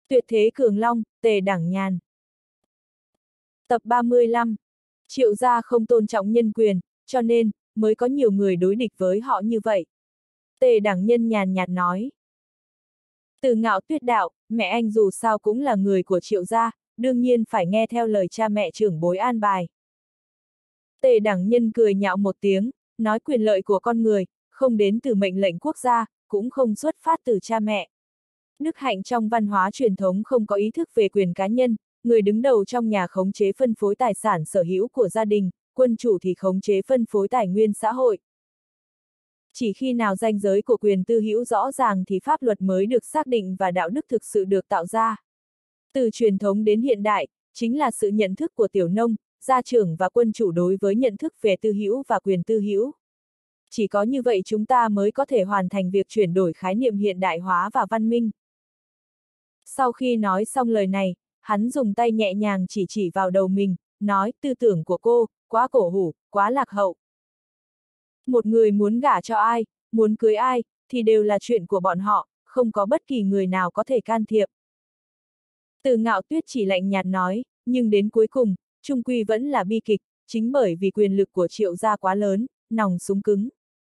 Tuyệt thế cường long, Tề Đẳng Nhàn. Tập 35. Triệu gia không tôn trọng nhân quyền, cho nên, mới có nhiều người đối địch với họ như vậy. Tề Đẳng Nhân nhàn nhạt nói. Từ Ngạo Tuyết đạo, mẹ anh dù sao cũng là người của Triệu gia, đương nhiên phải nghe theo lời cha mẹ trưởng bối an bài. Tề Đẳng Nhân cười nhạo một tiếng, nói quyền lợi của con người, không đến từ mệnh lệnh quốc gia, cũng không xuất phát từ cha mẹ. Đức hạnh trong văn hóa truyền thống không có ý thức về quyền cá nhân, người đứng đầu trong nhà khống chế phân phối tài sản sở hữu của gia đình, quân chủ thì khống chế phân phối tài nguyên xã hội. Chỉ khi nào ranh giới của quyền tư hữu rõ ràng thì pháp luật mới được xác định và đạo đức thực sự được tạo ra. Từ truyền thống đến hiện đại, chính là sự nhận thức của tiểu nông, gia trưởng và quân chủ đối với nhận thức về tư hữu và quyền tư hữu. Chỉ có như vậy chúng ta mới có thể hoàn thành việc chuyển đổi khái niệm hiện đại hóa và văn minh. Sau khi nói xong lời này, hắn dùng tay nhẹ nhàng chỉ vào đầu mình, nói tư tưởng của cô, quá cổ hủ, quá lạc hậu. Một người muốn gả cho ai, muốn cưới ai, thì đều là chuyện của bọn họ, không có bất kỳ người nào có thể can thiệp. Từ Ngạo Tuyết chỉ lạnh nhạt nói, nhưng đến cuối cùng, chung quy vẫn là bi kịch, chính bởi vì quyền lực của Triệu gia quá lớn, nòng súng cứng.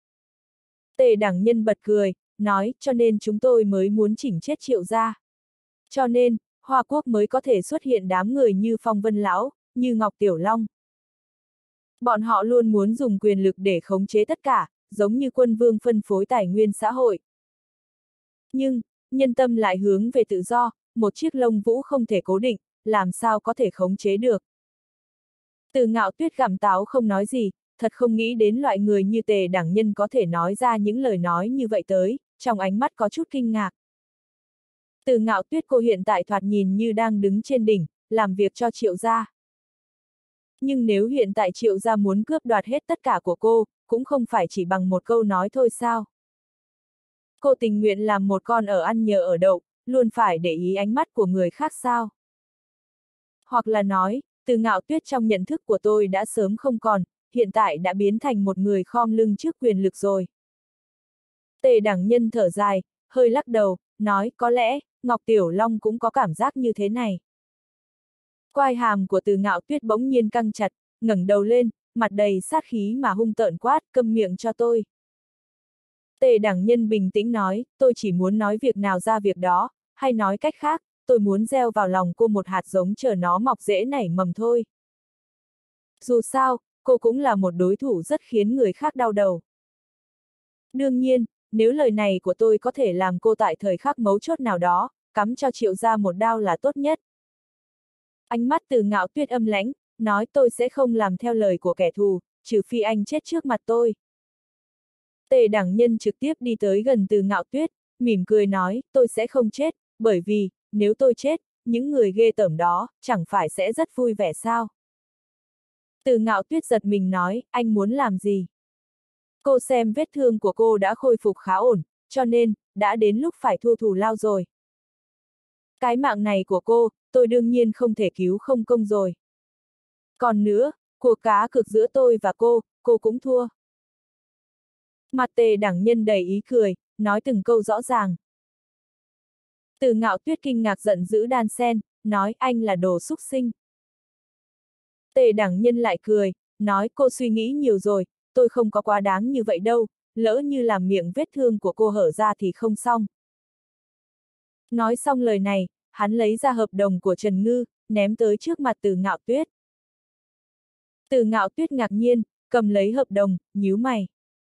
Tề Đẳng Nhân bật cười, nói, cho nên chúng tôi mới muốn chỉnh chết Triệu gia. Cho nên, Hoa Quốc mới có thể xuất hiện đám người như Phong Vân Lão, như Ngọc Tiểu Long. Bọn họ luôn muốn dùng quyền lực để khống chế tất cả, giống như quân vương phân phối tài nguyên xã hội. Nhưng, nhân tâm lại hướng về tự do, một chiếc lông vũ không thể cố định, làm sao có thể khống chế được. Từ Ngạo Tuyết gặm táo không nói gì, thật không nghĩ đến loại người như Tề Đẳng Nhân có thể nói ra những lời nói như vậy tới, trong ánh mắt có chút kinh ngạc. Từ Ngạo Tuyết cô hiện tại thoạt nhìn như đang đứng trên đỉnh, làm việc cho Triệu gia. Nhưng nếu hiện tại Triệu gia muốn cướp đoạt hết tất cả của cô, cũng không phải chỉ bằng một câu nói thôi sao? Cô tình nguyện làm một con ở ăn nhờ ở đậu, luôn phải để ý ánh mắt của người khác sao? Hoặc là nói, Từ Ngạo Tuyết trong nhận thức của tôi đã sớm không còn, hiện tại đã biến thành một người khom lưng trước quyền lực rồi. Tề Đẳng Nhân thở dài, hơi lắc đầu, nói có lẽ, Ngọc Tiểu Long cũng có cảm giác như thế này. Quai hàm của Từ Ngạo Tuyết bỗng nhiên căng chặt, ngẩng đầu lên, mặt đầy sát khí mà hung tợn quát, câm miệng cho tôi. Tề Đẳng Nhân bình tĩnh nói, tôi chỉ muốn nói việc nào ra việc đó, hay nói cách khác, tôi muốn gieo vào lòng cô một hạt giống chờ nó mọc rễ nảy mầm thôi. Dù sao, cô cũng là một đối thủ rất khiến người khác đau đầu. Đương nhiên, nếu lời này của tôi có thể làm cô tại thời khắc mấu chốt nào đó, cắm cho Triệu gia một đao là tốt nhất. Ánh mắt Từ Ngạo Tuyết âm lãnh, nói tôi sẽ không làm theo lời của kẻ thù, trừ phi anh chết trước mặt tôi. Tề Đẳng Nhân trực tiếp đi tới gần Từ Ngạo Tuyết, mỉm cười nói, tôi sẽ không chết, bởi vì, nếu tôi chết, những người ghê tởm đó, chẳng phải sẽ rất vui vẻ sao? Từ Ngạo Tuyết giật mình nói, anh muốn làm gì? Cô xem vết thương của cô đã khôi phục khá ổn, cho nên, đã đến lúc phải thu thù lao rồi. Cái mạng này của cô, tôi đương nhiên không thể cứu không công rồi. Còn nữa, cuộc cá cược giữa tôi và cô cũng thua. Mặt Tề Đẳng Nhân đầy ý cười, nói từng câu rõ ràng. Từ Ngạo Tuyết kinh ngạc giận dữ đan sen, nói anh là đồ xúc sinh. Tề Đẳng Nhân lại cười, nói cô suy nghĩ nhiều rồi, tôi không có quá đáng như vậy đâu, lỡ như làm miệng vết thương của cô hở ra thì không xong. Nói xong lời này, hắn lấy ra hợp đồng của Trần Ngư, ném tới trước mặt Từ Ngạo Tuyết. Từ Ngạo Tuyết ngạc nhiên, cầm lấy hợp đồng, nhíu mày.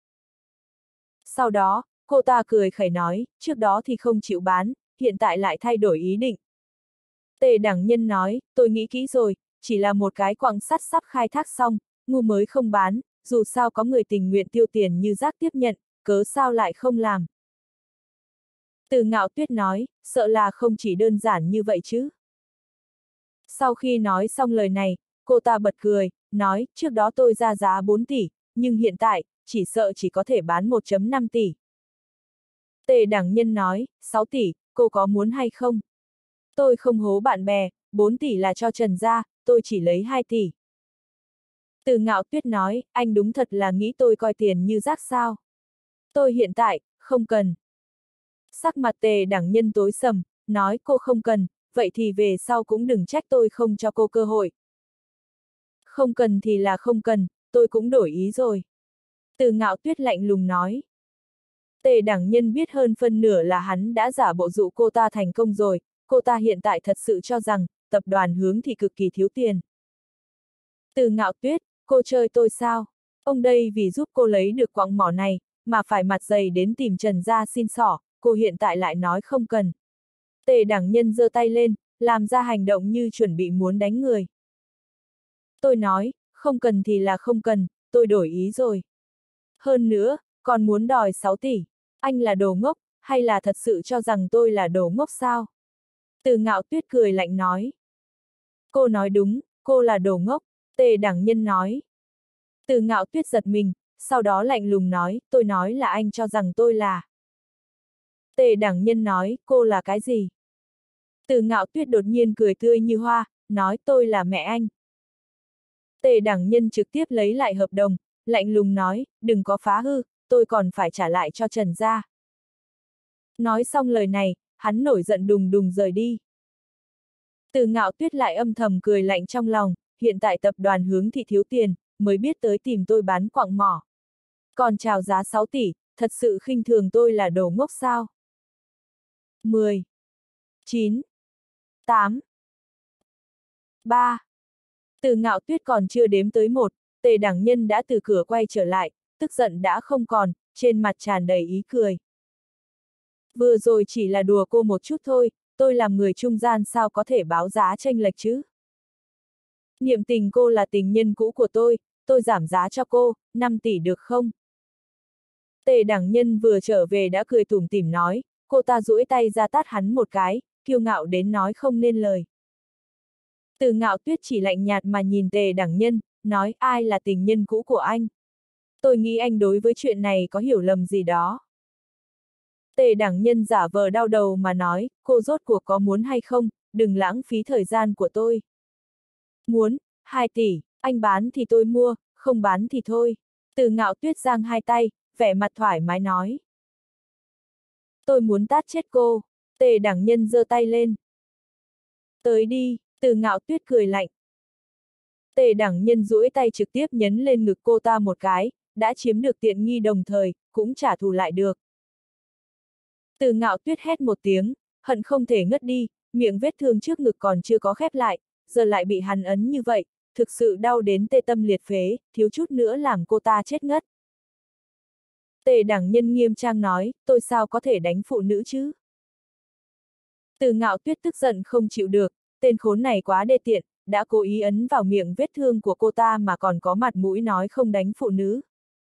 Sau đó, cô ta cười khẩy nói, trước đó thì không chịu bán, hiện tại lại thay đổi ý định. Tề Đẳng Nhân nói, tôi nghĩ kỹ rồi, chỉ là một cái quặng sắt sắp khai thác xong, ngu mới không bán, dù sao có người tình nguyện tiêu tiền như rác tiếp nhận, cớ sao lại không làm. Từ Ngạo Tuyết nói, sợ là không chỉ đơn giản như vậy chứ. Sau khi nói xong lời này, cô ta bật cười, nói, trước đó tôi ra giá 4 tỷ, nhưng hiện tại, chỉ sợ chỉ có thể bán 1,5 tỷ. Tề Đẳng Nhân nói, 6 tỷ, cô có muốn hay không? Tôi không hố bạn bè, 4 tỷ là cho Trần gia, tôi chỉ lấy 2 tỷ. Từ Ngạo Tuyết nói, anh đúng thật là nghĩ tôi coi tiền như rác sao? Tôi hiện tại, không cần. Sắc mặt Tề Đẳng Nhân tối sầm, nói cô không cần, vậy thì về sau cũng đừng trách tôi không cho cô cơ hội. Không cần thì là không cần, tôi cũng đổi ý rồi. Từ Ngạo Tuyết lạnh lùng nói. Tề Đẳng Nhân biết hơn phân nửa là hắn đã giả bộ dụ cô ta thành công rồi, cô ta hiện tại thật sự cho rằng, tập đoàn Hướng thì cực kỳ thiếu tiền. Từ Ngạo Tuyết, cô chơi tôi sao? Ông đây vì giúp cô lấy được quặng mỏ này, mà phải mặt dày đến tìm Trần gia xin xỏ, cô hiện tại lại nói không cần. Tề Đẳng Nhân giơ tay lên, làm ra hành động như chuẩn bị muốn đánh người. Tôi nói, không cần thì là không cần, tôi đổi ý rồi. Hơn nữa, còn muốn đòi 6 tỷ. Anh là đồ ngốc, hay là thật sự cho rằng tôi là đồ ngốc sao? Từ Ngạo Tuyết cười lạnh nói. Cô nói đúng, cô là đồ ngốc, Tề Đẳng Nhân nói. Từ Ngạo Tuyết giật mình, sau đó lạnh lùng nói, tôi nói là anh cho rằng tôi là. Tề Đẳng Nhân nói, cô là cái gì? Từ Ngạo Tuyết đột nhiên cười tươi như hoa, nói tôi là mẹ anh. Tề Đẳng Nhân trực tiếp lấy lại hợp đồng, lạnh lùng nói, đừng có phá hư, tôi còn phải trả lại cho Trần gia. Nói xong lời này, hắn nổi giận đùng đùng rời đi. Từ Ngạo Tuyết lại âm thầm cười lạnh trong lòng, hiện tại tập đoàn Hướng thì thiếu tiền, mới biết tới tìm tôi bán quặng mỏ. Còn chào giá 6 tỷ, thật sự khinh thường tôi là đồ ngốc sao? 10, 9, 8, 3. Từ Ngạo Tuyết còn chưa đếm tới 1, Tề Đẳng Nhân đã từ cửa quay trở lại, tức giận đã không còn, trên mặt tràn đầy ý cười. Vừa rồi chỉ là đùa cô một chút thôi, tôi làm người trung gian sao có thể báo giá chênh lệch chứ? Niệm Tình cô là tình nhân cũ của tôi giảm giá cho cô, 5 tỷ được không? Tề Đẳng Nhân vừa trở về đã cười tủm tỉm nói, cô ta duỗi tay ra tát hắn một cái, kiêu ngạo đến nói không nên lời. Từ Ngạo Tuyết chỉ lạnh nhạt mà nhìn Tề Đẳng Nhân, nói ai là tình nhân cũ của anh? Tôi nghĩ anh đối với chuyện này có hiểu lầm gì đó. Tề Đẳng Nhân giả vờ đau đầu mà nói, cô rốt cuộc có muốn hay không, đừng lãng phí thời gian của tôi. Muốn, 2 tỷ, anh bán thì tôi mua, không bán thì thôi. Từ Ngạo Tuyết giang hai tay, vẻ mặt thoải mái nói. Tôi muốn tát chết cô. Tề Đẳng Nhân giơ tay lên. Tới đi, Từ Ngạo Tuyết cười lạnh. Tề Đẳng Nhân duỗi tay trực tiếp nhấn lên ngực cô ta một cái, đã chiếm được tiện nghi đồng thời, cũng trả thù lại được. Từ Ngạo Tuyết hét một tiếng, hận không thể ngất đi, miệng vết thương trước ngực còn chưa có khép lại, giờ lại bị hắn ấn như vậy, thực sự đau đến tê tâm liệt phế, thiếu chút nữa làm cô ta chết ngất. Tề Đẳng Nhân nghiêm trang nói, tôi sao có thể đánh phụ nữ chứ? Từ Ngạo Tuyết tức giận không chịu được, tên khốn này quá đê tiện, đã cố ý ấn vào miệng vết thương của cô ta mà còn có mặt mũi nói không đánh phụ nữ.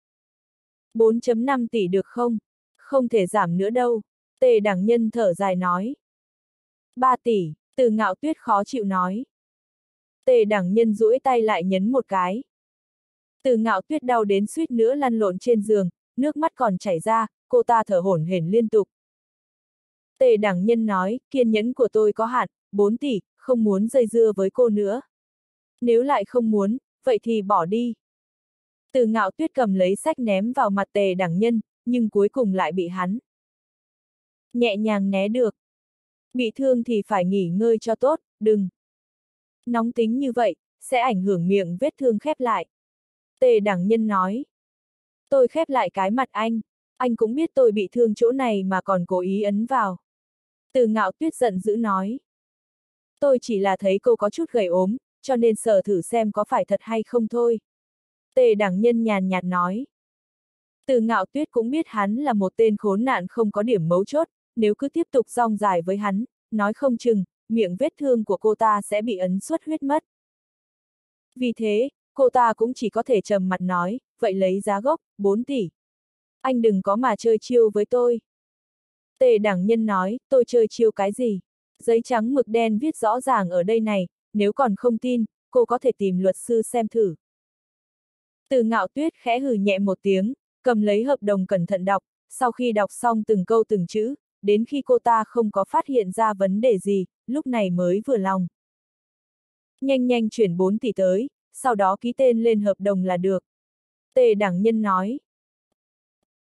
4,5 tỷ được không? Không thể giảm nữa đâu. Tề Đẳng Nhân thở dài nói. 3 tỷ, Từ Ngạo Tuyết khó chịu nói. Tề Đẳng Nhân duỗi tay lại nhấn một cái. Từ Ngạo Tuyết đau đến suýt nữa lăn lộn trên giường, nước mắt còn chảy ra, cô ta thở hổn hển liên tục. Tề Đẳng Nhân nói, kiên nhẫn của tôi có hạn, 4 tỷ, không muốn dây dưa với cô nữa. Nếu lại không muốn, vậy thì bỏ đi. Từ Ngạo Tuyết cầm lấy sách ném vào mặt Tề Đẳng Nhân, nhưng cuối cùng lại bị hắn nhẹ nhàng né được. Bị thương thì phải nghỉ ngơi cho tốt, đừng. Nóng tính như vậy, sẽ ảnh hưởng miệng vết thương khép lại. Tề Đẳng Nhân nói. Tôi khép lại cái mặt anh cũng biết tôi bị thương chỗ này mà còn cố ý ấn vào. Từ Ngạo Tuyết giận dữ nói. Tôi chỉ là thấy cô có chút gầy ốm, cho nên sờ thử xem có phải thật hay không thôi. Tề Đẳng Nhân nhàn nhạt nói. Từ Ngạo Tuyết cũng biết hắn là một tên khốn nạn không có điểm mấu chốt, nếu cứ tiếp tục rong dài với hắn, nói không chừng, miệng vết thương của cô ta sẽ bị ấn xuất huyết mất. Vì thế, cô ta cũng chỉ có thể trầm mặt nói, vậy lấy giá gốc, 4 tỷ. Anh đừng có mà chơi chiêu với tôi. Tề Đẳng Nhân nói, tôi chơi chiêu cái gì? Giấy trắng mực đen viết rõ ràng ở đây này, nếu còn không tin, cô có thể tìm luật sư xem thử. Từ Ngạo Tuyết khẽ hừ nhẹ một tiếng, cầm lấy hợp đồng cẩn thận đọc, sau khi đọc xong từng câu từng chữ, đến khi cô ta không có phát hiện ra vấn đề gì, lúc này mới vừa lòng. Nhanh nhanh chuyển 4 tỷ tới, sau đó ký tên lên hợp đồng là được. Tề Đẳng Nhân nói.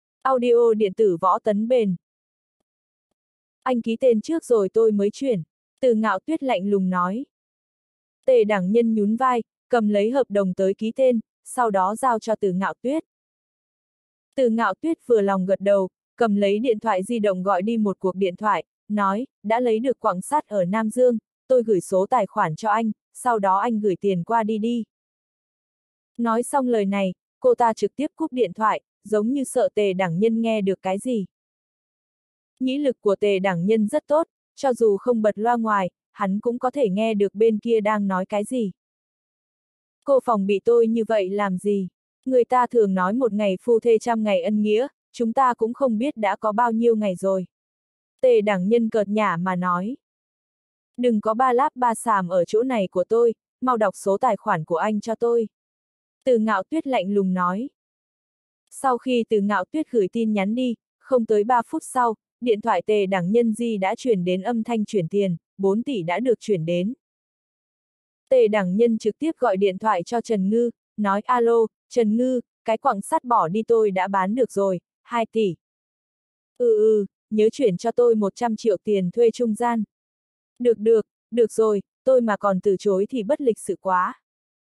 Audio điện tử Võ Tấn Bền. Anh ký tên trước rồi tôi mới chuyển. Từ Ngạo Tuyết lạnh lùng nói. Tề Đẳng Nhân nhún vai, cầm lấy hợp đồng tới ký tên, sau đó giao cho Từ Ngạo Tuyết. Từ Ngạo Tuyết vừa lòng gật đầu, cầm lấy điện thoại di động gọi đi một cuộc điện thoại, nói, đã lấy được quặng sắt ở Nam Dương, tôi gửi số tài khoản cho anh, sau đó anh gửi tiền qua đi. Nói xong lời này, cô ta trực tiếp cúp điện thoại, giống như sợ Tề Đẳng Nhân nghe được cái gì. Nhĩ lực của Tề Đẳng Nhân rất tốt, cho dù không bật loa ngoài, hắn cũng có thể nghe được bên kia đang nói cái gì. Cô phòng bị tôi như vậy làm gì? Người ta thường nói một ngày phu thê trăm ngày ân nghĩa, chúng ta cũng không biết đã có bao nhiêu ngày rồi. Tề Đẳng Nhân cợt nhả mà nói. Đừng có ba láp ba xàm ở chỗ này của tôi, mau đọc số tài khoản của anh cho tôi. Từ Ngạo Tuyết lạnh lùng nói. Sau khi Từ Ngạo Tuyết gửi tin nhắn đi, không tới 3 phút sau, điện thoại Tề Đẳng Nhân di đã chuyển đến âm thanh chuyển tiền, 4 tỷ đã được chuyển đến. Tề Đẳng Nhân trực tiếp gọi điện thoại cho Trần Ngư, nói alo, Trần Ngư, cái quặng sắt bỏ đi tôi đã bán được rồi, 2 tỷ. Nhớ chuyển cho tôi 100 triệu tiền thuê trung gian. Được rồi, tôi mà còn từ chối thì bất lịch sự quá.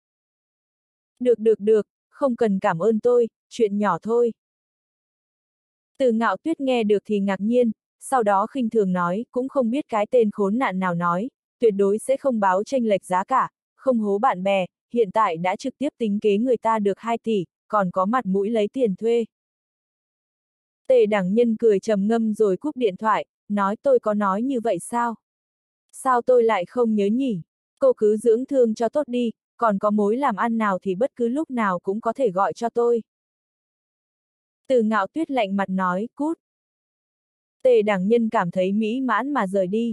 Được, không cần cảm ơn tôi, chuyện nhỏ thôi. Từ Ngạo Tuyết nghe được thì ngạc nhiên, sau đó khinh thường nói, cũng không biết cái tên khốn nạn nào nói, tuyệt đối sẽ không báo chênh lệch giá cả, không hố bạn bè, hiện tại đã trực tiếp tính kế người ta được 2 tỷ, còn có mặt mũi lấy tiền thuê. Tề Đẳng Nhân cười trầm ngâm rồi cúp điện thoại, nói tôi có nói như vậy sao? Sao tôi lại không nhớ nhỉ? Cô cứ dưỡng thương cho tốt đi, còn có mối làm ăn nào thì bất cứ lúc nào cũng có thể gọi cho tôi. Từ Ngạo Tuyết lạnh mặt nói, cút. Tề Đẳng Nhân cảm thấy mỹ mãn mà rời đi.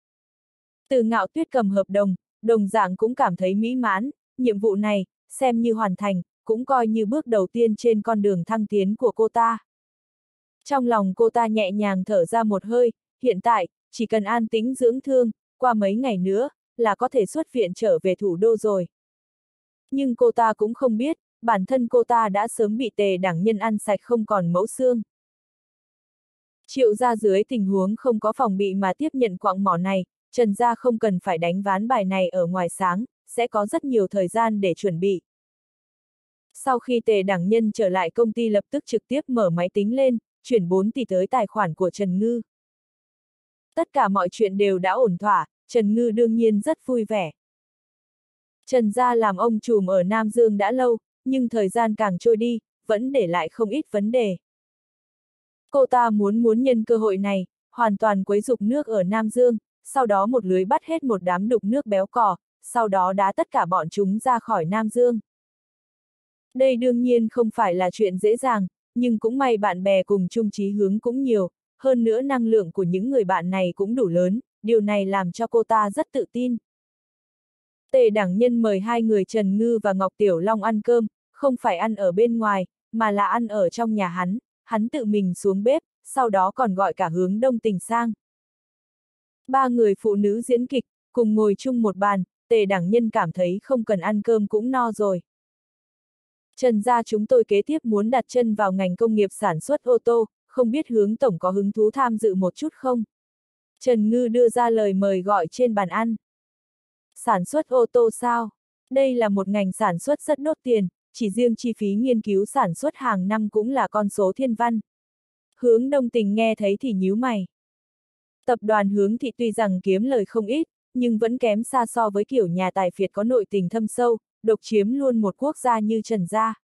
Từ Ngạo Tuyết cầm hợp đồng, đồng dạng cũng cảm thấy mỹ mãn, nhiệm vụ này, xem như hoàn thành, cũng coi như bước đầu tiên trên con đường thăng tiến của cô ta. Trong lòng cô ta nhẹ nhàng thở ra một hơi, hiện tại, chỉ cần an tĩnh dưỡng thương, qua mấy ngày nữa, là có thể xuất viện trở về thủ đô rồi. Nhưng cô ta cũng không biết, bản thân cô ta đã sớm bị Tề Đẳng Nhân ăn sạch không còn mẫu xương. Triệu gia dưới tình huống không có phòng bị mà tiếp nhận quặng mỏ này, Trần gia không cần phải đánh ván bài này ở ngoài sáng, sẽ có rất nhiều thời gian để chuẩn bị. Sau khi Tề Đẳng Nhân trở lại công ty lập tức trực tiếp mở máy tính lên, chuyển 4 tỷ tới tài khoản của Trần Ngư. Tất cả mọi chuyện đều đã ổn thỏa, Trần Ngư đương nhiên rất vui vẻ. Trần gia làm ông trùm ở Nam Dương đã lâu, nhưng thời gian càng trôi đi, vẫn để lại không ít vấn đề. Cô ta muốn nhân cơ hội này, hoàn toàn quấy rục nước ở Nam Dương, sau đó một lưới bắt hết một đám đục nước béo cò, sau đó đá tất cả bọn chúng ra khỏi Nam Dương. Đây đương nhiên không phải là chuyện dễ dàng, nhưng cũng may bạn bè cùng chung chí hướng cũng nhiều, hơn nữa năng lượng của những người bạn này cũng đủ lớn, điều này làm cho cô ta rất tự tin. Tề Đẳng Nhân mời hai người Trần Ngư và Ngọc Tiểu Long ăn cơm, không phải ăn ở bên ngoài, mà là ăn ở trong nhà hắn tự mình xuống bếp, sau đó còn gọi cả Hướng Đông Tình sang. Ba người phụ nữ diễn kịch, cùng ngồi chung một bàn, Tề Đẳng Nhân cảm thấy không cần ăn cơm cũng no rồi. Trần gia chúng tôi kế tiếp muốn đặt chân vào ngành công nghiệp sản xuất ô tô, không biết Hướng tổng có hứng thú tham dự một chút không? Trần Ngư đưa ra lời mời gọi trên bàn ăn. Sản xuất ô tô sao? Đây là một ngành sản xuất rất đốt tiền, chỉ riêng chi phí nghiên cứu sản xuất hàng năm cũng là con số thiên văn. Hướng Đông Tình nghe thấy thì nhíu mày. Tập đoàn Hướng Thị tuy rằng kiếm lời không ít, nhưng vẫn kém xa so với kiểu nhà tài phiệt có nội tình thâm sâu, độc chiếm luôn một quốc gia như Trần gia.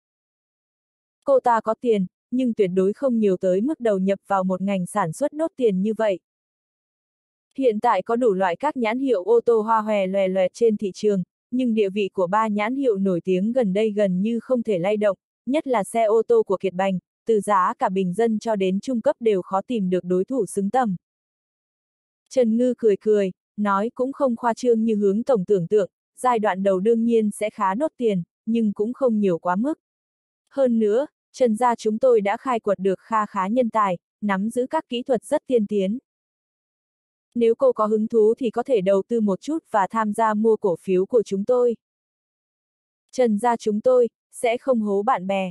Cô ta có tiền, nhưng tuyệt đối không nhiều tới mức đầu nhập vào một ngành sản xuất đốt tiền như vậy. Hiện tại có đủ loại các nhãn hiệu ô tô hoa hòe loè loẹt trên thị trường, nhưng địa vị của ba nhãn hiệu nổi tiếng gần đây gần như không thể lay động, nhất là xe ô tô của Kiệt Bành, từ giá cả bình dân cho đến trung cấp đều khó tìm được đối thủ xứng tầm. Trần Ngư cười, nói cũng không khoa trương như Hướng tổng tưởng tượng, giai đoạn đầu đương nhiên sẽ khá đốt tiền, nhưng cũng không nhiều quá mức. Hơn nữa, Trần gia chúng tôi đã khai quật được kha khá nhân tài, nắm giữ các kỹ thuật rất tiên tiến. Nếu cô có hứng thú thì có thể đầu tư một chút và tham gia mua cổ phiếu của chúng tôi. Trần gia chúng tôi sẽ không hố bạn bè.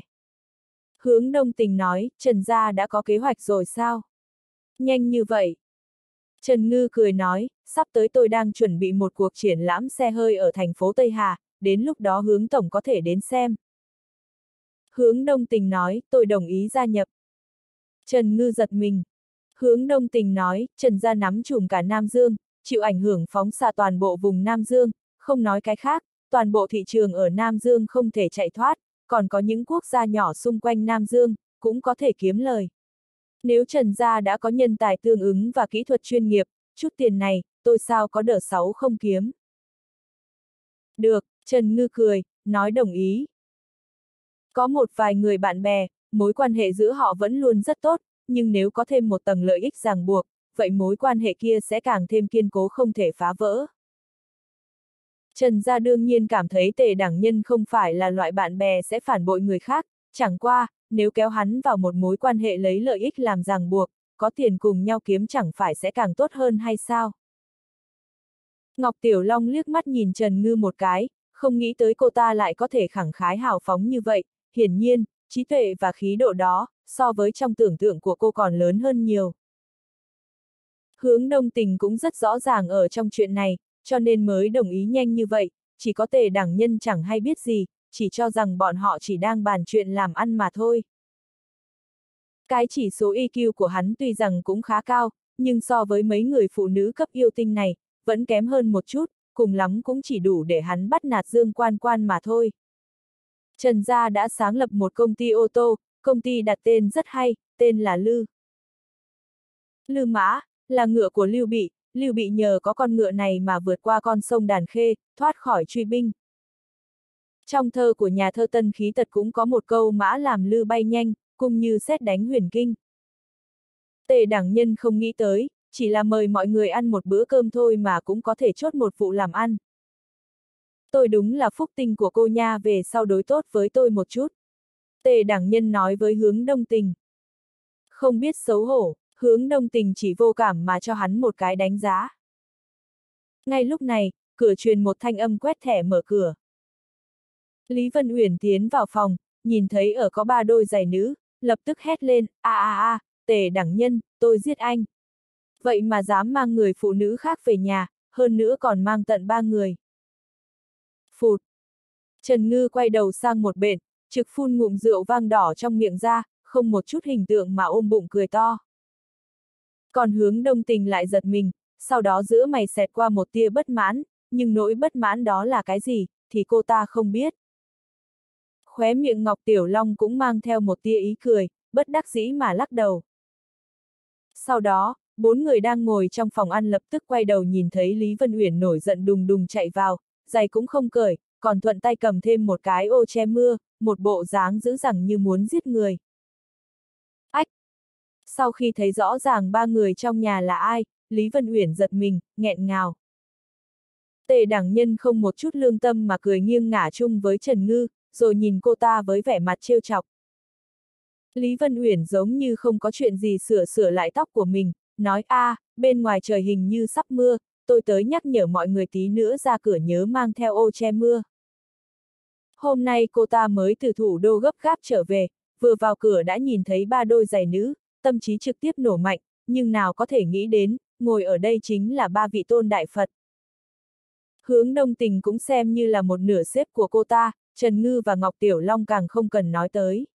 Hướng Đông Tình nói, Trần gia đã có kế hoạch rồi sao? Nhanh như vậy. Trần Ngư cười nói, sắp tới tôi đang chuẩn bị một cuộc triển lãm xe hơi ở thành phố Tây Hà, đến lúc đó Hướng Tổng có thể đến xem. Hướng Đông Tình nói, tôi đồng ý gia nhập. Trần Ngư giật mình. Hướng Đông Tình nói, Trần gia nắm trùm cả Nam Dương, chịu ảnh hưởng phóng xạ toàn bộ vùng Nam Dương, không nói cái khác, toàn bộ thị trường ở Nam Dương không thể chạy thoát, còn có những quốc gia nhỏ xung quanh Nam Dương, cũng có thể kiếm lời. Nếu Trần gia đã có nhân tài tương ứng và kỹ thuật chuyên nghiệp, chút tiền này, tôi sao có đỡ sáu không kiếm. Được, Trần Ngư cười, nói đồng ý. Có một vài người bạn bè, mối quan hệ giữa họ vẫn luôn rất tốt, nhưng nếu có thêm một tầng lợi ích ràng buộc, vậy mối quan hệ kia sẽ càng thêm kiên cố không thể phá vỡ. Trần gia đương nhiên cảm thấy Tề Đẳng Nhân không phải là loại bạn bè sẽ phản bội người khác, chẳng qua, nếu kéo hắn vào một mối quan hệ lấy lợi ích làm ràng buộc, có tiền cùng nhau kiếm chẳng phải sẽ càng tốt hơn hay sao? Ngọc Tiểu Long liếc mắt nhìn Trần Ngư một cái, không nghĩ tới cô ta lại có thể khẳng khái hào phóng như vậy, hiển nhiên, trí tuệ và khí độ đó, so với trong tưởng tượng của cô còn lớn hơn nhiều. Hướng Đông Tình cũng rất rõ ràng ở trong chuyện này, cho nên mới đồng ý nhanh như vậy, chỉ có Tề Đẳng Nhân chẳng hay biết gì, chỉ cho rằng bọn họ chỉ đang bàn chuyện làm ăn mà thôi. Cái chỉ số EQ của hắn tuy rằng cũng khá cao, nhưng so với mấy người phụ nữ cấp yêu tinh này, vẫn kém hơn một chút, cùng lắm cũng chỉ đủ để hắn bắt nạt Dương Quan Quan mà thôi. Trần Gia đã sáng lập một công ty ô tô, công ty đặt tên rất hay, tên là Lư. Lư Mã, là ngựa của Lưu Bị nhờ có con ngựa này mà vượt qua con sông Đàn Khê, thoát khỏi truy binh. Trong thơ của nhà thơ Tân Khí Tật cũng có một câu mã làm lư bay nhanh, cung như sét đánh huyền kinh. Tề Đẳng Nhân không nghĩ tới, chỉ là mời mọi người ăn một bữa cơm thôi mà cũng có thể chốt một vụ làm ăn. Tôi đúng là phúc tinh của cô nha, về sau đối tốt với tôi một chút. Tề Đẳng Nhân nói với Hướng Đông Tình. Không biết xấu hổ, Hướng Đông Tình chỉ vô cảm mà cho hắn một cái đánh giá. Ngay lúc này, cửa truyền một thanh âm quét thẻ mở cửa. Lý Vân Uyển tiến vào phòng, nhìn thấy ở có 3 đôi giày nữ, lập tức hét lên, Tề Đẳng Nhân, tôi giết anh. Vậy mà dám mang người phụ nữ khác về nhà, hơn nữa còn mang tận 3 người. Phụt! Trần Ngư quay đầu sang một bên, trực phun ngụm rượu vang đỏ trong miệng ra, không một chút hình tượng mà ôm bụng cười to. Còn Hướng Đông Tình lại giật mình, sau đó giữa mày xẹt qua một tia bất mãn, nhưng nỗi bất mãn đó là cái gì, thì cô ta không biết. Khóe miệng Ngọc Tiểu Long cũng mang theo một tia ý cười, bất đắc dĩ mà lắc đầu. Sau đó, 4 người đang ngồi trong phòng ăn lập tức quay đầu nhìn thấy Lý Vân Uyển nổi giận đùng đùng chạy vào, giày cũng không cởi, còn thuận tay cầm thêm một cái ô che mưa, một bộ dáng dữ dằn như muốn giết người. Ách! Sau khi thấy rõ ràng 3 người trong nhà là ai, Lý Vân Uyển giật mình, nghẹn ngào. Tề Đẳng Nhân không một chút lương tâm mà cười nghiêng ngả chung với Trần Ngư, rồi nhìn cô ta với vẻ mặt trêu chọc. Lý Vân Uyển giống như không có chuyện gì sửa lại tóc của mình, nói bên ngoài trời hình như sắp mưa, tôi tới nhắc nhở mọi người tí nữa ra cửa nhớ mang theo ô che mưa. Hôm nay cô ta mới từ thủ đô gấp gáp trở về, vừa vào cửa đã nhìn thấy 3 đôi giày nữ, tâm trí trực tiếp nổ mạnh, nhưng nào có thể nghĩ đến, ngồi ở đây chính là 3 vị tôn đại Phật. Hướng Đông Tình cũng xem như là một nửa xếp của cô ta, Trần Ngư và Ngọc Tiểu Long càng không cần nói tới.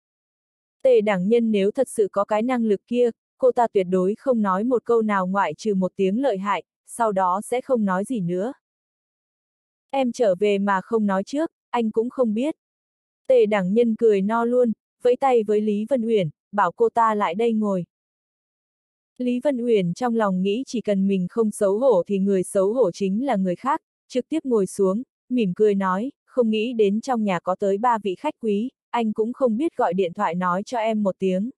Tề Đẳng Nhân nếu thật sự có cái năng lực kia, cô ta tuyệt đối không nói một câu nào ngoại trừ một tiếng lợi hại, sau đó sẽ không nói gì nữa. Em trở về mà không nói trước, anh cũng không biết. Tề Đẳng Nhân cười no luôn, vẫy tay với Lý Vân Uyển, bảo cô ta lại đây ngồi. Lý Vân Uyển trong lòng nghĩ chỉ cần mình không xấu hổ thì người xấu hổ chính là người khác, trực tiếp ngồi xuống, mỉm cười nói, không nghĩ đến trong nhà có tới 3 vị khách quý, anh cũng không biết gọi điện thoại nói cho em một tiếng.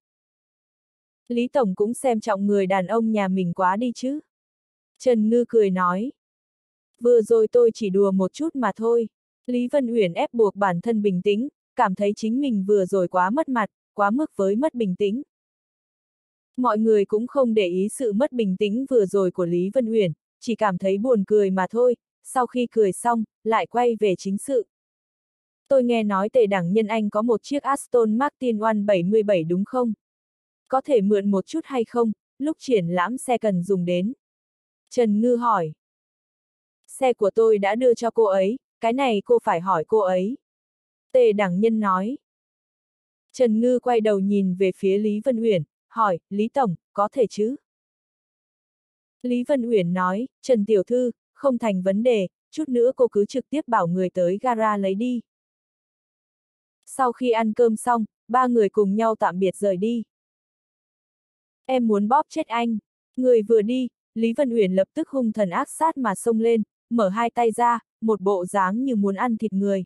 Lý Tổng cũng xem trọng người đàn ông nhà mình quá đi chứ. Trần Ngư cười nói. Vừa rồi tôi chỉ đùa một chút mà thôi. Lý Vân Uyển ép buộc bản thân bình tĩnh, cảm thấy chính mình vừa rồi quá mất mặt, quá mức với mất bình tĩnh. Mọi người cũng không để ý sự mất bình tĩnh vừa rồi của Lý Vân Uyển, chỉ cảm thấy buồn cười mà thôi, sau khi cười xong, lại quay về chính sự. Tôi nghe nói Tề Đẳng Nhân anh có một chiếc Aston Martin 177 đúng không? Có thể mượn một chút hay không, lúc triển lãm xe cần dùng đến. Trần Ngư hỏi. Xe của tôi đã đưa cho cô ấy, cái này cô phải hỏi cô ấy. Tề Đẳng Nhân nói. Trần Ngư quay đầu nhìn về phía Lý Vân Uyển, hỏi, Lý Tổng, có thể chứ? Lý Vân Uyển nói, Trần Tiểu Thư, không thành vấn đề, chút nữa cô cứ trực tiếp bảo người tới gara lấy đi. Sau khi ăn cơm xong, ba người cùng nhau tạm biệt rời đi. Em muốn bóp chết anh. Người vừa đi, Lý Vân Uyển lập tức hung thần ác sát mà xông lên, mở hai tay ra, một bộ dáng như muốn ăn thịt người.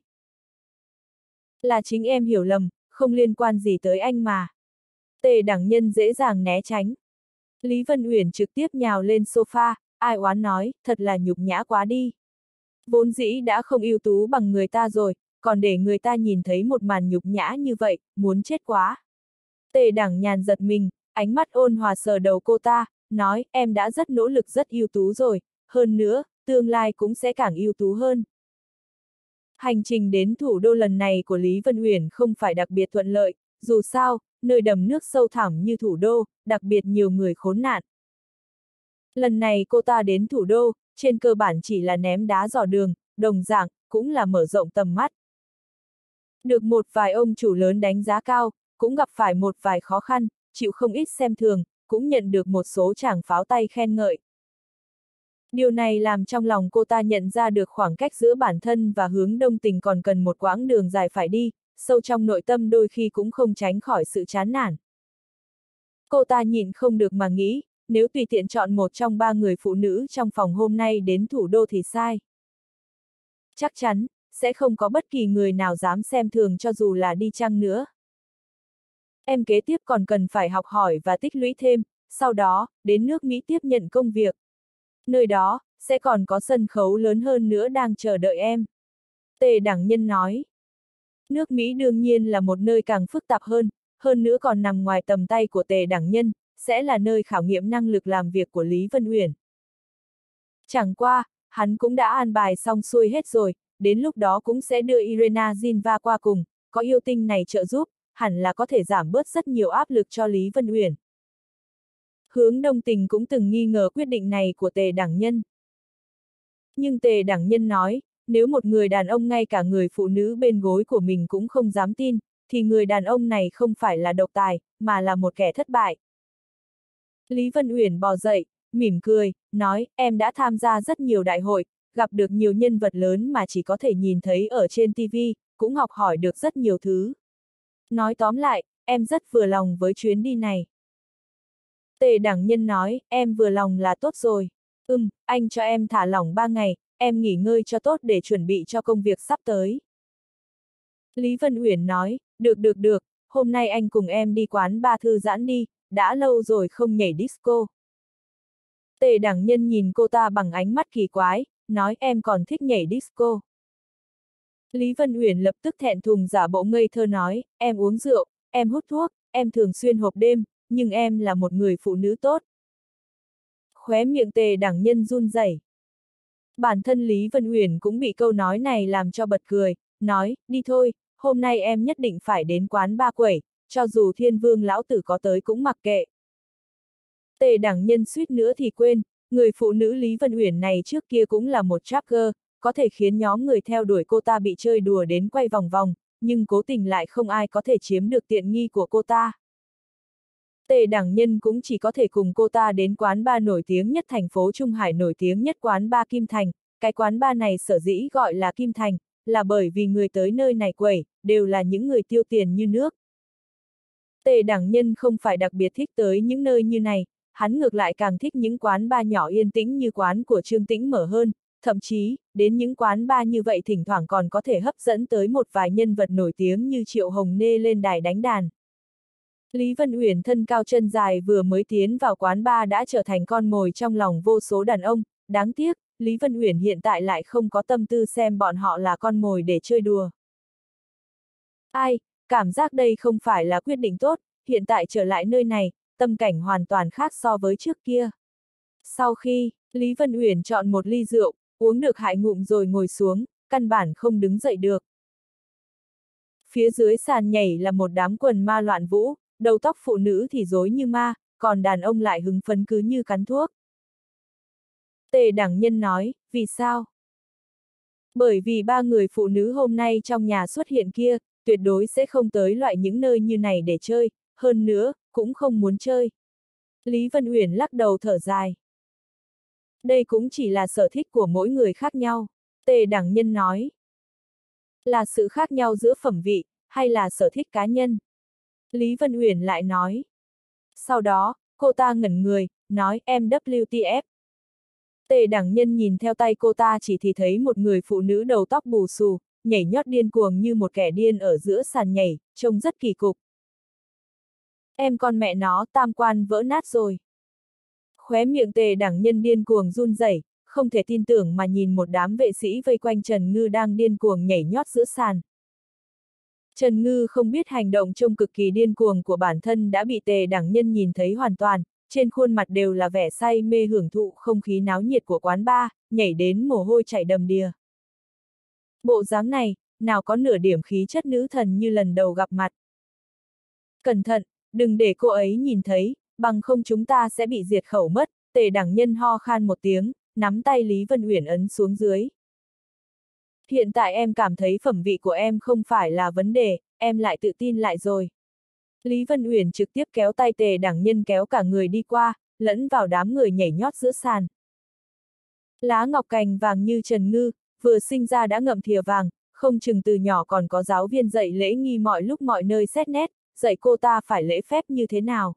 Là chính em hiểu lầm, không liên quan gì tới anh mà. Tề Đẳng Nhân dễ dàng né tránh. Lý Vân Uyển trực tiếp nhào lên sofa, ai oán nói, thật là nhục nhã quá đi. Vốn dĩ đã không ưu tú bằng người ta rồi, còn để người ta nhìn thấy một màn nhục nhã như vậy, muốn chết quá. Tề Đẳng Nhàn giật mình, ánh mắt ôn hòa sờ đầu cô ta, nói, em đã rất nỗ lực rất ưu tú rồi, hơn nữa, tương lai cũng sẽ càng ưu tú hơn. Hành trình đến thủ đô lần này của Lý Vân Uyển không phải đặc biệt thuận lợi, dù sao, nơi đầm nước sâu thẳm như thủ đô, đặc biệt nhiều người khốn nạn. Lần này cô ta đến thủ đô, trên cơ bản chỉ là ném đá dò đường, đồng dạng, cũng là mở rộng tầm mắt. Được một vài ông chủ lớn đánh giá cao, cũng gặp phải một vài khó khăn, chịu không ít xem thường, cũng nhận được một số tràng pháo tay khen ngợi. Điều này làm trong lòng cô ta nhận ra được khoảng cách giữa bản thân và hướng Đông Tình còn cần một quãng đường dài phải đi, sâu trong nội tâm đôi khi cũng không tránh khỏi sự chán nản. Cô ta nhịn không được mà nghĩ, nếu tùy tiện chọn một trong ba người phụ nữ trong phòng hôm nay đến thủ đô thì sai. Chắc chắn, sẽ không có bất kỳ người nào dám xem thường cho dù là đi chăng nữa. Em kế tiếp còn cần phải học hỏi và tích lũy thêm, sau đó, đến nước Mỹ tiếp nhận công việc. Nơi đó, sẽ còn có sân khấu lớn hơn nữa đang chờ đợi em. Tề Đẳng Nhân nói. Nước Mỹ đương nhiên là một nơi càng phức tạp hơn nữa còn nằm ngoài tầm tay của Tề Đẳng Nhân, sẽ là nơi khảo nghiệm năng lực làm việc của Lý Vân Uyển. Chẳng qua, hắn cũng đã an bài xong xuôi hết rồi, đến lúc đó cũng sẽ đưa Irena Zinva qua cùng, có yêu tinh này trợ giúp, hẳn là có thể giảm bớt rất nhiều áp lực cho Lý Vân Uyển. Hướng Đông Tình cũng từng nghi ngờ quyết định này của Tề Đẳng Nhân. Nhưng Tề Đẳng Nhân nói, nếu một người đàn ông ngay cả người phụ nữ bên gối của mình cũng không dám tin, thì người đàn ông này không phải là độc tài, mà là một kẻ thất bại. Lý Vân Uyển bò dậy, mỉm cười, nói, em đã tham gia rất nhiều đại hội, gặp được nhiều nhân vật lớn mà chỉ có thể nhìn thấy ở trên TV, cũng học hỏi được rất nhiều thứ. Nói tóm lại, em rất vừa lòng với chuyến đi này. Tề Đẳng Nhân nói, em vừa lòng là tốt rồi. Anh cho em thả lỏng 3 ngày, em nghỉ ngơi cho tốt để chuẩn bị cho công việc sắp tới. Lý Vân Uyển nói, được, hôm nay anh cùng em đi quán bar thư giãn đi, đã lâu rồi không nhảy disco. Tề Đẳng Nhân nhìn cô ta bằng ánh mắt kỳ quái, nói em còn thích nhảy disco. Lý Vân Uyển lập tức thẹn thùng giả bộ ngây thơ nói, em uống rượu, em hút thuốc, em thường xuyên hộp đêm, nhưng em là một người phụ nữ tốt. Khóe miệng Tề Đẳng Nhân run rẩy. Bản thân Lý Vân Uyển cũng bị câu nói này làm cho bật cười, nói, đi thôi, hôm nay em nhất định phải đến quán ba quẩy, cho dù Thiên Vương lão tử có tới cũng mặc kệ. Tề Đẳng Nhân suýt nữa thì quên, người phụ nữ Lý Vân Uyển này trước kia cũng là một trapper, có thể khiến nhóm người theo đuổi cô ta bị chơi đùa đến quay vòng vòng, nhưng cố tình lại không ai có thể chiếm được tiện nghi của cô ta. Tề Đẳng Nhân cũng chỉ có thể cùng cô ta đến quán bar nổi tiếng nhất thành phố Trung Hải, nổi tiếng nhất quán bar Kim Thành. Cái quán bar này sở dĩ gọi là Kim Thành, là bởi vì người tới nơi này quẩy, đều là những người tiêu tiền như nước. Tề Đẳng Nhân không phải đặc biệt thích tới những nơi như này, hắn ngược lại càng thích những quán bar nhỏ yên tĩnh như quán của Trương Tĩnh mở hơn, thậm chí, đến những quán bar như vậy thỉnh thoảng còn có thể hấp dẫn tới một vài nhân vật nổi tiếng như Triệu Hồng Nê lên đài đánh đàn. Lý Vân Uyển thân cao chân dài vừa mới tiến vào quán bar đã trở thành con mồi trong lòng vô số đàn ông, đáng tiếc, Lý Vân Uyển hiện tại lại không có tâm tư xem bọn họ là con mồi để chơi đùa. Ai, cảm giác đây không phải là quyết định tốt, hiện tại trở lại nơi này, tâm cảnh hoàn toàn khác so với trước kia. Sau khi, Lý Vân Uyển chọn một ly rượu, uống được hại ngụm rồi ngồi xuống, căn bản không đứng dậy được. Phía dưới sàn nhảy là một đám quần ma loạn vũ, đầu tóc phụ nữ thì rối như ma, còn đàn ông lại hứng phấn cứ như cắn thuốc. Tề Đẳng Nhân nói, vì sao? Bởi vì 3 người phụ nữ hôm nay trong nhà xuất hiện kia, tuyệt đối sẽ không tới loại những nơi như này để chơi, hơn nữa, cũng không muốn chơi. Lý Vân Uyển lắc đầu thở dài. Đây cũng chỉ là sở thích của mỗi người khác nhau, Tề Đẳng Nhân nói. Là sự khác nhau giữa phẩm vị, hay là sở thích cá nhân? Lý Vân Uyển lại nói. Sau đó, cô ta ngẩn người, nói em WTF. Tề Đẳng Nhân nhìn theo tay cô ta chỉ thì thấy một người phụ nữ đầu tóc bù xù, nhảy nhót điên cuồng như một kẻ điên ở giữa sàn nhảy, trông rất kỳ cục. Em con mẹ nó, tam quan vỡ nát rồi. Khóe miệng Tề Đẳng Nhân điên cuồng run rẩy, không thể tin tưởng mà nhìn một đám vệ sĩ vây quanh Trần Ngư đang điên cuồng nhảy nhót giữa sàn. Trần Ngư không biết hành động trông cực kỳ điên cuồng của bản thân đã bị Tề Đẳng Nhân nhìn thấy hoàn toàn, trên khuôn mặt đều là vẻ say mê hưởng thụ không khí náo nhiệt của quán bar, nhảy đến mồ hôi chảy đầm đìa. Bộ dáng này, nào có nửa điểm khí chất nữ thần như lần đầu gặp mặt. Cẩn thận, đừng để cô ấy nhìn thấy, bằng không chúng ta sẽ bị diệt khẩu mất, Tề Đẳng Nhân ho khan một tiếng, nắm tay Lý Vân Uyển ấn xuống dưới. Hiện tại em cảm thấy phẩm vị của em không phải là vấn đề, em lại tự tin lại rồi. Lý Vân Uyển trực tiếp kéo tay Tề Đẳng Nhân kéo cả người đi qua, lẫn vào đám người nhảy nhót giữa sàn. Lá ngọc cành vàng như Trần Ngư, vừa sinh ra đã ngậm thìa vàng, không chừng từ nhỏ còn có giáo viên dạy lễ nghi mọi lúc mọi nơi xét nét, dạy cô ta phải lễ phép như thế nào.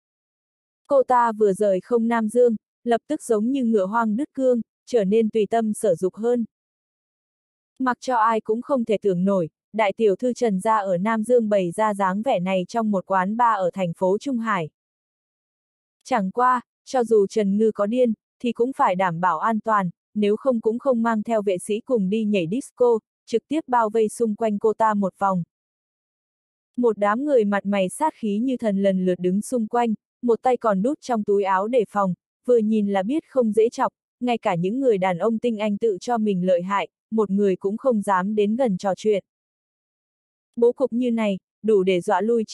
Cô ta vừa rời không Nam Dương, lập tức giống như ngựa hoang đứt cương, trở nên tùy tâm sở dục hơn. Mặc cho ai cũng không thể tưởng nổi, đại tiểu thư Trần gia ở Nam Dương bày ra dáng vẻ này trong một quán bar ở thành phố Trung Hải. Chẳng qua, cho dù Trần Ngư có điên, thì cũng phải đảm bảo an toàn, nếu không cũng không mang theo vệ sĩ cùng đi nhảy disco, trực tiếp bao vây xung quanh cô ta một vòng. Một đám người mặt mày sát khí như thần lần lượt đứng xung quanh, một tay còn đút trong túi áo để phòng, vừa nhìn là biết không dễ chọc, ngay cả những người đàn ông tinh anh tự cho mình lợi hại, một người cũng không dám đến gần trò chuyện. Bố cục như này, đủ để dọa lui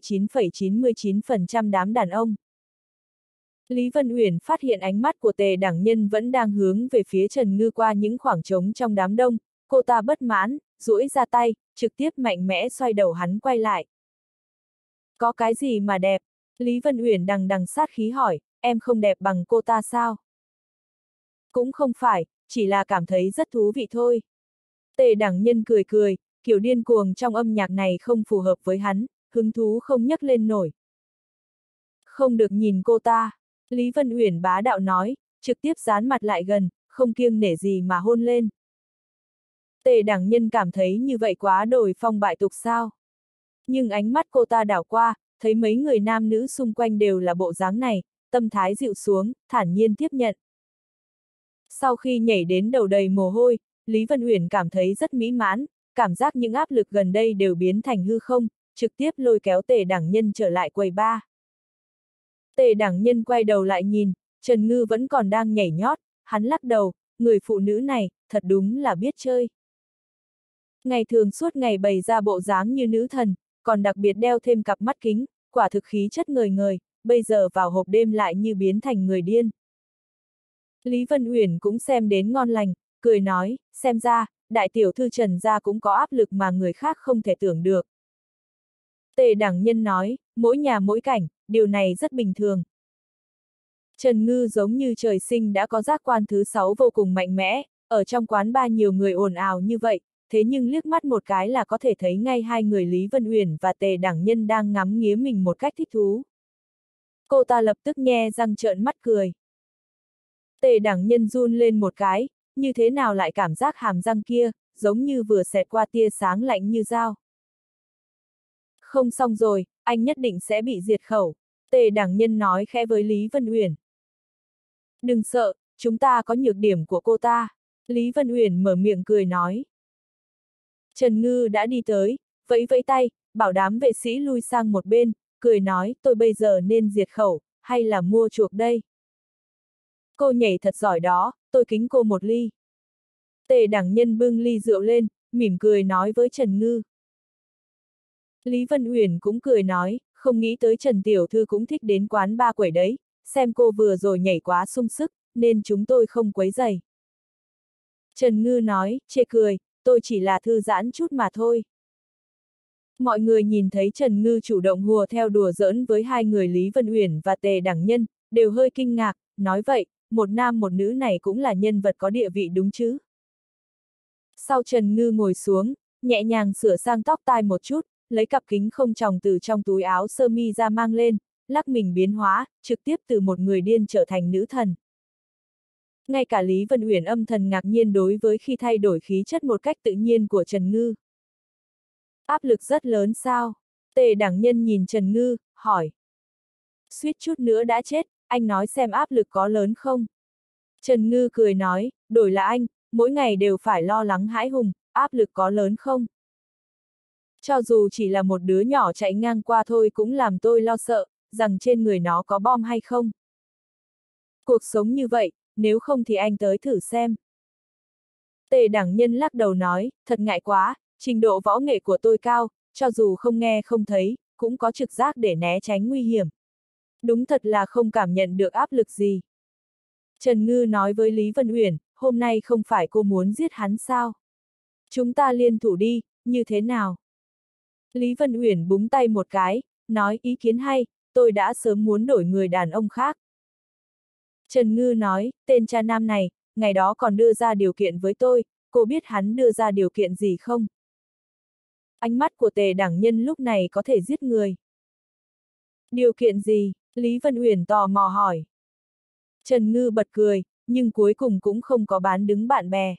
99,99% đám đàn ông. Lý Vân Uyển phát hiện ánh mắt của Tề Đẳng Nhân vẫn đang hướng về phía Trần Ngư qua những khoảng trống trong đám đông, cô ta bất mãn, duỗi ra tay, trực tiếp mạnh mẽ xoay đầu hắn quay lại. Có cái gì mà đẹp? Lý Vân Uyển đằng đằng sát khí hỏi, em không đẹp bằng cô ta sao? Cũng không phải, chỉ là cảm thấy rất thú vị thôi. Tề Đẳng Nhân cười cười, kiểu điên cuồng trong âm nhạc này không phù hợp với hắn, hứng thú không nhấc lên nổi. Không được nhìn cô ta, Lý Vân Uyển bá đạo nói, trực tiếp dán mặt lại gần, không kiêng nể gì mà hôn lên. Tề Đẳng Nhân cảm thấy như vậy quá đồi phong bại tục sao. Nhưng ánh mắt cô ta đảo qua, thấy mấy người nam nữ xung quanh đều là bộ dáng này, tâm thái dịu xuống, thản nhiên tiếp nhận. Sau khi nhảy đến đầu đầy mồ hôi, Lý Vân Uyển cảm thấy rất mỹ mãn, cảm giác những áp lực gần đây đều biến thành hư không, trực tiếp lôi kéo Tề Đẳng Nhân trở lại quầy bar. Tề Đẳng Nhân quay đầu lại nhìn, Trần Ngư vẫn còn đang nhảy nhót, hắn lắc đầu, người phụ nữ này, thật đúng là biết chơi. Ngày thường suốt ngày bày ra bộ dáng như nữ thần, còn đặc biệt đeo thêm cặp mắt kính, quả thực khí chất ngời ngời, bây giờ vào hộp đêm lại như biến thành người điên. Lý Vân Uyển cũng xem đến ngon lành, cười nói, xem ra, đại tiểu thư Trần gia cũng có áp lực mà người khác không thể tưởng được. Tề Đẳng Nhân nói, mỗi nhà mỗi cảnh, điều này rất bình thường. Trần Ngư giống như trời sinh đã có giác quan thứ 6 vô cùng mạnh mẽ, ở trong quán bar nhiều người ồn ào như vậy, thế nhưng liếc mắt một cái là có thể thấy ngay hai người Lý Vân Uyển và Tề Đẳng Nhân đang ngắm nghía mình một cách thích thú. Cô ta lập tức nhe răng trợn mắt cười. Tề Đẳng Nhân run lên một cái, như thế nào lại cảm giác hàm răng kia, giống như vừa xẹt qua tia sáng lạnh như dao. Không xong rồi, anh nhất định sẽ bị diệt khẩu, Tề Đẳng Nhân nói khẽ với Lý Vân Uyển. Đừng sợ, chúng ta có nhược điểm của cô ta, Lý Vân Uyển mở miệng cười nói. Trần Ngư đã đi tới, vẫy vẫy tay, bảo đám vệ sĩ lui sang một bên, cười nói tôi bây giờ nên diệt khẩu, hay là mua chuộc đây? Cô nhảy thật giỏi đó, tôi kính cô một ly. Tề Đẳng Nhân bưng ly rượu lên, mỉm cười nói với Trần Ngư. Lý Vân Uyển cũng cười nói, không nghĩ tới Trần Tiểu Thư cũng thích đến quán ba quẩy đấy, xem cô vừa rồi nhảy quá sung sức, nên chúng tôi không quấy rầy. Trần Ngư nói, chê cười, tôi chỉ là thư giãn chút mà thôi. Mọi người nhìn thấy Trần Ngư chủ động hùa theo đùa giỡn với hai người Lý Vân Uyển và Tề Đẳng Nhân, đều hơi kinh ngạc, nói vậy, một nam một nữ này cũng là nhân vật có địa vị đúng chứ. Sau Trần Ngư ngồi xuống, nhẹ nhàng sửa sang tóc tai một chút, lấy cặp kính không tròng từ trong túi áo sơ mi ra mang lên, lắc mình biến hóa, trực tiếp từ một người điên trở thành nữ thần. Ngay cả Lý Vân Uyển âm thầm ngạc nhiên đối với khi thay đổi khí chất một cách tự nhiên của Trần Ngư. Áp lực rất lớn sao? Tề Đẳng Nhân nhìn Trần Ngư, hỏi. Suýt chút nữa đã chết, anh nói xem áp lực có lớn không? Trần Ngư cười nói, đổi là anh, mỗi ngày đều phải lo lắng hãi hùng, áp lực có lớn không? Cho dù chỉ là một đứa nhỏ chạy ngang qua thôi cũng làm tôi lo sợ, rằng trên người nó có bom hay không. Cuộc sống như vậy, nếu không thì anh tới thử xem. Tề Đẳng Nhân lắc đầu nói, thật ngại quá, trình độ võ nghệ của tôi cao, cho dù không nghe không thấy, cũng có trực giác để né tránh nguy hiểm. Đúng thật là không cảm nhận được áp lực gì. Trần Ngư nói với Lý Vân Uyển, hôm nay không phải cô muốn giết hắn sao? Chúng ta liên thủ đi, như thế nào? Lý Vân Uyển búng tay một cái, nói ý kiến hay, tôi đã sớm muốn đổi người đàn ông khác. Trần Ngư nói, tên cha nam này, ngày đó còn đưa ra điều kiện với tôi, cô biết hắn đưa ra điều kiện gì không? Ánh mắt của Tề Đẳng Nhân lúc này có thể giết người. Điều kiện gì? Lý Vân Uyển tò mò hỏi. Trần Ngư bật cười, nhưng cuối cùng cũng không có bán đứng bạn bè.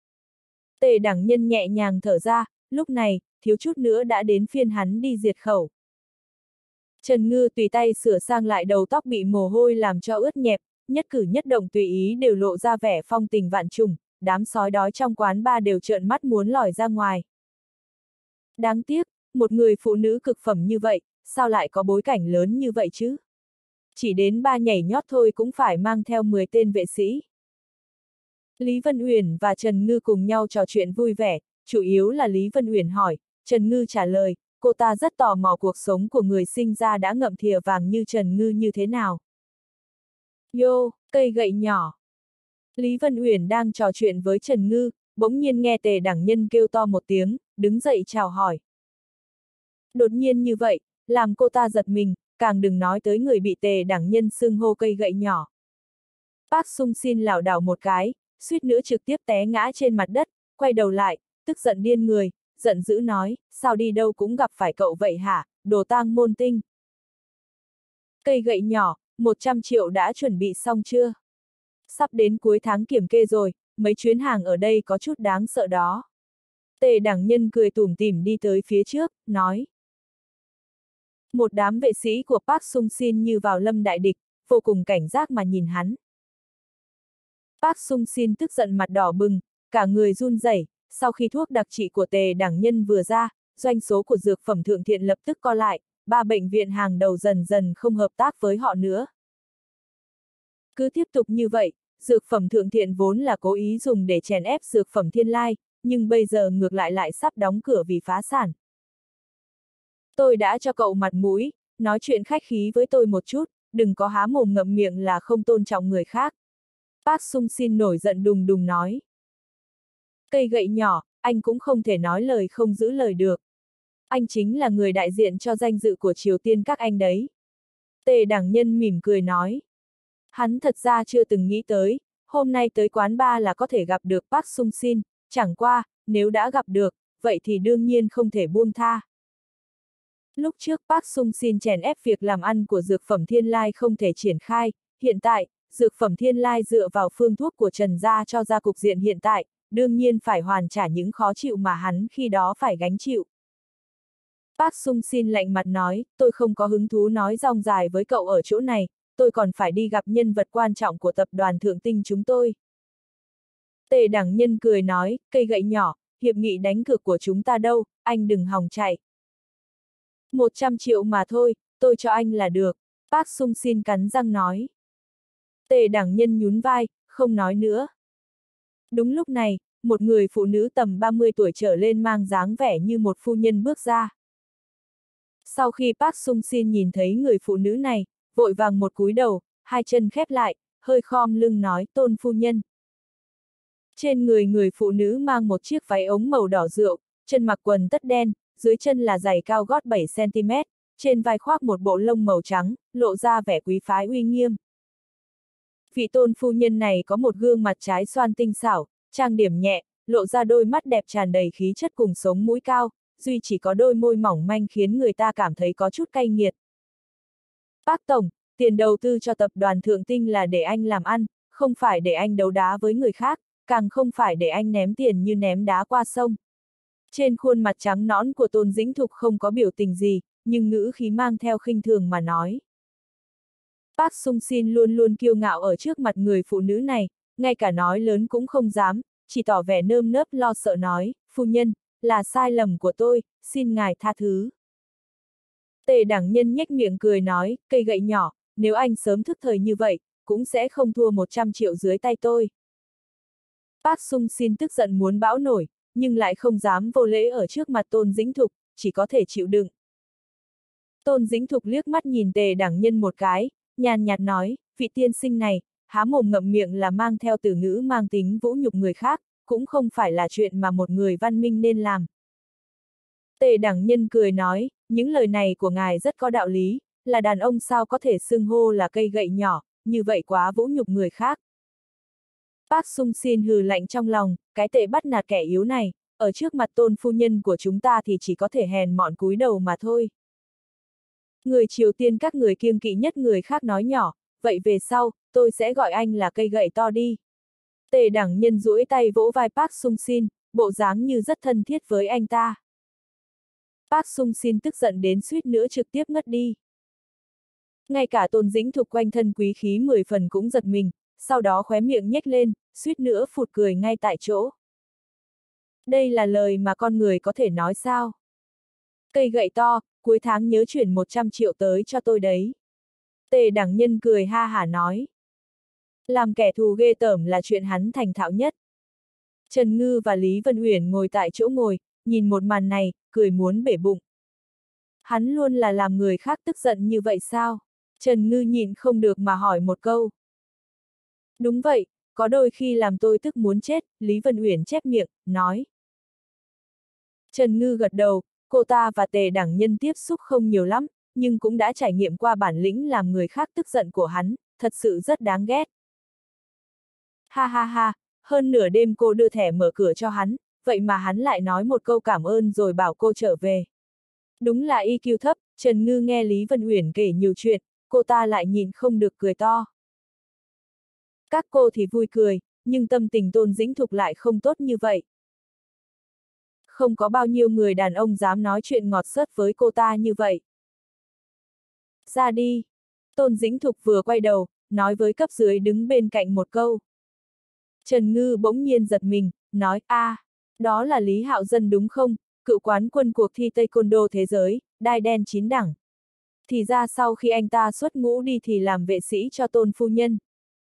Tề Đẳng Nhân nhẹ nhàng thở ra, lúc này, thiếu chút nữa đã đến phiên hắn đi diệt khẩu. Trần Ngư tùy tay sửa sang lại đầu tóc bị mồ hôi làm cho ướt nhẹp, nhất cử nhất động tùy ý đều lộ ra vẻ phong tình vạn trùng, đám sói đói trong quán ba đều trợn mắt muốn lòi ra ngoài. Đáng tiếc, một người phụ nữ cực phẩm như vậy, sao lại có bối cảnh lớn như vậy chứ? Chỉ đến ba nhảy nhót thôi cũng phải mang theo 10 tên vệ sĩ. Lý Vân Uyển và Trần Ngư cùng nhau trò chuyện vui vẻ, chủ yếu là Lý Vân Uyển hỏi, Trần Ngư trả lời, cô ta rất tò mò cuộc sống của người sinh ra đã ngậm thìa vàng như Trần Ngư như thế nào. Yo, cây gậy nhỏ. Lý Vân Uyển đang trò chuyện với Trần Ngư, bỗng nhiên nghe Tề Đẳng Nhân kêu to một tiếng, đứng dậy chào hỏi. Đột nhiên như vậy, làm cô ta giật mình, càng đừng nói tới người bị Tề Đẳng Nhân xưng hô cây gậy nhỏ. Park Sung Sin lảo đảo một cái, suýt nữa trực tiếp té ngã trên mặt đất, quay đầu lại, tức giận điên người, giận dữ nói, sao đi đâu cũng gặp phải cậu vậy hả, đồ tang môn tinh. Cây gậy nhỏ, 100 triệu đã chuẩn bị xong chưa? Sắp đến cuối tháng kiểm kê rồi, mấy chuyến hàng ở đây có chút đáng sợ đó. Tề Đẳng Nhân cười tủm tỉm đi tới phía trước, nói. Một đám vệ sĩ của Park Sung Sin như vào lâm đại địch, vô cùng cảnh giác mà nhìn hắn. Park Sung Sin tức giận mặt đỏ bừng, cả người run rẩy. Sau khi thuốc đặc trị của Tề Đẳng Nhân vừa ra, doanh số của dược phẩm Thượng Thiện lập tức co lại, 3 bệnh viện hàng đầu dần dần không hợp tác với họ nữa. Cứ tiếp tục như vậy, dược phẩm Thượng Thiện vốn là cố ý dùng để chèn ép dược phẩm Thiên Lai, nhưng bây giờ ngược lại sắp đóng cửa vì phá sản. Tôi đã cho cậu mặt mũi, nói chuyện khách khí với tôi một chút, đừng có há mồm ngậm miệng là không tôn trọng người khác. Park Sung Sin nổi giận đùng đùng nói. Cây gậy nhỏ, anh cũng không thể nói lời không giữ lời được. Anh chính là người đại diện cho danh dự của Triều Tiên các anh đấy. Tề Đẳng Nhân mỉm cười nói. Hắn thật ra chưa từng nghĩ tới, hôm nay tới quán bar là có thể gặp được Park Sung Sin, chẳng qua, nếu đã gặp được, vậy thì đương nhiên không thể buông tha. Lúc trước Park Sung Sin chèn ép việc làm ăn của dược phẩm Thiên Lai không thể triển khai, hiện tại, dược phẩm Thiên Lai dựa vào phương thuốc của Trần gia cho ra cục diện hiện tại, đương nhiên phải hoàn trả những khó chịu mà hắn khi đó phải gánh chịu. Park Sung Sin lạnh mặt nói, tôi không có hứng thú nói rong dài với cậu ở chỗ này, tôi còn phải đi gặp nhân vật quan trọng của tập đoàn Thượng Tinh chúng tôi. Tề Đẳng Nhân cười nói, cây gậy nhỏ, hiệp nghị đánh cược của chúng ta đâu, anh đừng hòng chạy. 100 triệu mà thôi, tôi cho anh là được, Park Sung Sin cắn răng nói. Tề Đẳng Nhân nhún vai, không nói nữa. Đúng lúc này, một người phụ nữ tầm 30 tuổi trở lên mang dáng vẻ như một phu nhân bước ra. Sau khi Park Sung Sin nhìn thấy người phụ nữ này, vội vàng một cúi đầu, hai chân khép lại, hơi khom lưng nói Tôn phu nhân. Trên người người phụ nữ mang một chiếc váy ống màu đỏ rượu, chân mặc quần tất đen, dưới chân là giày cao gót 7 cm, trên vai khoác một bộ lông màu trắng, lộ ra vẻ quý phái uy nghiêm. Vị Tôn phu nhân này có một gương mặt trái xoan tinh xảo, trang điểm nhẹ, lộ ra đôi mắt đẹp tràn đầy khí chất cùng sống mũi cao, duy chỉ có đôi môi mỏng manh khiến người ta cảm thấy có chút cay nghiệt. Park tổng, tiền đầu tư cho tập đoàn Thượng Tinh là để anh làm ăn, không phải để anh đấu đá với người khác, càng không phải để anh ném tiền như ném đá qua sông. Trên khuôn mặt trắng nõn của Tôn Dĩnh Thục không có biểu tình gì, nhưng ngữ khí mang theo khinh thường mà nói. Park Sung Sin luôn luôn kiêu ngạo ở trước mặt người phụ nữ này, ngay cả nói lớn cũng không dám, chỉ tỏ vẻ nơm nớp lo sợ nói, phu nhân, là sai lầm của tôi, xin ngài tha thứ. Tề Đẳng Nhân nhếch miệng cười nói, cây gậy nhỏ, nếu anh sớm thức thời như vậy, cũng sẽ không thua 100 triệu dưới tay tôi. Park Sung Sin tức giận muốn bão nổi, nhưng lại không dám vô lễ ở trước mặt Tôn Dĩnh Thục, chỉ có thể chịu đựng. Tôn Dĩnh Thục liếc mắt nhìn Tề Đẳng Nhân một cái, nhàn nhạt nói, vị tiên sinh này, há mồm ngậm miệng là mang theo từ ngữ mang tính vũ nhục người khác, cũng không phải là chuyện mà một người văn minh nên làm. Tề Đẳng Nhân cười nói, những lời này của ngài rất có đạo lý, là đàn ông sao có thể xưng hô là cây gậy nhỏ, như vậy quá vũ nhục người khác. Park Sung Sin hừ lạnh trong lòng, cái tệ bắt nạt kẻ yếu này, ở trước mặt Tôn phu nhân của chúng ta thì chỉ có thể hèn mọn cúi đầu mà thôi. Người Triều Tiên các người kiêng kỵ nhất người khác nói nhỏ, vậy về sau, tôi sẽ gọi anh là cây gậy to đi. Tề Đẳng Nhân duỗi tay vỗ vai Park Sung Sin, bộ dáng như rất thân thiết với anh ta. Park Sung Sin tức giận đến suýt nữa trực tiếp ngất đi. Ngay cả Tôn Dĩnh Thục quanh thân quý khí 10 phần cũng giật mình, sau đó khóe miệng nhếch lên, suýt nữa phụt cười ngay tại chỗ. Đây là lời mà con người có thể nói sao? Cây gậy to, cuối tháng nhớ chuyển 100 triệu tới cho tôi đấy. Tề Đẳng Nhân cười ha hả nói. Làm kẻ thù ghê tởm là chuyện hắn thành thạo nhất. Trần Ngư và Lý Vân Uyển ngồi tại chỗ ngồi, nhìn một màn này, cười muốn bể bụng. Hắn luôn là làm người khác tức giận như vậy sao? Trần Ngư nhịn không được mà hỏi một câu. Đúng vậy, có đôi khi làm tôi tức muốn chết, Lý Vân Uyển chép miệng, nói. Trần Ngư gật đầu, cô ta và Tề Đẳng Nhân tiếp xúc không nhiều lắm, nhưng cũng đã trải nghiệm qua bản lĩnh làm người khác tức giận của hắn, thật sự rất đáng ghét. Ha ha ha, hơn nửa đêm cô đưa thẻ mở cửa cho hắn, vậy mà hắn lại nói một câu cảm ơn rồi bảo cô trở về. Đúng là IQ thấp, Trần Ngư nghe Lý Vân Uyển kể nhiều chuyện, cô ta lại nhìn không được cười to. Các cô thì vui cười, nhưng tâm tình Tôn Dĩnh Thục lại không tốt như vậy. Không có bao nhiêu người đàn ông dám nói chuyện ngọt xớt với cô ta như vậy. Ra đi. Tôn Dĩnh Thục vừa quay đầu, nói với cấp dưới đứng bên cạnh một câu. Trần Ngư bỗng nhiên giật mình, nói, đó là Lý Hạo Dân đúng không, cựu quán quân cuộc thi Taekwondo thế giới, đai đen 9 đẳng. Thì ra sau khi anh ta xuất ngũ đi thì làm vệ sĩ cho Tôn phu nhân.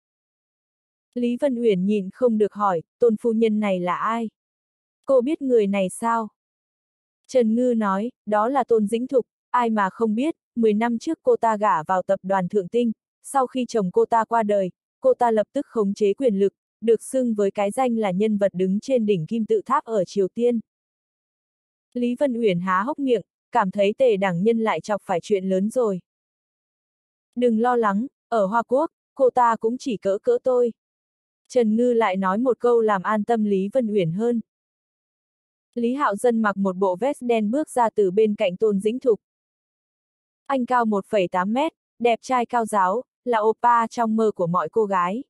Lý Vân Uyển nhìn không được hỏi, Tôn phu nhân này là ai? Cô biết người này sao? Trần Ngư nói, đó là Tôn Dĩnh Thục, ai mà không biết, 10 năm trước cô ta gả vào tập đoàn Thượng Tinh, sau khi chồng cô ta qua đời, cô ta lập tức khống chế quyền lực, được xưng với cái danh là nhân vật đứng trên đỉnh kim tự tháp ở Triều Tiên. Lý Vân Uyển há hốc miệng, cảm thấy Tề Đẳng Nhân lại chọc phải chuyện lớn rồi. Đừng lo lắng, ở Hoa Quốc, cô ta cũng chỉ cỡ tôi. Trần Ngư lại nói một câu làm an tâm Lý Vân Uyển hơn. Lý Hạo Dân mặc một bộ vest đen bước ra từ bên cạnh Tôn Dĩnh Thục. Anh cao 1,8 mét, đẹp trai cao ráo, là oppa trong mơ của mọi cô gái.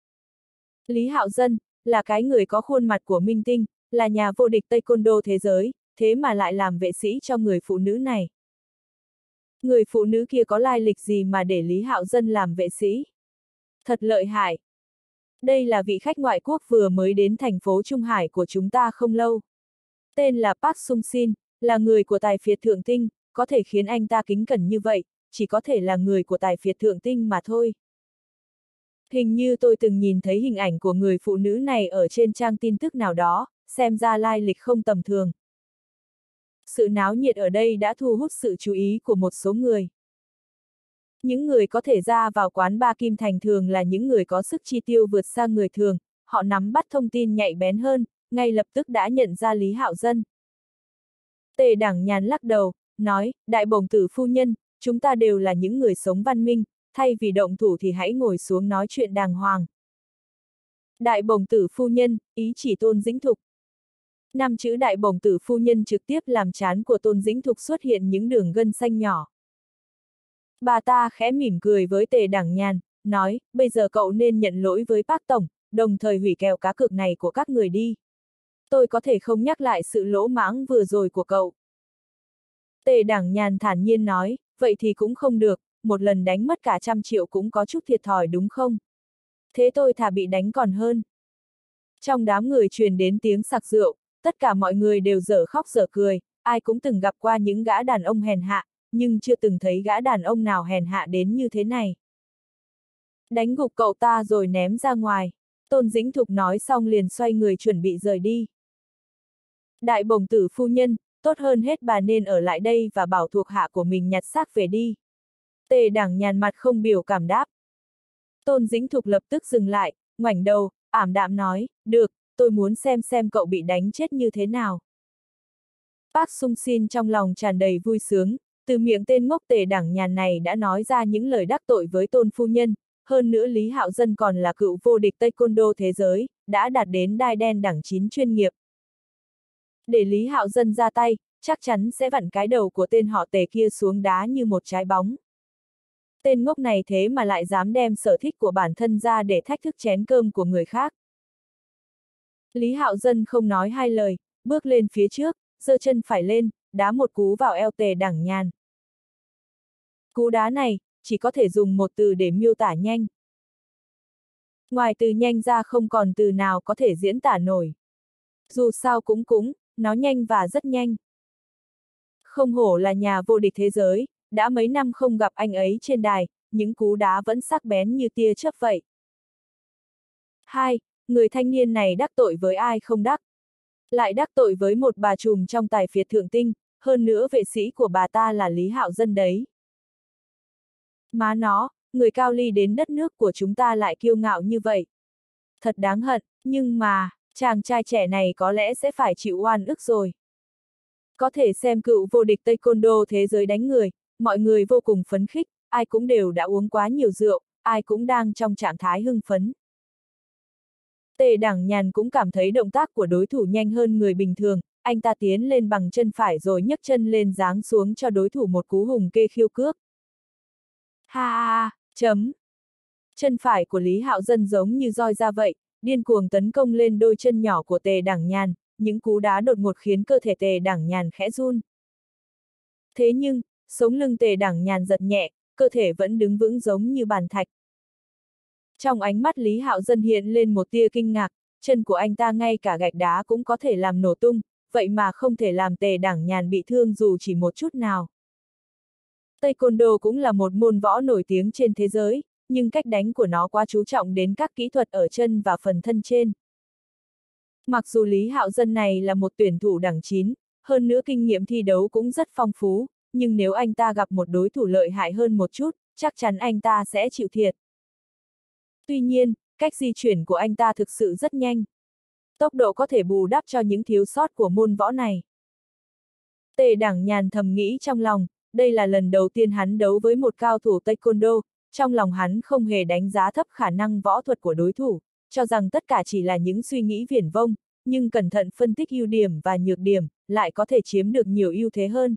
Lý Hạo Dân, là cái người có khuôn mặt của minh tinh, là nhà vô địch Taekwondo thế giới, thế mà lại làm vệ sĩ cho người phụ nữ này. Người phụ nữ kia có lai lịch gì mà để Lý Hạo Dân làm vệ sĩ? Thật lợi hại. Đây là vị khách ngoại quốc vừa mới đến thành phố Trung Hải của chúng ta không lâu. Tên là Park Sung Sin, là người của tài phiệt Thượng Tinh, có thể khiến anh ta kính cẩn như vậy, chỉ có thể là người của tài phiệt Thượng Tinh mà thôi. Hình như tôi từng nhìn thấy hình ảnh của người phụ nữ này ở trên trang tin tức nào đó, xem ra lai lịch không tầm thường. Sự náo nhiệt ở đây đã thu hút sự chú ý của một số người. Những người có thể ra vào quán bar Kim Thành thường là những người có sức chi tiêu vượt xa người thường, họ nắm bắt thông tin nhạy bén hơn, ngay lập tức đã nhận ra Lý Hạo Dân. Tề Đảng Nhàn lắc đầu, nói, đại bổng tử phu nhân, chúng ta đều là những người sống văn minh, thay vì động thủ thì hãy ngồi xuống nói chuyện đàng hoàng. Đại bổng tử phu nhân, ý chỉ Tôn Dĩnh Thục. 5 chữ đại bổng tử phu nhân trực tiếp làm trán của Tôn Dĩnh Thục xuất hiện những đường gân xanh nhỏ. Bà ta khẽ mỉm cười với Tề Đảng Nhàn, nói, bây giờ cậu nên nhận lỗi với bác tổng, đồng thời hủy kèo cá cược này của các người đi. Tôi có thể không nhắc lại sự lỗ mãng vừa rồi của cậu. Tề Đảng Nhàn thản nhiên nói, vậy thì cũng không được, một lần đánh mất cả 100 triệu cũng có chút thiệt thòi đúng không? Thế tôi thà bị đánh còn hơn. Trong đám người truyền đến tiếng sặc rượu, tất cả mọi người đều dở khóc dở cười, ai cũng từng gặp qua những gã đàn ông hèn hạ, nhưng chưa từng thấy gã đàn ông nào hèn hạ đến như thế này. Đánh gục cậu ta rồi ném ra ngoài, Tôn Dĩnh Thục nói xong liền xoay người chuẩn bị rời đi. Đại bổng tử phu nhân, tốt hơn hết bà nên ở lại đây và bảo thuộc hạ của mình nhặt xác về đi. Tề Đảng Nhàn mặt không biểu cảm đáp. Tôn Dĩnh Thục lập tức dừng lại, ngoảnh đầu, ảm đạm nói, được, tôi muốn xem cậu bị đánh chết như thế nào. Park Sung Sin trong lòng tràn đầy vui sướng, từ miệng tên ngốc Tề Đảng Nhàn này đã nói ra những lời đắc tội với Tôn phu nhân, hơn nữa Lý Hạo Dân còn là cựu vô địch taekwondo thế giới, đã đạt đến đai đen đẳng 9 chuyên nghiệp. Để Lý Hạo Dân ra tay, chắc chắn sẽ vặn cái đầu của tên họ Tề kia xuống đá như một trái bóng. Tên ngốc này thế mà lại dám đem sở thích của bản thân ra để thách thức chén cơm của người khác. Lý Hạo Dân không nói hai lời, bước lên phía trước, giơ chân phải lên, đá một cú vào eo Tề Đảng Nhàn. Cú đá này, chỉ có thể dùng một từ để miêu tả nhanh. Ngoài từ nhanh ra không còn từ nào có thể diễn tả nổi. Dù sao cũng, nó nhanh và rất nhanh. Không hổ là nhà vô địch thế giới, đã mấy năm không gặp anh ấy trên đài, những cú đá vẫn sắc bén như tia chớp vậy. 2. Người thanh niên này đắc tội với ai không đắc? Lại đắc tội với một bà trùm trong tài phiệt thượng tinh, hơn nữa vệ sĩ của bà ta là Lý Hạo Dân đấy. Má nó, người cao ly đến đất nước của chúng ta lại kiêu ngạo như vậy. Thật đáng hận, nhưng mà, chàng trai trẻ này có lẽ sẽ phải chịu oan ức rồi. Có thể xem cựu vô địch taekwondo thế giới đánh người, mọi người vô cùng phấn khích, ai cũng đều đã uống quá nhiều rượu, ai cũng đang trong trạng thái hưng phấn. Tề Đảng Nhàn cũng cảm thấy động tác của đối thủ nhanh hơn người bình thường, anh ta tiến lên bằng chân phải rồi nhấc chân lên giáng xuống cho đối thủ một cú hùng kê khiêu cước. Ha ha ha, chấm. Chân phải của Lý Hạo Dân giống như roi ra vậy, điên cuồng tấn công lên đôi chân nhỏ của Tề Đảng Nhàn, những cú đá đột ngột khiến cơ thể Tề Đảng Nhàn khẽ run. Thế nhưng, sống lưng Tề Đảng Nhàn giật nhẹ, cơ thể vẫn đứng vững giống như bàn thạch. Trong ánh mắt Lý Hạo Dân hiện lên một tia kinh ngạc, chân của anh ta ngay cả gạch đá cũng có thể làm nổ tung, vậy mà không thể làm Tề Đảng Nhàn bị thương dù chỉ một chút nào. Taekwondo cũng là một môn võ nổi tiếng trên thế giới, nhưng cách đánh của nó quá chú trọng đến các kỹ thuật ở chân và phần thân trên. Mặc dù Lý Hạo Dân này là một tuyển thủ đẳng 9, hơn nữa kinh nghiệm thi đấu cũng rất phong phú, nhưng nếu anh ta gặp một đối thủ lợi hại hơn một chút, chắc chắn anh ta sẽ chịu thiệt. Tuy nhiên, cách di chuyển của anh ta thực sự rất nhanh. Tốc độ có thể bù đắp cho những thiếu sót của môn võ này. Tề Đảng Nhàn thầm nghĩ trong lòng, đây là lần đầu tiên hắn đấu với một cao thủ taekwondo, trong lòng hắn không hề đánh giá thấp khả năng võ thuật của đối thủ, cho rằng tất cả chỉ là những suy nghĩ viển vông, nhưng cẩn thận phân tích ưu điểm và nhược điểm, lại có thể chiếm được nhiều ưu thế hơn.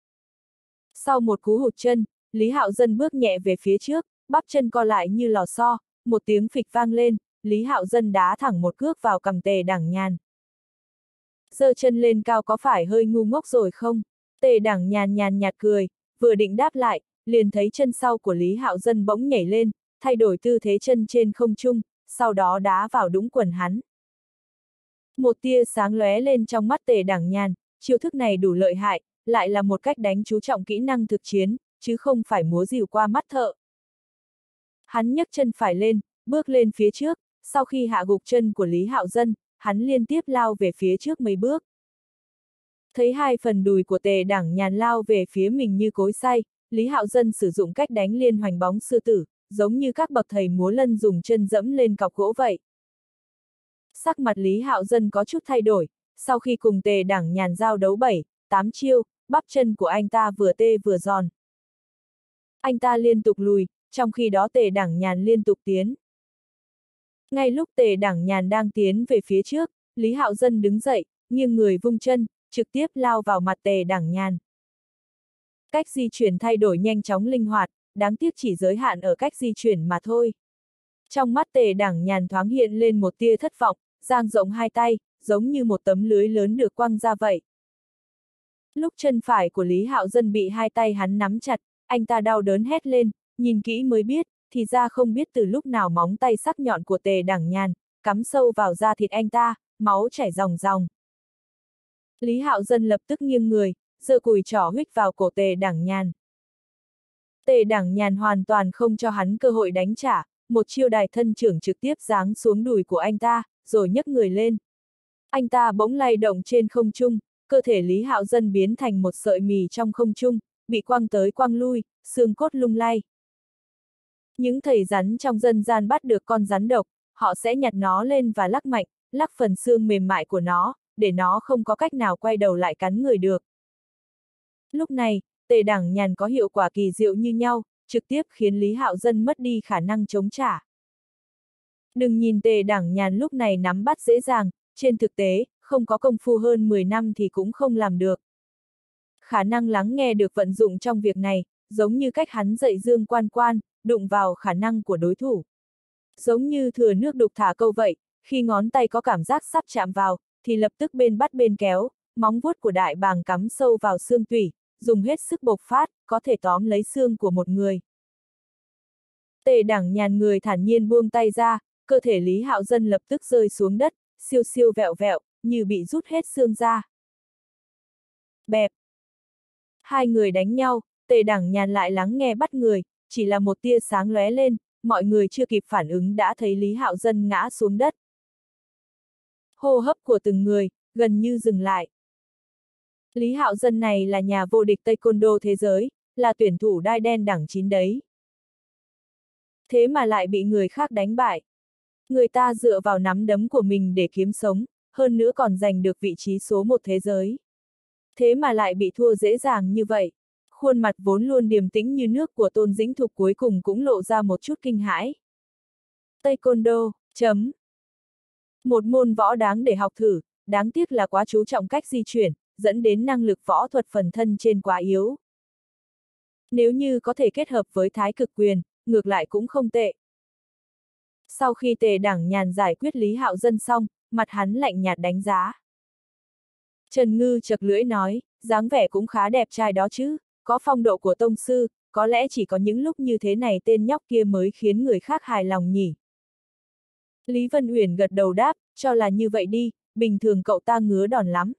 Sau một cú hụt chân, Lý Hạo Dân bước nhẹ về phía trước, bắp chân co lại như lò xo, một tiếng phịch vang lên, Lý Hạo Dân đá thẳng một cước vào cằm Tề Đảng Nhàn. Giơ chân lên cao có phải hơi ngu ngốc rồi không? Tề Đảng Nhàn nhàn nhạt cười, vừa định đáp lại, liền thấy chân sau của Lý Hạo Dân bỗng nhảy lên, thay đổi tư thế chân trên không trung, sau đó đá vào đúng quần hắn. Một tia sáng lóe lên trong mắt Tề Đảng Nhàn, chiêu thức này đủ lợi hại, lại là một cách đánh chú trọng kỹ năng thực chiến, chứ không phải múa rìu qua mắt thợ. Hắn nhấc chân phải lên, bước lên phía trước, sau khi hạ gục chân của Lý Hạo Dân, hắn liên tiếp lao về phía trước mấy bước. Thấy hai phần đùi của Tề Đảng Nhàn lao về phía mình như cối xay, Lý Hạo Dân sử dụng cách đánh liên hoành bóng sư tử, giống như các bậc thầy múa lân dùng chân dẫm lên cọc gỗ vậy. Sắc mặt Lý Hạo Dân có chút thay đổi, sau khi cùng Tề Đảng Nhàn giao đấu 7-8 chiêu, bắp chân của anh ta vừa tê vừa giòn. Anh ta liên tục lùi, trong khi đó Tề Đảng Nhàn liên tục tiến. Ngay lúc Tề Đảng Nhàn đang tiến về phía trước, Lý Hạo Dân đứng dậy, nghiêng người vung chân, trực tiếp lao vào mặt Tề Đảng Nhàn. Cách di chuyển thay đổi nhanh chóng linh hoạt, đáng tiếc chỉ giới hạn ở cách di chuyển mà thôi. Trong mắt Tề Đảng Nhàn thoáng hiện lên một tia thất vọng, dang rộng hai tay, giống như một tấm lưới lớn được quăng ra vậy. Lúc chân phải của Lý Hạo Dân bị hai tay hắn nắm chặt, anh ta đau đớn hét lên, nhìn kỹ mới biết, thì ra không biết từ lúc nào móng tay sắc nhọn của Tề Đảng Nhàn cắm sâu vào da thịt anh ta, máu chảy ròng ròng. Lý Hạo Dân lập tức nghiêng người, giơ cùi trỏ huých vào cổ Tề Đảng Nhàn. Tề Đảng Nhàn hoàn toàn không cho hắn cơ hội đánh trả, một chiêu đài thân trưởng trực tiếp giáng xuống đùi của anh ta, rồi nhấc người lên. Anh ta bỗng lay động trên không trung, cơ thể Lý Hạo Dân biến thành một sợi mì trong không trung, bị quăng tới quăng lui, xương cốt lung lay. Những thầy rắn trong dân gian bắt được con rắn độc, họ sẽ nhặt nó lên và lắc mạnh, lắc phần xương mềm mại của nó, để nó không có cách nào quay đầu lại cắn người được. Lúc này, Tề Đảng Nhàn có hiệu quả kỳ diệu như nhau, trực tiếp khiến Lý Hạo Dân mất đi khả năng chống trả. Đừng nhìn Tề Đảng Nhàn lúc này nắm bắt dễ dàng, trên thực tế, không có công phu hơn 10 năm thì cũng không làm được. Khả năng lắng nghe được vận dụng trong việc này, giống như cách hắn dạy Dương Quan Quan, đụng vào khả năng của đối thủ. Giống như thừa nước đục thả câu vậy, khi ngón tay có cảm giác sắp chạm vào, thì lập tức bên bắt bên kéo, móng vuốt của đại bàng cắm sâu vào xương tủy, dùng hết sức bộc phát, có thể tóm lấy xương của một người. Tề Đảng Nhàn người thản nhiên buông tay ra, cơ thể Lý Hạo Dân lập tức rơi xuống đất, siêu siêu vẹo vẹo, như bị rút hết xương ra. Bẹp. Hai người đánh nhau, Tề Đảng Nhàn lại lắng nghe bắt người, chỉ là một tia sáng lóe lên, mọi người chưa kịp phản ứng đã thấy Lý Hạo Dân ngã xuống đất. Hô hấp của từng người, gần như dừng lại. Lý Hạo Dân này là nhà vô địch Taekwondo thế giới, là tuyển thủ đai đen đẳng 9 đấy. Thế mà lại bị người khác đánh bại. Người ta dựa vào nắm đấm của mình để kiếm sống, hơn nữa còn giành được vị trí số 1 thế giới. Thế mà lại bị thua dễ dàng như vậy. Khuôn mặt vốn luôn điềm tĩnh như nước của Tôn Dĩnh Thục cuối cùng cũng lộ ra một chút kinh hãi. Taekwondo, chấm. Một môn võ đáng để học thử, đáng tiếc là quá chú trọng cách di chuyển, dẫn đến năng lực võ thuật phần thân trên quá yếu. Nếu như có thể kết hợp với Thái Cực Quyền, ngược lại cũng không tệ. Sau khi Tề Đảng Nhàn giải quyết Lý Hạo Dân xong, mặt hắn lạnh nhạt đánh giá. Trần Ngư chật lưỡi nói, dáng vẻ cũng khá đẹp trai đó chứ, có phong độ của tông sư, có lẽ chỉ có những lúc như thế này tên nhóc kia mới khiến người khác hài lòng nhỉ. Lý Vân Uyển gật đầu đáp, cho là như vậy đi, bình thường cậu ta ngứa đòn lắm.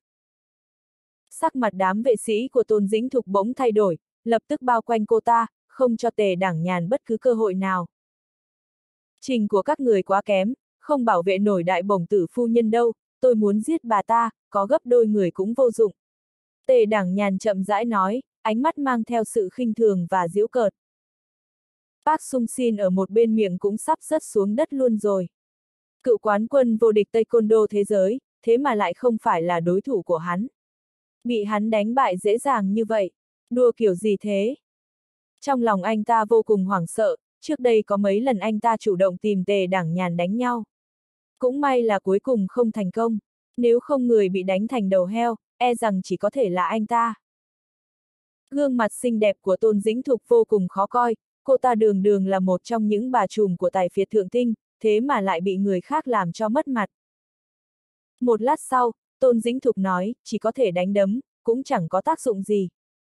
Sắc mặt đám vệ sĩ của Tôn Dĩnh Thục bỗng thay đổi, lập tức bao quanh cô ta, không cho Tề Đảng Nhàn bất cứ cơ hội nào. Trình của các người quá kém, không bảo vệ nổi đại bổng tử phu nhân đâu, tôi muốn giết bà ta, có gấp đôi người cũng vô dụng. Tề Đảng Nhàn chậm rãi nói, ánh mắt mang theo sự khinh thường và giễu cợt. Park Sung Sin ở một bên miệng cũng sắp rớt xuống đất luôn rồi. Cựu quán quân vô địch Taekwondo thế giới, thế mà lại không phải là đối thủ của hắn. Bị hắn đánh bại dễ dàng như vậy, đùa kiểu gì thế? Trong lòng anh ta vô cùng hoảng sợ, trước đây có mấy lần anh ta chủ động tìm Tề Đảng Nhàn đánh nhau. Cũng may là cuối cùng không thành công, nếu không người bị đánh thành đầu heo, e rằng chỉ có thể là anh ta. Gương mặt xinh đẹp của Tôn Dĩnh Thục vô cùng khó coi, cô ta đường đường là một trong những bà trùm của tài phiệt thượng tinh, thế mà lại bị người khác làm cho mất mặt. Một lát sau, Tôn Dĩnh Thục nói, chỉ có thể đánh đấm, cũng chẳng có tác dụng gì.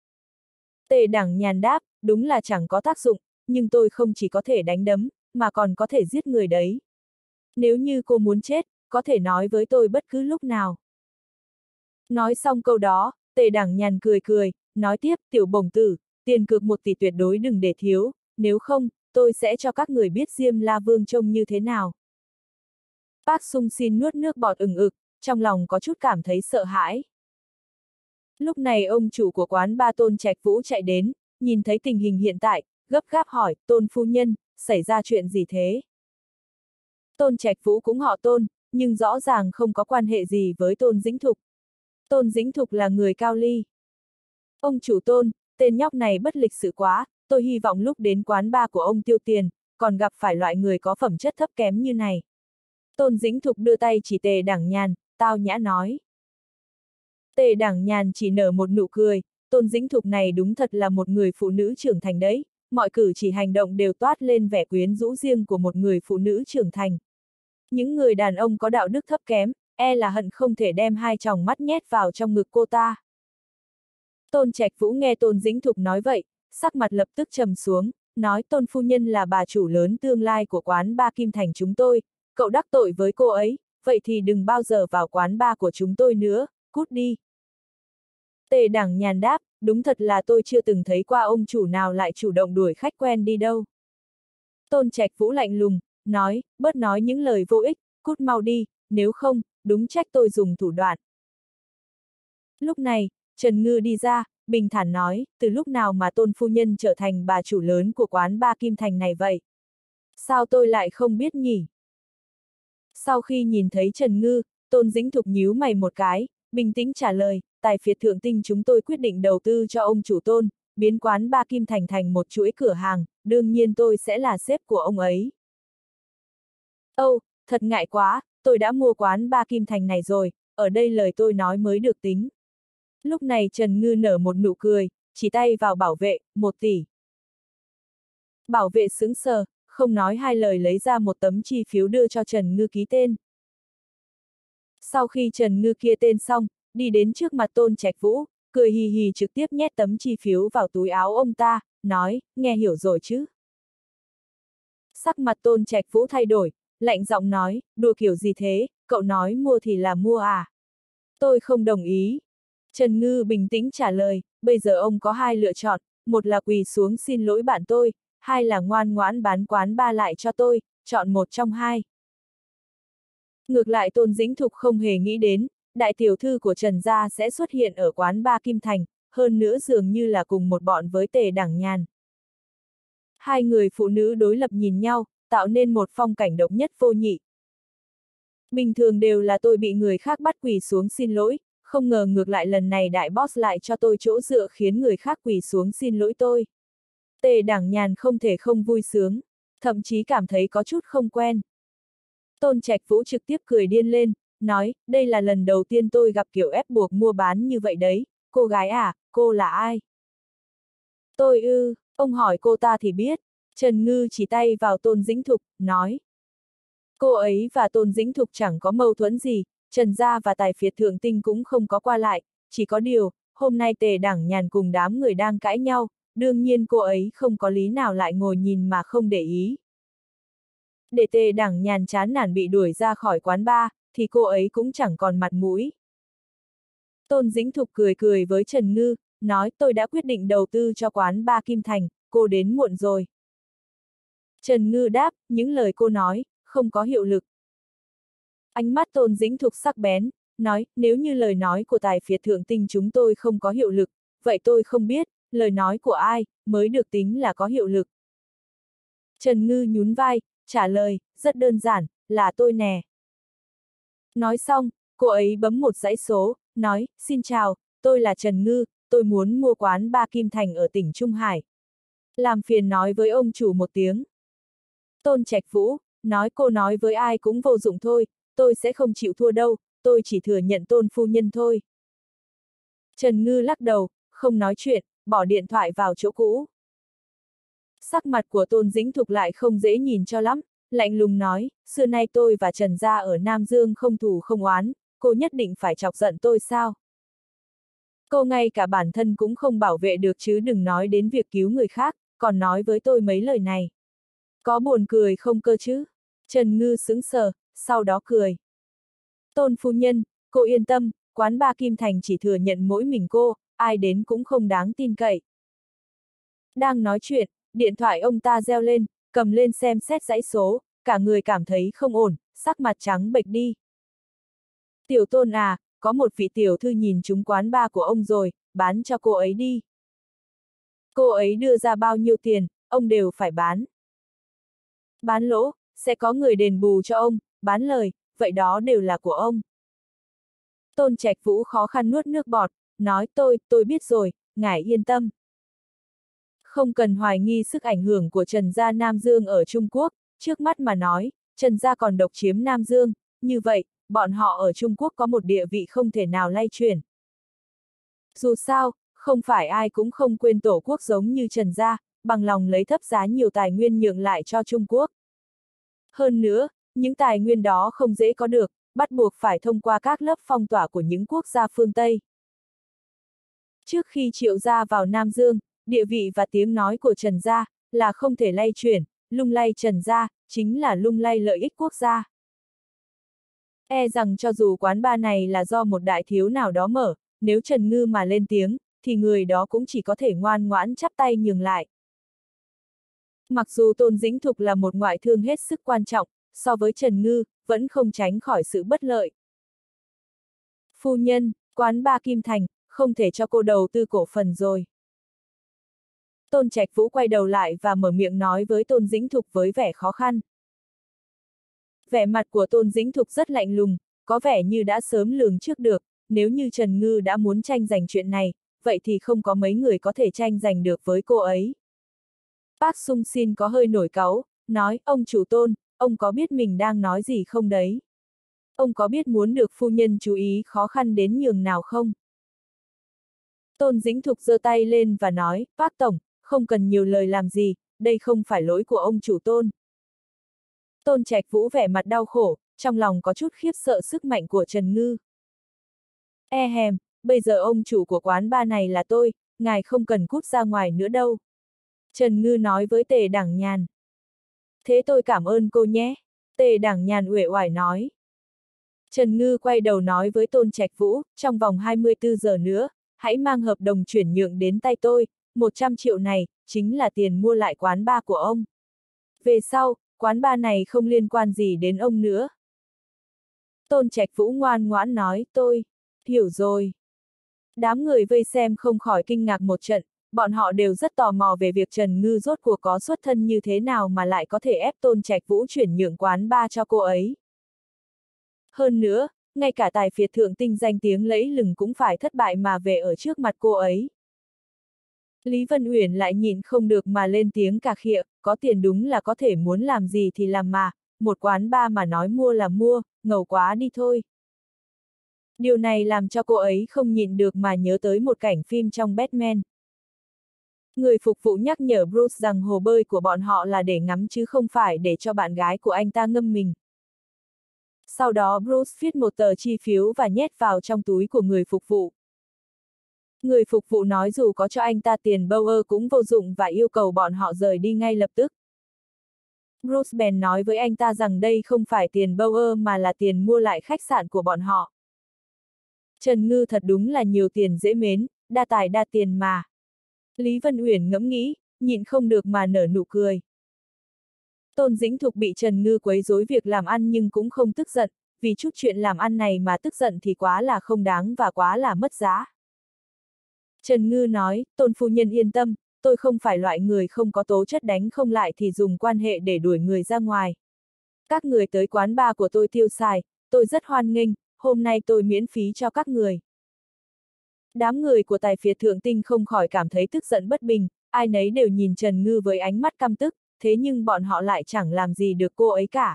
Tề Đảng Nhàn đáp, đúng là chẳng có tác dụng, nhưng tôi không chỉ có thể đánh đấm, mà còn có thể giết người đấy. Nếu như cô muốn chết, có thể nói với tôi bất cứ lúc nào. Nói xong câu đó, Tề Đảng Nhàn cười cười, nói tiếp, tiểu bổng tử, tiền cược 1 tỷ tuyệt đối đừng để thiếu, nếu không, tôi sẽ cho các người biết Diêm La Vương trông như thế nào. Park Sung Sin nuốt nước bọt ừng ực, trong lòng có chút cảm thấy sợ hãi. Lúc này ông chủ của quán ba Tôn Trạch Vũ chạy đến, nhìn thấy tình hình hiện tại, gấp gáp hỏi, Tôn phu nhân, xảy ra chuyện gì thế? Tôn Trạch Vũ cũng họ Tôn, nhưng rõ ràng không có quan hệ gì với Tôn Dĩnh Thục. Tôn Dĩnh Thục là người Cao Ly. Ông chủ Tôn, tên nhóc này bất lịch sự quá, tôi hy vọng lúc đến quán ba của ông tiêu tiền, còn gặp phải loại người có phẩm chất thấp kém như này. Tôn Dĩnh Thục đưa tay chỉ Tề Đảng Nhàn, tao nhã nói. Tề Đảng Nhàn chỉ nở một nụ cười, Tôn Dĩnh Thục này đúng thật là một người phụ nữ trưởng thành đấy, mọi cử chỉ hành động đều toát lên vẻ quyến rũ riêng của một người phụ nữ trưởng thành. Những người đàn ông có đạo đức thấp kém, e là hận không thể đem hai tròng mắt nhét vào trong ngực cô ta. Tôn Trạch Vũ nghe Tôn Dĩnh Thục nói vậy, sắc mặt lập tức trầm xuống, nói Tôn phu nhân là bà chủ lớn tương lai của quán ba Kim Thành chúng tôi, cậu đắc tội với cô ấy, vậy thì đừng bao giờ vào quán ba của chúng tôi nữa, cút đi. Tề Đảng Nhàn đáp, đúng thật là tôi chưa từng thấy qua ông chủ nào lại chủ động đuổi khách quen đi đâu. Tôn Trạch Vũ lạnh lùng, nói, bớt nói những lời vô ích, cút mau đi, nếu không, đúng trách tôi dùng thủ đoạn. Lúc này, Trần Ngư đi ra, bình thản nói, từ lúc nào mà Tôn phu nhân trở thành bà chủ lớn của quán ba Kim Thành này vậy? Sao tôi lại không biết nhỉ? Sau khi nhìn thấy Trần Ngư, Tôn Dĩnh Thục nhíu mày một cái, bình tĩnh trả lời, tài phiệt Thượng Tinh chúng tôi quyết định đầu tư cho ông chủ Tôn, biến quán ba Kim Thành thành một chuỗi cửa hàng, đương nhiên tôi sẽ là sếp của ông ấy. Âu, thật ngại quá, tôi đã mua quán ba Kim Thành này rồi, ở đây lời tôi nói mới được tính. Lúc này Trần Ngư nở một nụ cười, chỉ tay vào bảo vệ, 1 tỷ. Bảo vệ sững sờ, không nói hai lời lấy ra một tấm chi phiếu đưa cho Trần Ngư ký tên. Sau khi Trần Ngư kia tên xong, đi đến trước mặt Tôn Trạch Vũ, cười hì hì trực tiếp nhét tấm chi phiếu vào túi áo ông ta, nói, nghe hiểu rồi chứ. Sắc mặt Tôn Trạch Vũ thay đổi, lạnh giọng nói, đùa kiểu gì thế, cậu nói mua thì là mua à? Tôi không đồng ý. Trần Ngư bình tĩnh trả lời, bây giờ ông có hai lựa chọn, một là quỳ xuống xin lỗi bạn tôi, hai là ngoan ngoãn bán quán ba lại cho tôi, chọn một trong hai. Ngược lại Tôn Dĩnh Thục không hề nghĩ đến, đại tiểu thư của Trần gia sẽ xuất hiện ở quán ba Kim Thành, hơn nữa dường như là cùng một bọn với Tề Đảng Nhàn. Hai người phụ nữ đối lập nhìn nhau, tạo nên một phong cảnh độc nhất vô nhị. Bình thường đều là tôi bị người khác bắt quỳ xuống xin lỗi, không ngờ ngược lại lần này đại boss lại cho tôi chỗ dựa khiến người khác quỳ xuống xin lỗi tôi. Tề Đảng Nhàn không thể không vui sướng, thậm chí cảm thấy có chút không quen. Tôn Trạch Vũ trực tiếp cười điên lên, nói, đây là lần đầu tiên tôi gặp kiểu ép buộc mua bán như vậy đấy, cô gái à, cô là ai? Tôi ư, ông hỏi cô ta thì biết. Trần Ngư chỉ tay vào Tôn Dĩnh Thục, nói. Cô ấy và Tôn Dĩnh Thục chẳng có mâu thuẫn gì, Trần gia và tài phiệt Thượng Tinh cũng không có qua lại, chỉ có điều, hôm nay Tề Đảng Nhàn cùng đám người đang cãi nhau, đương nhiên cô ấy không có lý nào lại ngồi nhìn mà không để ý. Để Tề Đảng Nhàn chán nản bị đuổi ra khỏi quán bar, thì cô ấy cũng chẳng còn mặt mũi. Tôn Dĩnh Thục cười cười với Trần Ngư, nói tôi đã quyết định đầu tư cho quán bar Kim Thành, cô đến muộn rồi. Trần Ngư đáp, những lời cô nói, không có hiệu lực. Ánh mắt Tôn Dĩnh Thục sắc bén, nói, nếu như lời nói của tài phiệt Thượng Tinh chúng tôi không có hiệu lực, vậy tôi không biết, lời nói của ai, mới được tính là có hiệu lực. Trần Ngư nhún vai, trả lời, rất đơn giản, là tôi nè. Nói xong, cô ấy bấm một dãy số, nói, xin chào, tôi là Trần Ngư, tôi muốn mua quán ba Kim Thành ở tỉnh Trung Hải. Làm phiền nói với ông chủ một tiếng. Tôn Trạch Vũ, nói cô nói với ai cũng vô dụng thôi, tôi sẽ không chịu thua đâu, tôi chỉ thừa nhận Tôn phu nhân thôi. Trần Ngư lắc đầu, không nói chuyện, bỏ điện thoại vào chỗ cũ. Sắc mặt của Tôn Dĩnh Thục lại không dễ nhìn cho lắm, lạnh lùng nói, xưa nay tôi và Trần gia ở Nam Dương không thù không oán, cô nhất định phải chọc giận tôi sao? Cô ngay cả bản thân cũng không bảo vệ được chứ đừng nói đến việc cứu người khác, còn nói với tôi mấy lời này. Có buồn cười không cơ chứ? Trần Ngư sững sờ, sau đó cười. Tôn phu nhân, cô yên tâm, quán ba Kim Thành chỉ thừa nhận mỗi mình cô, ai đến cũng không đáng tin cậy. Đang nói chuyện, điện thoại ông ta reo lên, cầm lên xem xét dãy số, cả người cảm thấy không ổn, sắc mặt trắng bệch đi. Tiểu Tôn à, có một vị tiểu thư nhìn trúng quán bar của ông rồi, bán cho cô ấy đi. Cô ấy đưa ra bao nhiêu tiền, ông đều phải bán. Bán lỗ, sẽ có người đền bù cho ông, bán lời, vậy đó đều là của ông. Tôn Trạch Vũ khó khăn nuốt nước bọt, nói tôi biết rồi, ngài yên tâm. Không cần hoài nghi sức ảnh hưởng của Trần gia Nam Dương ở Trung Quốc, trước mắt mà nói, Trần gia còn độc chiếm Nam Dương, như vậy, bọn họ ở Trung Quốc có một địa vị không thể nào lay chuyển. Dù sao, không phải ai cũng không quên tổ quốc giống như Trần gia, bằng lòng lấy thấp giá nhiều tài nguyên nhượng lại cho Trung Quốc. Hơn nữa, những tài nguyên đó không dễ có được, bắt buộc phải thông qua các lớp phong tỏa của những quốc gia phương Tây. Trước khi Triệu gia vào Nam Dương, địa vị và tiếng nói của Trần gia là không thể lay chuyển, lung lay Trần gia chính là lung lay lợi ích quốc gia. E rằng cho dù quán bar này là do một đại thiếu nào đó mở, nếu Trần Ngư mà lên tiếng, thì người đó cũng chỉ có thể ngoan ngoãn chắp tay nhường lại. Mặc dù Tôn Dĩnh Thục là một ngoại thương hết sức quan trọng, so với Trần Ngư, vẫn không tránh khỏi sự bất lợi. Phu nhân, quán bar Kim Thành, không thể cho cô đầu tư cổ phần rồi. Tôn Trạch Vũ quay đầu lại và mở miệng nói với Tôn Dĩnh Thục với vẻ khó khăn. Vẻ mặt của Tôn Dĩnh Thục rất lạnh lùng, có vẻ như đã sớm lường trước được, nếu như Trần Ngư đã muốn tranh giành chuyện này, vậy thì không có mấy người có thể tranh giành được với cô ấy. Park Sung Sin có hơi nổi cáu, nói, ông chủ Tôn, ông có biết mình đang nói gì không đấy? Ông có biết muốn được phu nhân chú ý khó khăn đến nhường nào không? Tôn Dĩnh Thục giơ tay lên và nói, Park Tổng, không cần nhiều lời làm gì, đây không phải lỗi của ông chủ Tôn. Tôn Trạch Vũ vẻ mặt đau khổ, trong lòng có chút khiếp sợ sức mạnh của Trần Ngư. E hèm, bây giờ ông chủ của quán bar này là tôi, ngài không cần cút ra ngoài nữa đâu. Trần Ngư nói với Tề Đảng Nhàn. Thế tôi cảm ơn cô nhé, Tề Đảng Nhàn uể oải nói. Trần Ngư quay đầu nói với Tôn Trạch Vũ, trong vòng 24 giờ nữa, hãy mang hợp đồng chuyển nhượng đến tay tôi, 100 triệu này, chính là tiền mua lại quán bar của ông. Về sau, quán bar này không liên quan gì đến ông nữa. Tôn Trạch Vũ ngoan ngoãn nói, tôi hiểu rồi. Đám người vây xem không khỏi kinh ngạc một trận, bọn họ đều rất tò mò về việc Trần Ngư rốt cuộc có xuất thân như thế nào mà lại có thể ép Tôn Trạch Vũ chuyển nhượng quán bar cho cô ấy. Hơn nữa, ngay cả tài phiệt thượng tinh danh tiếng lẫy lừng cũng phải thất bại mà về ở trước mặt cô ấy. Lý Vân Uyển lại nhịn không được mà lên tiếng cà khịa, có tiền đúng là có thể muốn làm gì thì làm mà, một quán bar mà nói mua là mua, ngầu quá đi thôi. Điều này làm cho cô ấy không nhịn được mà nhớ tới một cảnh phim trong Batman. Người phục vụ nhắc nhở Bruce rằng hồ bơi của bọn họ là để ngắm chứ không phải để cho bạn gái của anh ta ngâm mình. Sau đó Bruce viết một tờ chi phiếu và nhét vào trong túi của người phục vụ. Người phục vụ nói dù có cho anh ta tiền Bauer cũng vô dụng và yêu cầu bọn họ rời đi ngay lập tức. Bruce bèn nói với anh ta rằng đây không phải tiền Bauer mà là tiền mua lại khách sạn của bọn họ. Trần Ngư thật đúng là nhiều tiền dễ mến, đa tài đa tiền mà. Lý Vân Uyển ngẫm nghĩ, nhịn không được mà nở nụ cười. Tôn Dĩnh Thục bị Trần Ngư quấy rối việc làm ăn nhưng cũng không tức giận, vì chút chuyện làm ăn này mà tức giận thì quá là không đáng và quá là mất giá. Trần Ngư nói, Tôn phu nhân yên tâm, tôi không phải loại người không có tố chất đánh không lại thì dùng quan hệ để đuổi người ra ngoài. Các người tới quán bar của tôi tiêu xài, tôi rất hoan nghênh, hôm nay tôi miễn phí cho các người. Đám người của tài phiệt thượng tinh không khỏi cảm thấy tức giận bất bình, ai nấy đều nhìn Trần Ngư với ánh mắt căm tức, thế nhưng bọn họ lại chẳng làm gì được cô ấy cả.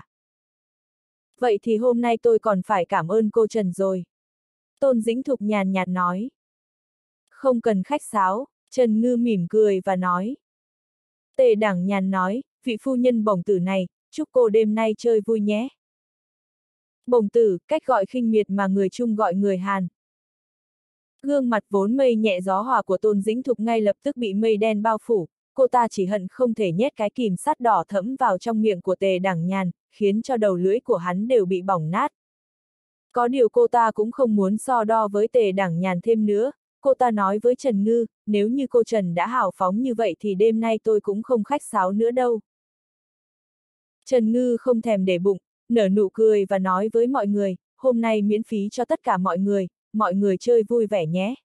Vậy thì hôm nay tôi còn phải cảm ơn cô Trần rồi. Tôn Dĩnh Thục nhàn nhạt nói. Không cần khách sáo, Trần Ngư mỉm cười và nói. Tề Đảng Nhàn nói, vị phu nhân bổng tử này, chúc cô đêm nay chơi vui nhé. Bổng tử, cách gọi khinh miệt mà người Trung gọi người Hàn. Gương mặt vốn mây nhẹ gió hòa của Tôn Dĩnh Thục ngay lập tức bị mây đen bao phủ, cô ta chỉ hận không thể nhét cái kìm sắt đỏ thẫm vào trong miệng của Tề Đảng Nhàn, khiến cho đầu lưỡi của hắn đều bị bỏng nát. Có điều cô ta cũng không muốn so đo với Tề Đảng Nhàn thêm nữa, cô ta nói với Trần Ngư, nếu như cô Trần đã hào phóng như vậy thì đêm nay tôi cũng không khách sáo nữa đâu. Trần Ngư không thèm để bụng, nở nụ cười và nói với mọi người, hôm nay miễn phí cho tất cả mọi người chơi vui vẻ nhé.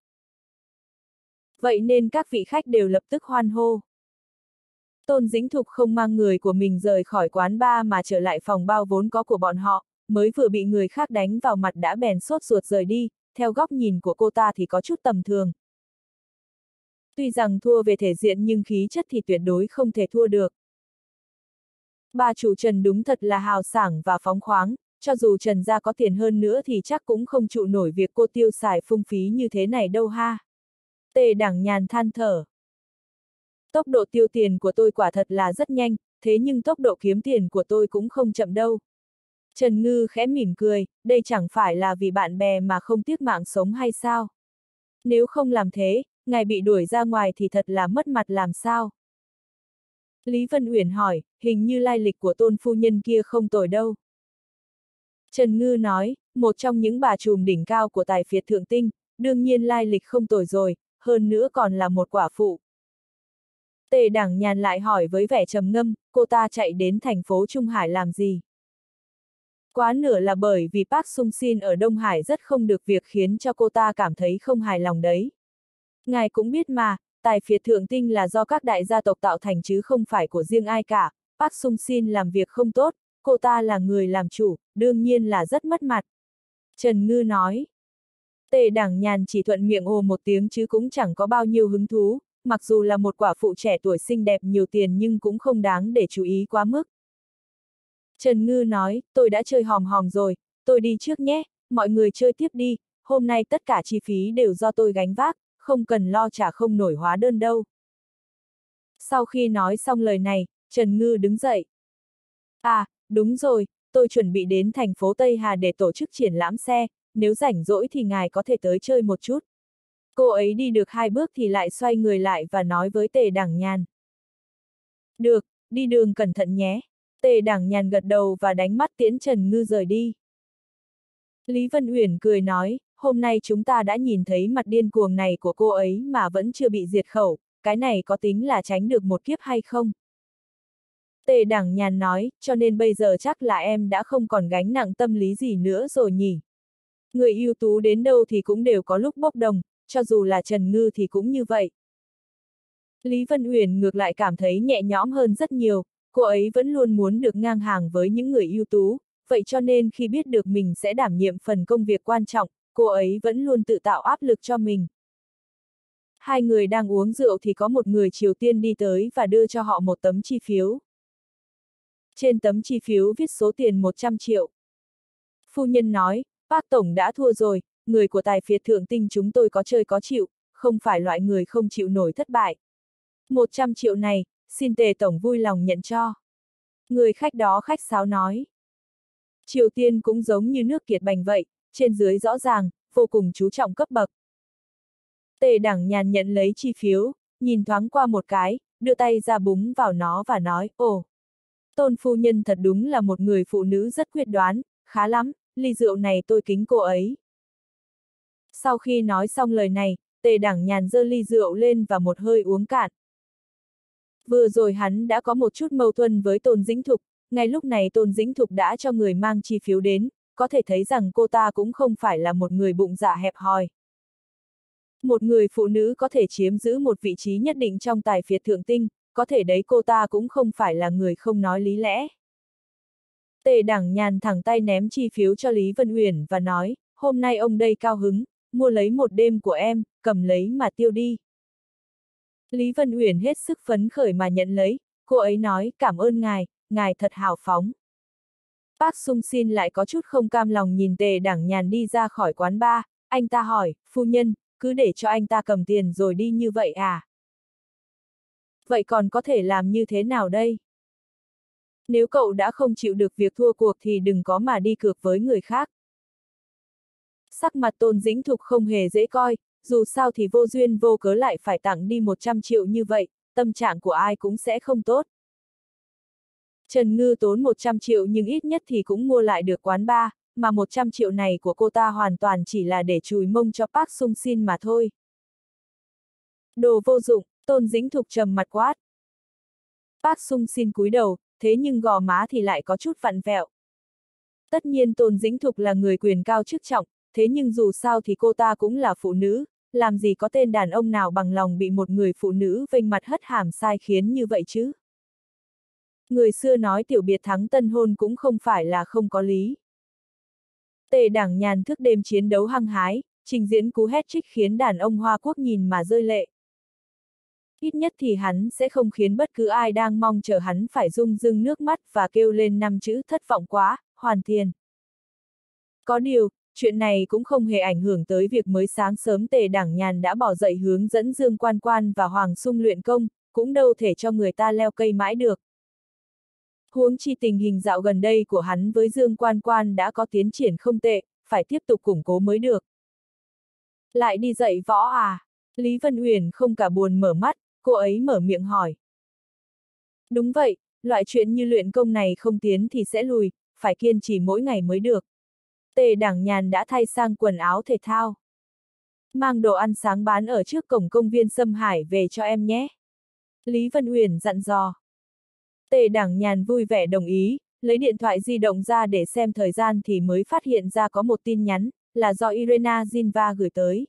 Vậy nên các vị khách đều lập tức hoan hô. Tôn Dĩnh Thục không mang người của mình rời khỏi quán bar mà trở lại phòng bao vốn có của bọn họ, mới vừa bị người khác đánh vào mặt đã bèn sốt ruột rời đi, theo góc nhìn của cô ta thì có chút tầm thường. Tuy rằng thua về thể diện nhưng khí chất thì tuyệt đối không thể thua được. Bà chủ Trần đúng thật là hào sảng và phóng khoáng, cho dù Trần gia có tiền hơn nữa thì chắc cũng không trụ nổi việc cô tiêu xài phung phí như thế này đâu ha. Tề Đẳng Nhàn than thở. Tốc độ tiêu tiền của tôi quả thật là rất nhanh, thế nhưng tốc độ kiếm tiền của tôi cũng không chậm đâu. Trần Ngư khẽ mỉm cười, đây chẳng phải là vì bạn bè mà không tiếc mạng sống hay sao? Nếu không làm thế, ngài bị đuổi ra ngoài thì thật là mất mặt làm sao? Lý Vân Uyển hỏi, hình như lai lịch của Tôn phu nhân kia không tồi đâu. Trần Ngư nói, một trong những bà trùm đỉnh cao của tài phiệt thượng tinh, đương nhiên lai lịch không tồi rồi, hơn nữa còn là một quả phụ. Tề Đẳng Nhàn lại hỏi với vẻ trầm ngâm, cô ta chạy đến thành phố Trung Hải làm gì? Quá nửa là bởi vì Park Sung Sin ở Đông Hải rất không được việc khiến cho cô ta cảm thấy không hài lòng đấy. Ngài cũng biết mà, tài phiệt thượng tinh là do các đại gia tộc tạo thành chứ không phải của riêng ai cả. Park Sung Sin làm việc không tốt, cô ta là người làm chủ, đương nhiên là rất mất mặt. Trần Ngư nói. Tề Đẳng Nhàn chỉ thuận miệng ồ một tiếng chứ cũng chẳng có bao nhiêu hứng thú, mặc dù là một quả phụ trẻ tuổi xinh đẹp nhiều tiền nhưng cũng không đáng để chú ý quá mức. Trần Ngư nói, tôi đã chơi hòm hòm rồi, tôi đi trước nhé, mọi người chơi tiếp đi, hôm nay tất cả chi phí đều do tôi gánh vác, không cần lo trả không nổi hóa đơn đâu. Sau khi nói xong lời này, Trần Ngư đứng dậy. À, đúng rồi, tôi chuẩn bị đến thành phố Tây Hà để tổ chức triển lãm xe, nếu rảnh rỗi thì ngài có thể tới chơi một chút. Cô ấy đi được 2 bước thì lại xoay người lại và nói với Tề Đẳng Nhàn. Được, đi đường cẩn thận nhé. Tề Đẳng Nhàn gật đầu và đánh mắt tiễn Trần Ngư rời đi. Lý Vân Uyển cười nói, hôm nay chúng ta đã nhìn thấy mặt điên cuồng này của cô ấy mà vẫn chưa bị diệt khẩu, cái này có tính là tránh được một kiếp hay không? Tề Đẳng Nhàn nói, cho nên bây giờ chắc là em đã không còn gánh nặng tâm lý gì nữa rồi nhỉ. Người ưu tú đến đâu thì cũng đều có lúc bốc đồng, cho dù là Trần Ngư thì cũng như vậy. Lý Vân Uyển ngược lại cảm thấy nhẹ nhõm hơn rất nhiều, cô ấy vẫn luôn muốn được ngang hàng với những người ưu tú, vậy cho nên khi biết được mình sẽ đảm nhiệm phần công việc quan trọng, cô ấy vẫn luôn tự tạo áp lực cho mình. Hai người đang uống rượu thì có một người Triều Tiên đi tới và đưa cho họ một tấm chi phiếu. Trên tấm chi phiếu viết số tiền 100 triệu. Phu nhân nói, bác Tổng đã thua rồi, người của tài phiệt thượng tinh chúng tôi có chơi có chịu, không phải loại người không chịu nổi thất bại. 100 triệu này, xin Tề Tổng vui lòng nhận cho. Người khách đó khách sáo nói. Triều Tiên cũng giống như nước Kiệt Bành vậy, trên dưới rõ ràng, vô cùng chú trọng cấp bậc. Tề Đẳng Nhàn nhận lấy chi phiếu, nhìn thoáng qua một cái, đưa tay ra búng vào nó và nói, ồ. Tôn phu nhân thật đúng là một người phụ nữ rất quyết đoán, khá lắm, ly rượu này tôi kính cô ấy. Sau khi nói xong lời này, Tề Đẳng Nhàn giơ ly rượu lên và một hơi uống cạn. Vừa rồi hắn đã có một chút mâu thuẫn với Tôn Dĩnh Thục, ngay lúc này Tôn Dĩnh Thục đã cho người mang chi phiếu đến, có thể thấy rằng cô ta cũng không phải là một người bụng dạ hẹp hòi. Một người phụ nữ có thể chiếm giữ một vị trí nhất định trong tài phiệt thượng tinh, có thể đấy cô ta cũng không phải là người không nói lý lẽ. Tề Đẳng Nhàn thẳng tay ném chi phiếu cho Lý Vân Uyển và nói, hôm nay ông đây cao hứng, mua lấy một đêm của em, cầm lấy mà tiêu đi. Lý Vân Uyển hết sức phấn khởi mà nhận lấy, cô ấy nói, cảm ơn ngài thật hào phóng. Park Sung Sin lại có chút không cam lòng nhìn Tề Đẳng Nhàn đi ra khỏi quán bar, anh ta hỏi, phu nhân, cứ để cho anh ta cầm tiền rồi đi như vậy à? Vậy còn có thể làm như thế nào đây? Nếu cậu đã không chịu được việc thua cuộc thì đừng có mà đi cược với người khác. Sắc mặt Tôn Dĩnh Thục không hề dễ coi, dù sao thì vô duyên vô cớ lại phải tặng đi 100 triệu như vậy, tâm trạng của ai cũng sẽ không tốt. Trần Ngư tốn 100 triệu nhưng ít nhất thì cũng mua lại được quán bar, mà 100 triệu này của cô ta hoàn toàn chỉ là để chùi mông cho Park Sung Sin mà thôi. Đồ vô dụng, Tôn Dĩnh Thục trầm mặt quát. Park Sung Sin cúi đầu, thế nhưng gò má thì lại có chút vặn vẹo. Tất nhiên Tôn Dĩnh Thục là người quyền cao chức trọng, thế nhưng dù sao thì cô ta cũng là phụ nữ, làm gì có tên đàn ông nào bằng lòng bị một người phụ nữ vênh mặt hất hàm sai khiến như vậy chứ. Người xưa nói tiểu biệt thắng tân hôn cũng không phải là không có lý. Tề Đảng Nhàn thức đêm chiến đấu hăng hái, trình diễn cú hat-trick khiến đàn ông Hoa Quốc nhìn mà rơi lệ. Ít nhất thì hắn sẽ không khiến bất cứ ai đang mong chờ hắn phải rưng rưng nước mắt và kêu lên 5 chữ thất vọng quá, hoàn tiền. Có điều, chuyện này cũng không hề ảnh hưởng tới việc mới sáng sớm Tề Đảng Nhàn đã bỏ dậy hướng dẫn Dương Quan Quan và Hoàng Sung luyện công, cũng đâu thể cho người ta leo cây mãi được. Huống chi tình hình dạo gần đây của hắn với Dương Quan Quan đã có tiến triển không tệ, phải tiếp tục củng cố mới được. Lại đi dạy võ à? Lý Vân Uyển không cả buồn mở mắt, cô ấy mở miệng hỏi. Đúng vậy, loại chuyện như luyện công này không tiến thì sẽ lùi, phải kiên trì mỗi ngày mới được. Tề Đảng Nhàn đã thay sang quần áo thể thao. Mang đồ ăn sáng bán ở trước cổng công viên Sâm Hải về cho em nhé. Lý Vân Uyển dặn dò. Tề Đảng Nhàn vui vẻ đồng ý, lấy điện thoại di động ra để xem thời gian thì mới phát hiện ra có một tin nhắn, là do Irena Zinva gửi tới.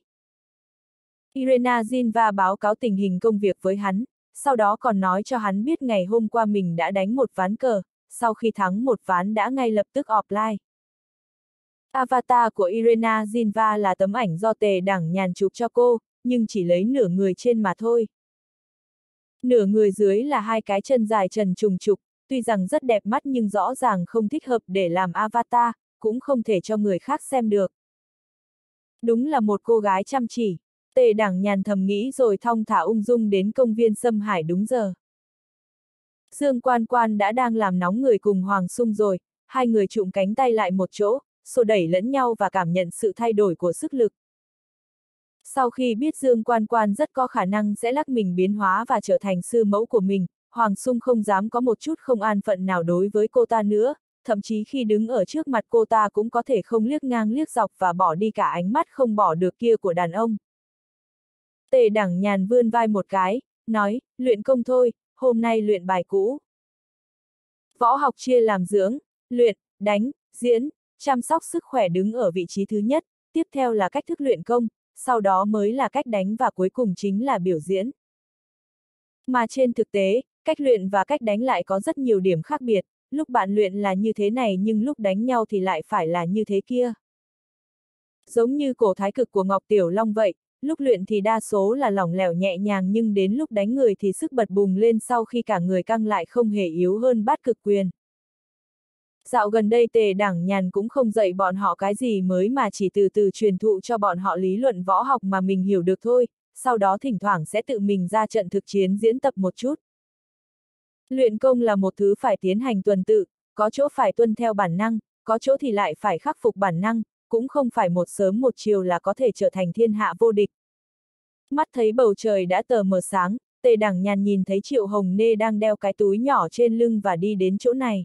Irena Zinva báo cáo tình hình công việc với hắn, sau đó còn nói cho hắn biết ngày hôm qua mình đã đánh một ván cờ, sau khi thắng một ván đã ngay lập tức offline. Avatar của Irena Zinva là tấm ảnh do Tề Đảng Nhàn chụp cho cô, nhưng chỉ lấy nửa người trên mà thôi. Nửa người dưới là hai cái chân dài trần trùng trục, tuy rằng rất đẹp mắt nhưng rõ ràng không thích hợp để làm avatar, cũng không thể cho người khác xem được. Đúng là một cô gái chăm chỉ. Tề Đảng Nhàn thầm nghĩ rồi thong thả ung dung đến công viên Sâm Hải đúng giờ. Dương Quan Quan đã đang làm nóng người cùng Hoàng Sung rồi, hai người chụm cánh tay lại một chỗ, xô đẩy lẫn nhau và cảm nhận sự thay đổi của sức lực. Sau khi biết Dương Quan Quan rất có khả năng sẽ lắc mình biến hóa và trở thành sư mẫu của mình, Hoàng Sung không dám có một chút không an phận nào đối với cô ta nữa, thậm chí khi đứng ở trước mặt cô ta cũng có thể không liếc ngang liếc dọc và bỏ đi cả ánh mắt không bỏ được kia của đàn ông. Tề Đảng Nhàn vươn vai một cái, nói, luyện công thôi, hôm nay luyện bài cũ. Võ học chia làm dưỡng, luyện, đánh, diễn, chăm sóc sức khỏe đứng ở vị trí thứ nhất, tiếp theo là cách thức luyện công, sau đó mới là cách đánh và cuối cùng chính là biểu diễn. Mà trên thực tế, cách luyện và cách đánh lại có rất nhiều điểm khác biệt, lúc bạn luyện là như thế này nhưng lúc đánh nhau thì lại phải là như thế kia. Giống như cổ thái cực của Ngọc Tiểu Long vậy, lúc luyện thì đa số là lỏng lẻo nhẹ nhàng nhưng đến lúc đánh người thì sức bật bùng lên sau khi cả người căng lại không hề yếu hơn bát cực quyền. Dạo gần đây Tề Đảng Nhàn cũng không dạy bọn họ cái gì mới mà chỉ từ từ truyền thụ cho bọn họ lý luận võ học mà mình hiểu được thôi, sau đó thỉnh thoảng sẽ tự mình ra trận thực chiến diễn tập một chút. Luyện công là một thứ phải tiến hành tuần tự, có chỗ phải tuân theo bản năng, có chỗ thì lại phải khắc phục bản năng, cũng không phải một sớm một chiều là có thể trở thành thiên hạ vô địch. Mắt thấy bầu trời đã tờ mờ sáng, Tề Đảng Nhàn nhìn thấy Triệu Hồng Nê đang đeo cái túi nhỏ trên lưng và đi đến chỗ này.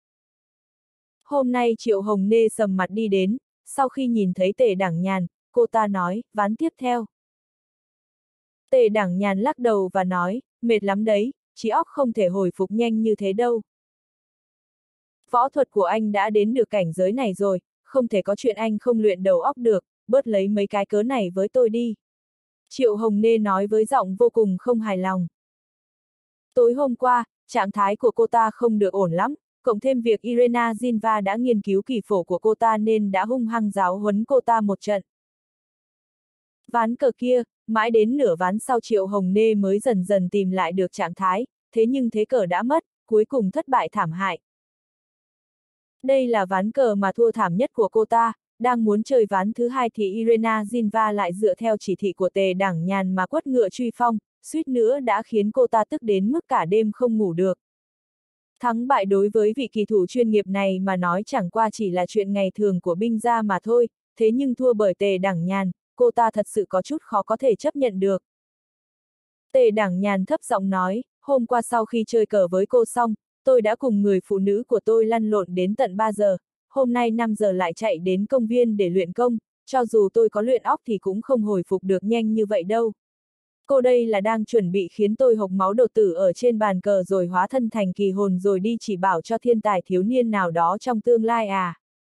Hôm nay Triệu Hồng Nê sầm mặt đi đến, sau khi nhìn thấy Tề Đảng Nhàn, cô ta nói, ván tiếp theo. Tề Đảng Nhàn lắc đầu và nói, mệt lắm đấy, trí óc không thể hồi phục nhanh như thế đâu. Võ thuật của anh đã đến được cảnh giới này rồi, không thể có chuyện anh không luyện đầu óc được, bớt lấy mấy cái cớ này với tôi đi. Triệu Hồng Nê nói với giọng vô cùng không hài lòng. Tối hôm qua, trạng thái của cô ta không được ổn lắm, cộng thêm việc Irena Zinva đã nghiên cứu kỳ phổ của cô ta nên đã hung hăng giáo huấn cô ta một trận. Ván cờ kia, mãi đến nửa ván sau Triệu Hồng Nê mới dần dần tìm lại được trạng thái, thế nhưng thế cờ đã mất, cuối cùng thất bại thảm hại. Đây là ván cờ mà thua thảm nhất của cô ta, đang muốn chơi ván thứ hai thì Irena Zinva lại dựa theo chỉ thị của Tề Đảng Nhàn mà quất ngựa truy phong, suýt nữa đã khiến cô ta tức đến mức cả đêm không ngủ được. Thắng bại đối với vị kỳ thủ chuyên nghiệp này mà nói chẳng qua chỉ là chuyện ngày thường của binh gia mà thôi, thế nhưng thua bởi Tề Đảng Nhàn, cô ta thật sự có chút khó có thể chấp nhận được. Tề Đảng Nhàn thấp giọng nói, hôm qua sau khi chơi cờ với cô xong, tôi đã cùng người phụ nữ của tôi lăn lộn đến tận 3 giờ, hôm nay 5 giờ lại chạy đến công viên để luyện công, cho dù tôi có luyện óc thì cũng không hồi phục được nhanh như vậy đâu. Cô đây là đang chuẩn bị khiến tôi hộc máu đột tử ở trên bàn cờ rồi hóa thân thành kỳ hồn rồi đi chỉ bảo cho thiên tài thiếu niên nào đó trong tương lai à.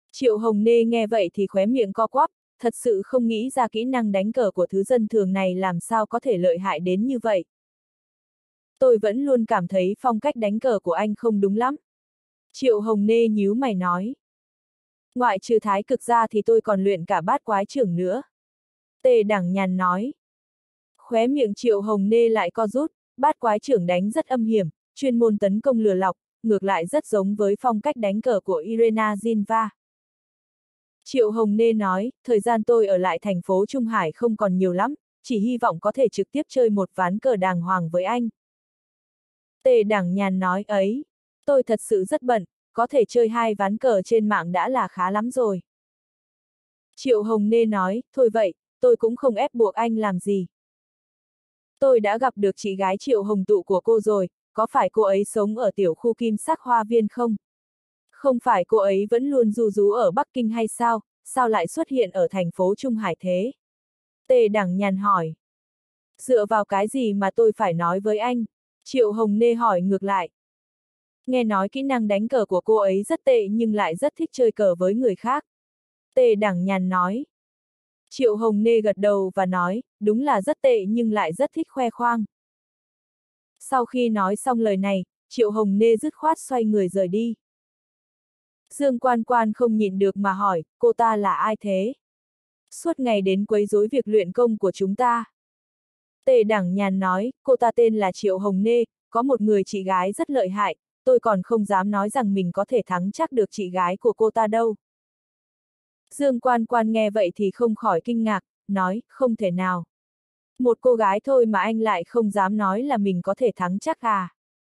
Triệu Hồng Nê nghe vậy thì khóe miệng co quắp, thật sự không nghĩ ra kỹ năng đánh cờ của thứ dân thường này làm sao có thể lợi hại đến như vậy. Tôi vẫn luôn cảm thấy phong cách đánh cờ của anh không đúng lắm. Triệu Hồng Nê nhíu mày nói. Ngoại trừ thái cực ra thì tôi còn luyện cả bát quái trưởng nữa. Tề Đẳng Nhàn nói. Khóe miệng Triệu Hồng Nê lại co rút, bát quái trưởng đánh rất âm hiểm, chuyên môn tấn công lừa lọc, ngược lại rất giống với phong cách đánh cờ của Irena Zinva. Triệu Hồng Nê nói, thời gian tôi ở lại thành phố Trung Hải không còn nhiều lắm, chỉ hy vọng có thể trực tiếp chơi một ván cờ đàng hoàng với anh. Tề Đẳng Nhàn nói ấy, tôi thật sự rất bận, có thể chơi 2 ván cờ trên mạng đã là khá lắm rồi. Triệu Hồng Nê nói, thôi vậy, tôi cũng không ép buộc anh làm gì. Tôi đã gặp được chị gái Triệu Hồng Tụ của cô rồi, có phải cô ấy sống ở tiểu khu Kim Sắc Hoa Viên không? Không phải cô ấy vẫn luôn ru rú ở Bắc Kinh hay sao lại xuất hiện ở thành phố Trung Hải thế? Tề Đẳng Nhàn hỏi. Dựa vào cái gì mà tôi phải nói với anh? Triệu Hồng Nê hỏi ngược lại. Nghe nói kỹ năng đánh cờ của cô ấy rất tệ nhưng lại rất thích chơi cờ với người khác. Tề Đẳng Nhàn nói. Triệu Hồng Nê gật đầu và nói, đúng là rất tệ nhưng lại rất thích khoe khoang. Sau khi nói xong lời này, Triệu Hồng Nê dứt khoát xoay người rời đi. Dương Quan Quan không nhịn được mà hỏi, cô ta là ai thế? Suốt ngày đến quấy rối việc luyện công của chúng ta. Tề Đẳng Nhàn nói, cô ta tên là Triệu Hồng Nê, có một người chị gái rất lợi hại, tôi còn không dám nói rằng mình có thể thắng chắc được chị gái của cô ta đâu. Dương Quan Quan nghe vậy thì không khỏi kinh ngạc, nói, không thể nào. Một cô gái thôi mà anh lại không dám nói là mình có thể thắng chắc à?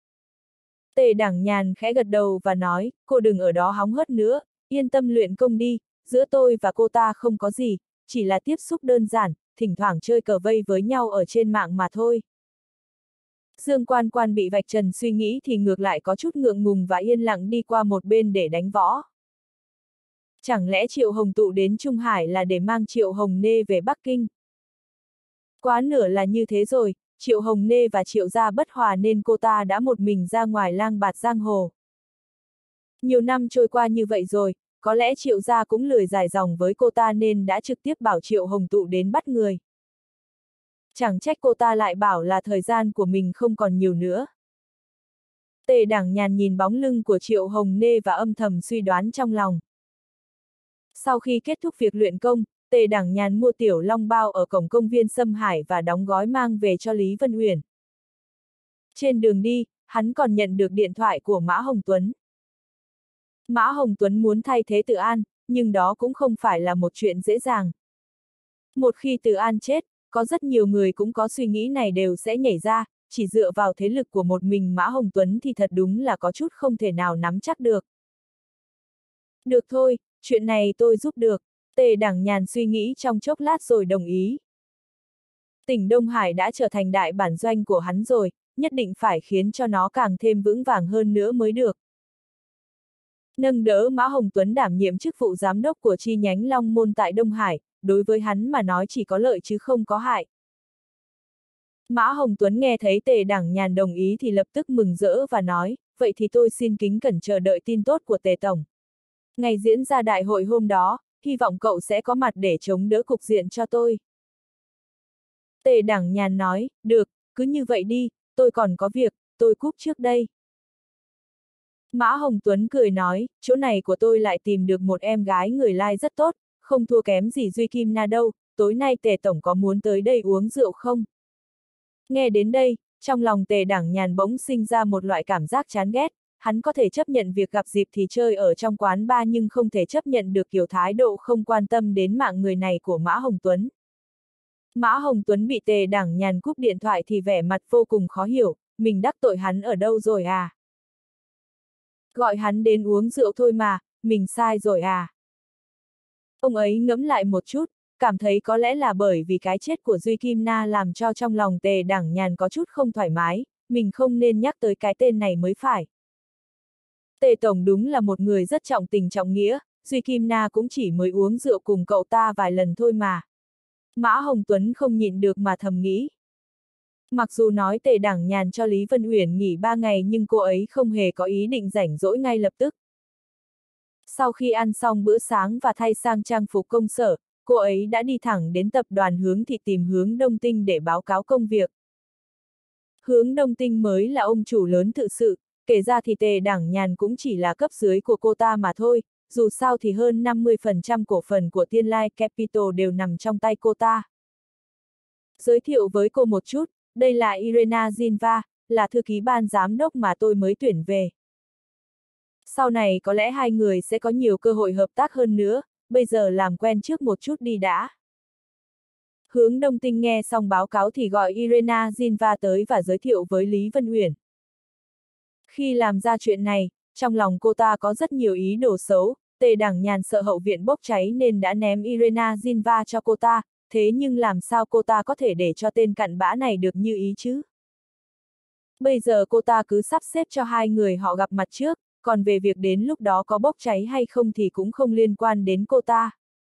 Tề Đẳng Nhàn khẽ gật đầu và nói, cô đừng ở đó hóng hớt nữa, yên tâm luyện công đi, giữa tôi và cô ta không có gì, chỉ là tiếp xúc đơn giản, thỉnh thoảng chơi cờ vây với nhau ở trên mạng mà thôi. Dương Quan Quan bị vạch trần suy nghĩ thì ngược lại có chút ngượng ngùng và yên lặng đi qua một bên để đánh võ. Chẳng lẽ Triệu Hồng Tụ đến Trung Hải là để mang Triệu Hồng Nê về Bắc Kinh? Quá nửa là như thế rồi, Triệu Hồng Nê và Triệu gia bất hòa nên cô ta đã một mình ra ngoài lang bạt giang hồ. Nhiều năm trôi qua như vậy rồi, có lẽ Triệu gia cũng lười dài dòng với cô ta nên đã trực tiếp bảo Triệu Hồng Tụ đến bắt người. Chẳng trách cô ta lại bảo là thời gian của mình không còn nhiều nữa. Tề Đẳng Nhàn nhìn bóng lưng của Triệu Hồng Nê và âm thầm suy đoán trong lòng. Sau khi kết thúc việc luyện công, Tề Đẳng Nhàn mua tiểu long bao ở cổng công viên Sâm Hải và đóng gói mang về cho Lý Vân Uyển. Trên đường đi, hắn còn nhận được điện thoại của Mã Hồng Tuấn. Mã Hồng Tuấn muốn thay thế Từ An, nhưng đó cũng không phải là một chuyện dễ dàng. Một khi Từ An chết, có rất nhiều người cũng có suy nghĩ này đều sẽ nhảy ra, chỉ dựa vào thế lực của một mình Mã Hồng Tuấn thì thật đúng là có chút không thể nào nắm chắc được. Được thôi, chuyện này tôi giúp được. Tề Đẳng Nhàn suy nghĩ trong chốc lát rồi đồng ý. Tỉnh Đông Hải đã trở thành đại bản doanh của hắn rồi, nhất định phải khiến cho nó càng thêm vững vàng hơn nữa mới được. Nâng đỡ Mã Hồng Tuấn đảm nhiệm chức vụ giám đốc của chi nhánh Long Môn tại Đông Hải, đối với hắn mà nói chỉ có lợi chứ không có hại. Mã Hồng Tuấn nghe thấy Tề Đẳng Nhàn đồng ý thì lập tức mừng rỡ và nói, vậy thì tôi xin kính cẩn chờ đợi tin tốt của Tề Tổng. Ngày diễn ra đại hội hôm đó, hy vọng cậu sẽ có mặt để chống đỡ cục diện cho tôi. Tề Đẳng Nhàn nói, được, cứ như vậy đi, tôi còn có việc, tôi cúp trước đây. Mã Hồng Tuấn cười nói, chỗ này của tôi lại tìm được một em gái người Lai rất tốt, không thua kém gì Duy Kim Na đâu, tối nay Tề Tổng có muốn tới đây uống rượu không? Nghe đến đây, trong lòng Tề Đẳng Nhàn bỗng sinh ra một loại cảm giác chán ghét, hắn có thể chấp nhận việc gặp dịp thì chơi ở trong quán bar nhưng không thể chấp nhận được kiểu thái độ không quan tâm đến mạng người này của Mã Hồng Tuấn. Mã Hồng Tuấn bị Tề Đẳng Nhàn cúp điện thoại thì vẻ mặt vô cùng khó hiểu, mình đắc tội hắn ở đâu rồi à? Gọi hắn đến uống rượu thôi mà, mình sai rồi à? Ông ấy ngẫm lại một chút, cảm thấy có lẽ là bởi vì cái chết của Duy Kim Na làm cho trong lòng Tề Đẳng Nhàn có chút không thoải mái, mình không nên nhắc tới cái tên này mới phải. Tề Tổng đúng là một người rất trọng tình trọng nghĩa, Duy Kim Na cũng chỉ mới uống rượu cùng cậu ta vài lần thôi mà. Mã Hồng Tuấn không nhịn được mà thầm nghĩ. Mặc dù nói Tề Đẳng Nhàn cho Lý Vân Uyển nghỉ 3 ngày nhưng cô ấy không hề có ý định rảnh rỗi ngay lập tức. Sau khi ăn xong bữa sáng và thay sang trang phục công sở, cô ấy đã đi thẳng đến tập đoàn Hướng Thị tìm Hướng Đông Tinh để báo cáo công việc. Hướng Đông Tinh mới là ông chủ lớn thực sự, kể ra thì Tề Đảng Nhàn cũng chỉ là cấp dưới của cô ta mà thôi, dù sao thì hơn 50% cổ phần của Thiên Lai Capital đều nằm trong tay cô ta. Giới thiệu với cô một chút, đây là Irena Zinva, là thư ký ban giám đốc mà tôi mới tuyển về. Sau này có lẽ hai người sẽ có nhiều cơ hội hợp tác hơn nữa, bây giờ làm quen trước một chút đi đã. Hướng Đông Tinh nghe xong báo cáo thì gọi Irena Zinva tới và giới thiệu với Lý Vân Uyển. Khi làm ra chuyện này, trong lòng cô ta có rất nhiều ý đồ xấu, Tề Đảng Nhàn sợ hậu viện bốc cháy nên đã ném Irena Zinva cho cô ta, thế nhưng làm sao cô ta có thể để cho tên cặn bã này được như ý chứ? Bây giờ cô ta cứ sắp xếp cho hai người họ gặp mặt trước, còn về việc đến lúc đó có bốc cháy hay không thì cũng không liên quan đến cô ta.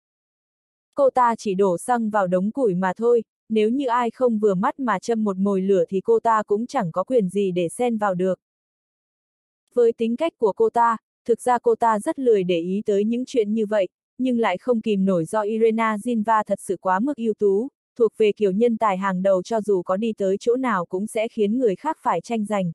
Cô ta chỉ đổ xăng vào đống củi mà thôi, nếu như ai không vừa mắt mà châm một mồi lửa thì cô ta cũng chẳng có quyền gì để xen vào được. Với tính cách của cô ta, thực ra cô ta rất lười để ý tới những chuyện như vậy, nhưng lại không kìm nổi do Irena Zinva thật sự quá mức ưu tú, thuộc về kiểu nhân tài hàng đầu cho dù có đi tới chỗ nào cũng sẽ khiến người khác phải tranh giành.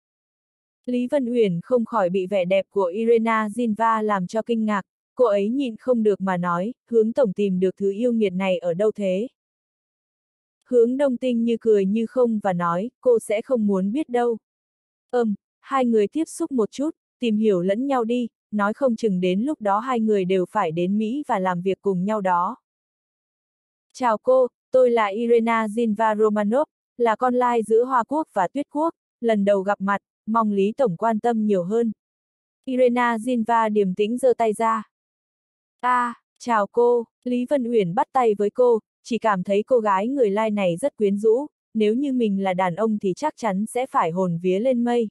Lý Vân Uyển không khỏi bị vẻ đẹp của Irena Zinva làm cho kinh ngạc, cô ấy nhịn không được mà nói, Hướng tổng tìm được thứ yêu nghiệt này ở đâu thế? Hướng Đông Tinh như cười như không và nói, cô sẽ không muốn biết đâu. Hai người tiếp xúc một chút, tìm hiểu lẫn nhau đi, nói không chừng đến lúc đó hai người đều phải đến Mỹ và làm việc cùng nhau đó. Chào cô, tôi là Irena Zinva Romanov, là con lai giữa Hoa Quốc và Tuyết Quốc, lần đầu gặp mặt, mong Lý Tổng quan tâm nhiều hơn. Irena Zinva điềm tĩnh giơ tay ra. Chào cô, Lý Vân Uyển bắt tay với cô, chỉ cảm thấy cô gái người lai này rất quyến rũ, nếu như mình là đàn ông thì chắc chắn sẽ phải hồn vía lên mây.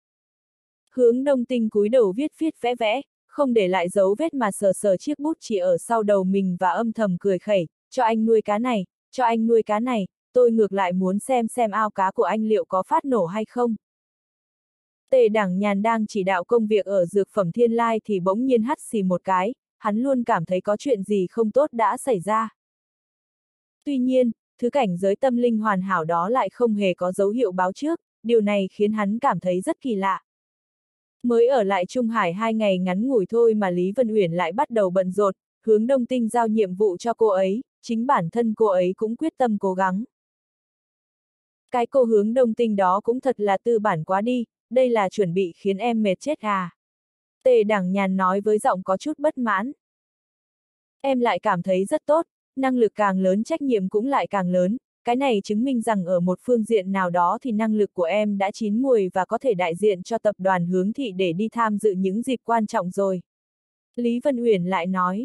Hướng Đông Tinh cúi đầu viết vẽ vẽ, không để lại dấu vết mà sờ sờ chiếc bút chỉ ở sau đầu mình và âm thầm cười khẩy, cho anh nuôi cá này, cho anh nuôi cá này, tôi ngược lại muốn xem ao cá của anh liệu có phát nổ hay không. Tề Đảng Nhàn đang chỉ đạo công việc ở dược phẩm Thiên Lai thì bỗng nhiên hắt xì một cái, hắn luôn cảm thấy có chuyện gì không tốt đã xảy ra. Tuy nhiên, thứ cảnh giới tâm linh hoàn hảo đó lại không hề có dấu hiệu báo trước, điều này khiến hắn cảm thấy rất kỳ lạ. Mới ở lại Trung Hải 2 ngày ngắn ngủi thôi mà Lý Vân Uyển lại bắt đầu bận rộn, Hướng Đông Tinh giao nhiệm vụ cho cô ấy, chính bản thân cô ấy cũng quyết tâm cố gắng. Cái cô Hướng Đông Tinh đó cũng thật là tư bản quá đi, đây là chuẩn bị khiến em mệt chết à. Tề Đảng Nhàn nói với giọng có chút bất mãn. Em lại cảm thấy rất tốt, năng lực càng lớn trách nhiệm cũng lại càng lớn, cái này chứng minh rằng ở một phương diện nào đó thì năng lực của em đã chín mùi và có thể đại diện cho tập đoàn Hướng Thị để đi tham dự những dịp quan trọng rồi. Lý Vân Uyển lại nói.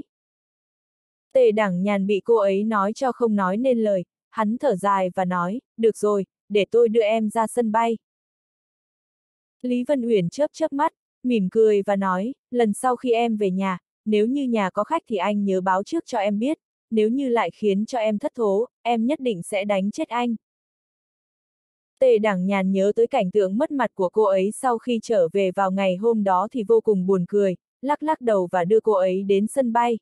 Tề Đảng Nhàn bị cô ấy nói cho không nói nên lời, hắn thở dài và nói, được rồi, để tôi đưa em ra sân bay. Lý Vân Uyển chớp mắt, mỉm cười và nói, lần sau khi em về nhà, nếu như nhà có khách thì anh nhớ báo trước cho em biết, nếu như lại khiến cho em thất thố, em nhất định sẽ đánh chết anh. Tề Đảng Nhàn nhớ tới cảnh tượng mất mặt của cô ấy sau khi trở về vào ngày hôm đó thì vô cùng buồn cười, lắc đầu và đưa cô ấy đến sân bay.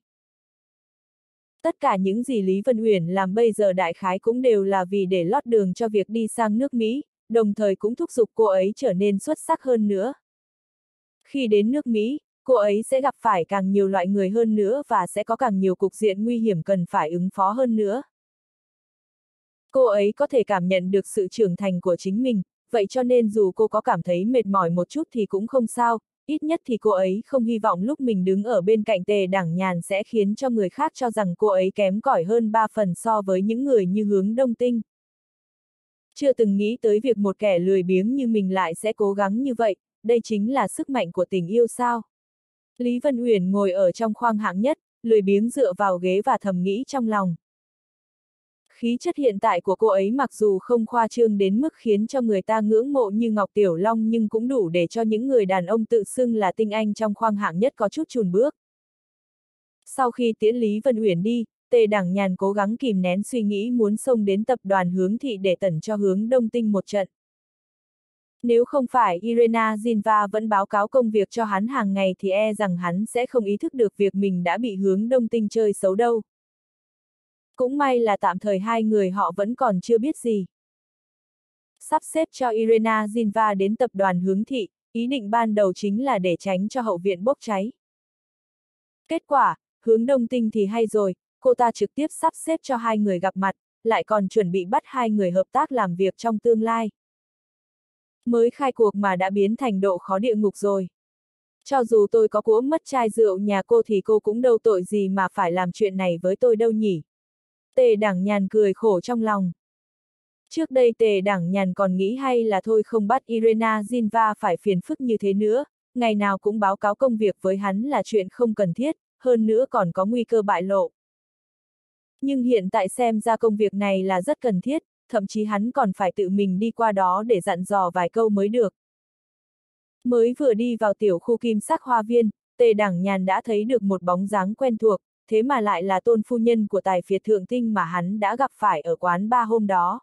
Tất cả những gì Lý Vân Uyển làm bây giờ đại khái cũng đều là vì để lót đường cho việc đi sang nước Mỹ, đồng thời cũng thúc giục cô ấy trở nên xuất sắc hơn nữa. Khi đến nước Mỹ, cô ấy sẽ gặp phải càng nhiều loại người hơn nữa và sẽ có càng nhiều cục diện nguy hiểm cần phải ứng phó hơn nữa. Cô ấy có thể cảm nhận được sự trưởng thành của chính mình, vậy cho nên dù cô có cảm thấy mệt mỏi một chút thì cũng không sao, ít nhất thì cô ấy không hy vọng lúc mình đứng ở bên cạnh Tề Đảng Nhàn sẽ khiến cho người khác cho rằng cô ấy kém cỏi hơn 3 phần so với những người như Hướng Đông Tinh. Chưa từng nghĩ tới việc một kẻ lười biếng như mình lại sẽ cố gắng như vậy, đây chính là sức mạnh của tình yêu sao. Lý Vân Uyển ngồi ở trong khoang hạng nhất, lười biếng dựa vào ghế và thầm nghĩ trong lòng. Khí chất hiện tại của cô ấy mặc dù không khoa trương đến mức khiến cho người ta ngưỡng mộ như Ngọc Tiểu Long nhưng cũng đủ để cho những người đàn ông tự xưng là tinh anh trong khoang hạng nhất có chút chùn bước. Sau khi tiễn Lý Vân Uyển đi, Tề Đảng Nhàn cố gắng kìm nén suy nghĩ muốn xông đến tập đoàn Hướng Thị để tẩn cho Hướng Đông Tinh một trận. Nếu không phải Irena Zinva vẫn báo cáo công việc cho hắn hàng ngày thì e rằng hắn sẽ không ý thức được việc mình đã bị hướng Đông Tinh chơi xấu đâu. Cũng may là tạm thời hai người họ vẫn còn chưa biết gì. Sắp xếp cho Irena Zinva đến tập đoàn hướng thị, ý định ban đầu chính là để tránh cho hậu viện bốc cháy. Kết quả, hướng Đông Tinh thì hay rồi, cô ta trực tiếp sắp xếp cho hai người gặp mặt, lại còn chuẩn bị bắt hai người hợp tác làm việc trong tương lai. Mới khai cuộc mà đã biến thành độ khó địa ngục rồi. Cho dù tôi có cố mất chai rượu nhà cô thì cô cũng đâu tội gì mà phải làm chuyện này với tôi đâu nhỉ. Tề Đảng Nhàn cười khổ trong lòng. Trước đây Tề Đảng Nhàn còn nghĩ hay là thôi không bắt Irena Zinva phải phiền phức như thế nữa, ngày nào cũng báo cáo công việc với hắn là chuyện không cần thiết, hơn nữa còn có nguy cơ bại lộ. Nhưng hiện tại xem ra công việc này là rất cần thiết, thậm chí hắn còn phải tự mình đi qua đó để dặn dò vài câu mới được. Mới vừa đi vào tiểu khu Kim Sắc Hoa Viên, Tề Đảng Nhàn đã thấy được một bóng dáng quen thuộc, thế mà lại là Tôn phu nhân của tài phiệt Thượng Tinh mà hắn đã gặp phải ở quán bar hôm đó.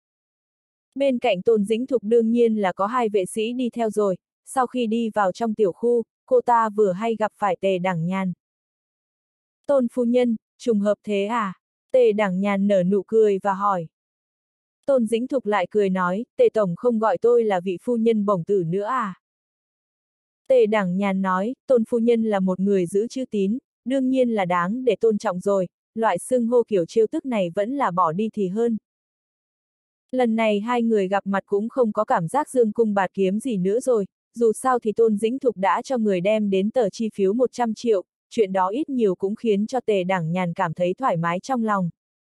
Bên cạnh Tôn Dĩnh Thục đương nhiên là có hai vệ sĩ đi theo rồi, sau khi đi vào trong tiểu khu, cô ta vừa hay gặp phải Tề Đảng Nhàn. Tôn phu nhân, trùng hợp thế à? Tề Đảng Nhàn nở nụ cười và hỏi. Tôn Dĩnh Thục lại cười nói, Tề Tổng không gọi tôi là vị phu nhân bổng tử nữa à? Tề Đảng Nhàn nói, Tôn phu nhân là một người giữ chữ tín, đương nhiên là đáng để tôn trọng rồi, loại xưng hô kiểu trêu tức này vẫn là bỏ đi thì hơn. Lần này hai người gặp mặt cũng không có cảm giác dương cung bạt kiếm gì nữa rồi, dù sao thì Tôn Dĩnh Thục đã cho người đem đến tờ chi phiếu 100 triệu, chuyện đó ít nhiều cũng khiến cho Tề Đảng Nhàn cảm thấy thoải mái trong lòng.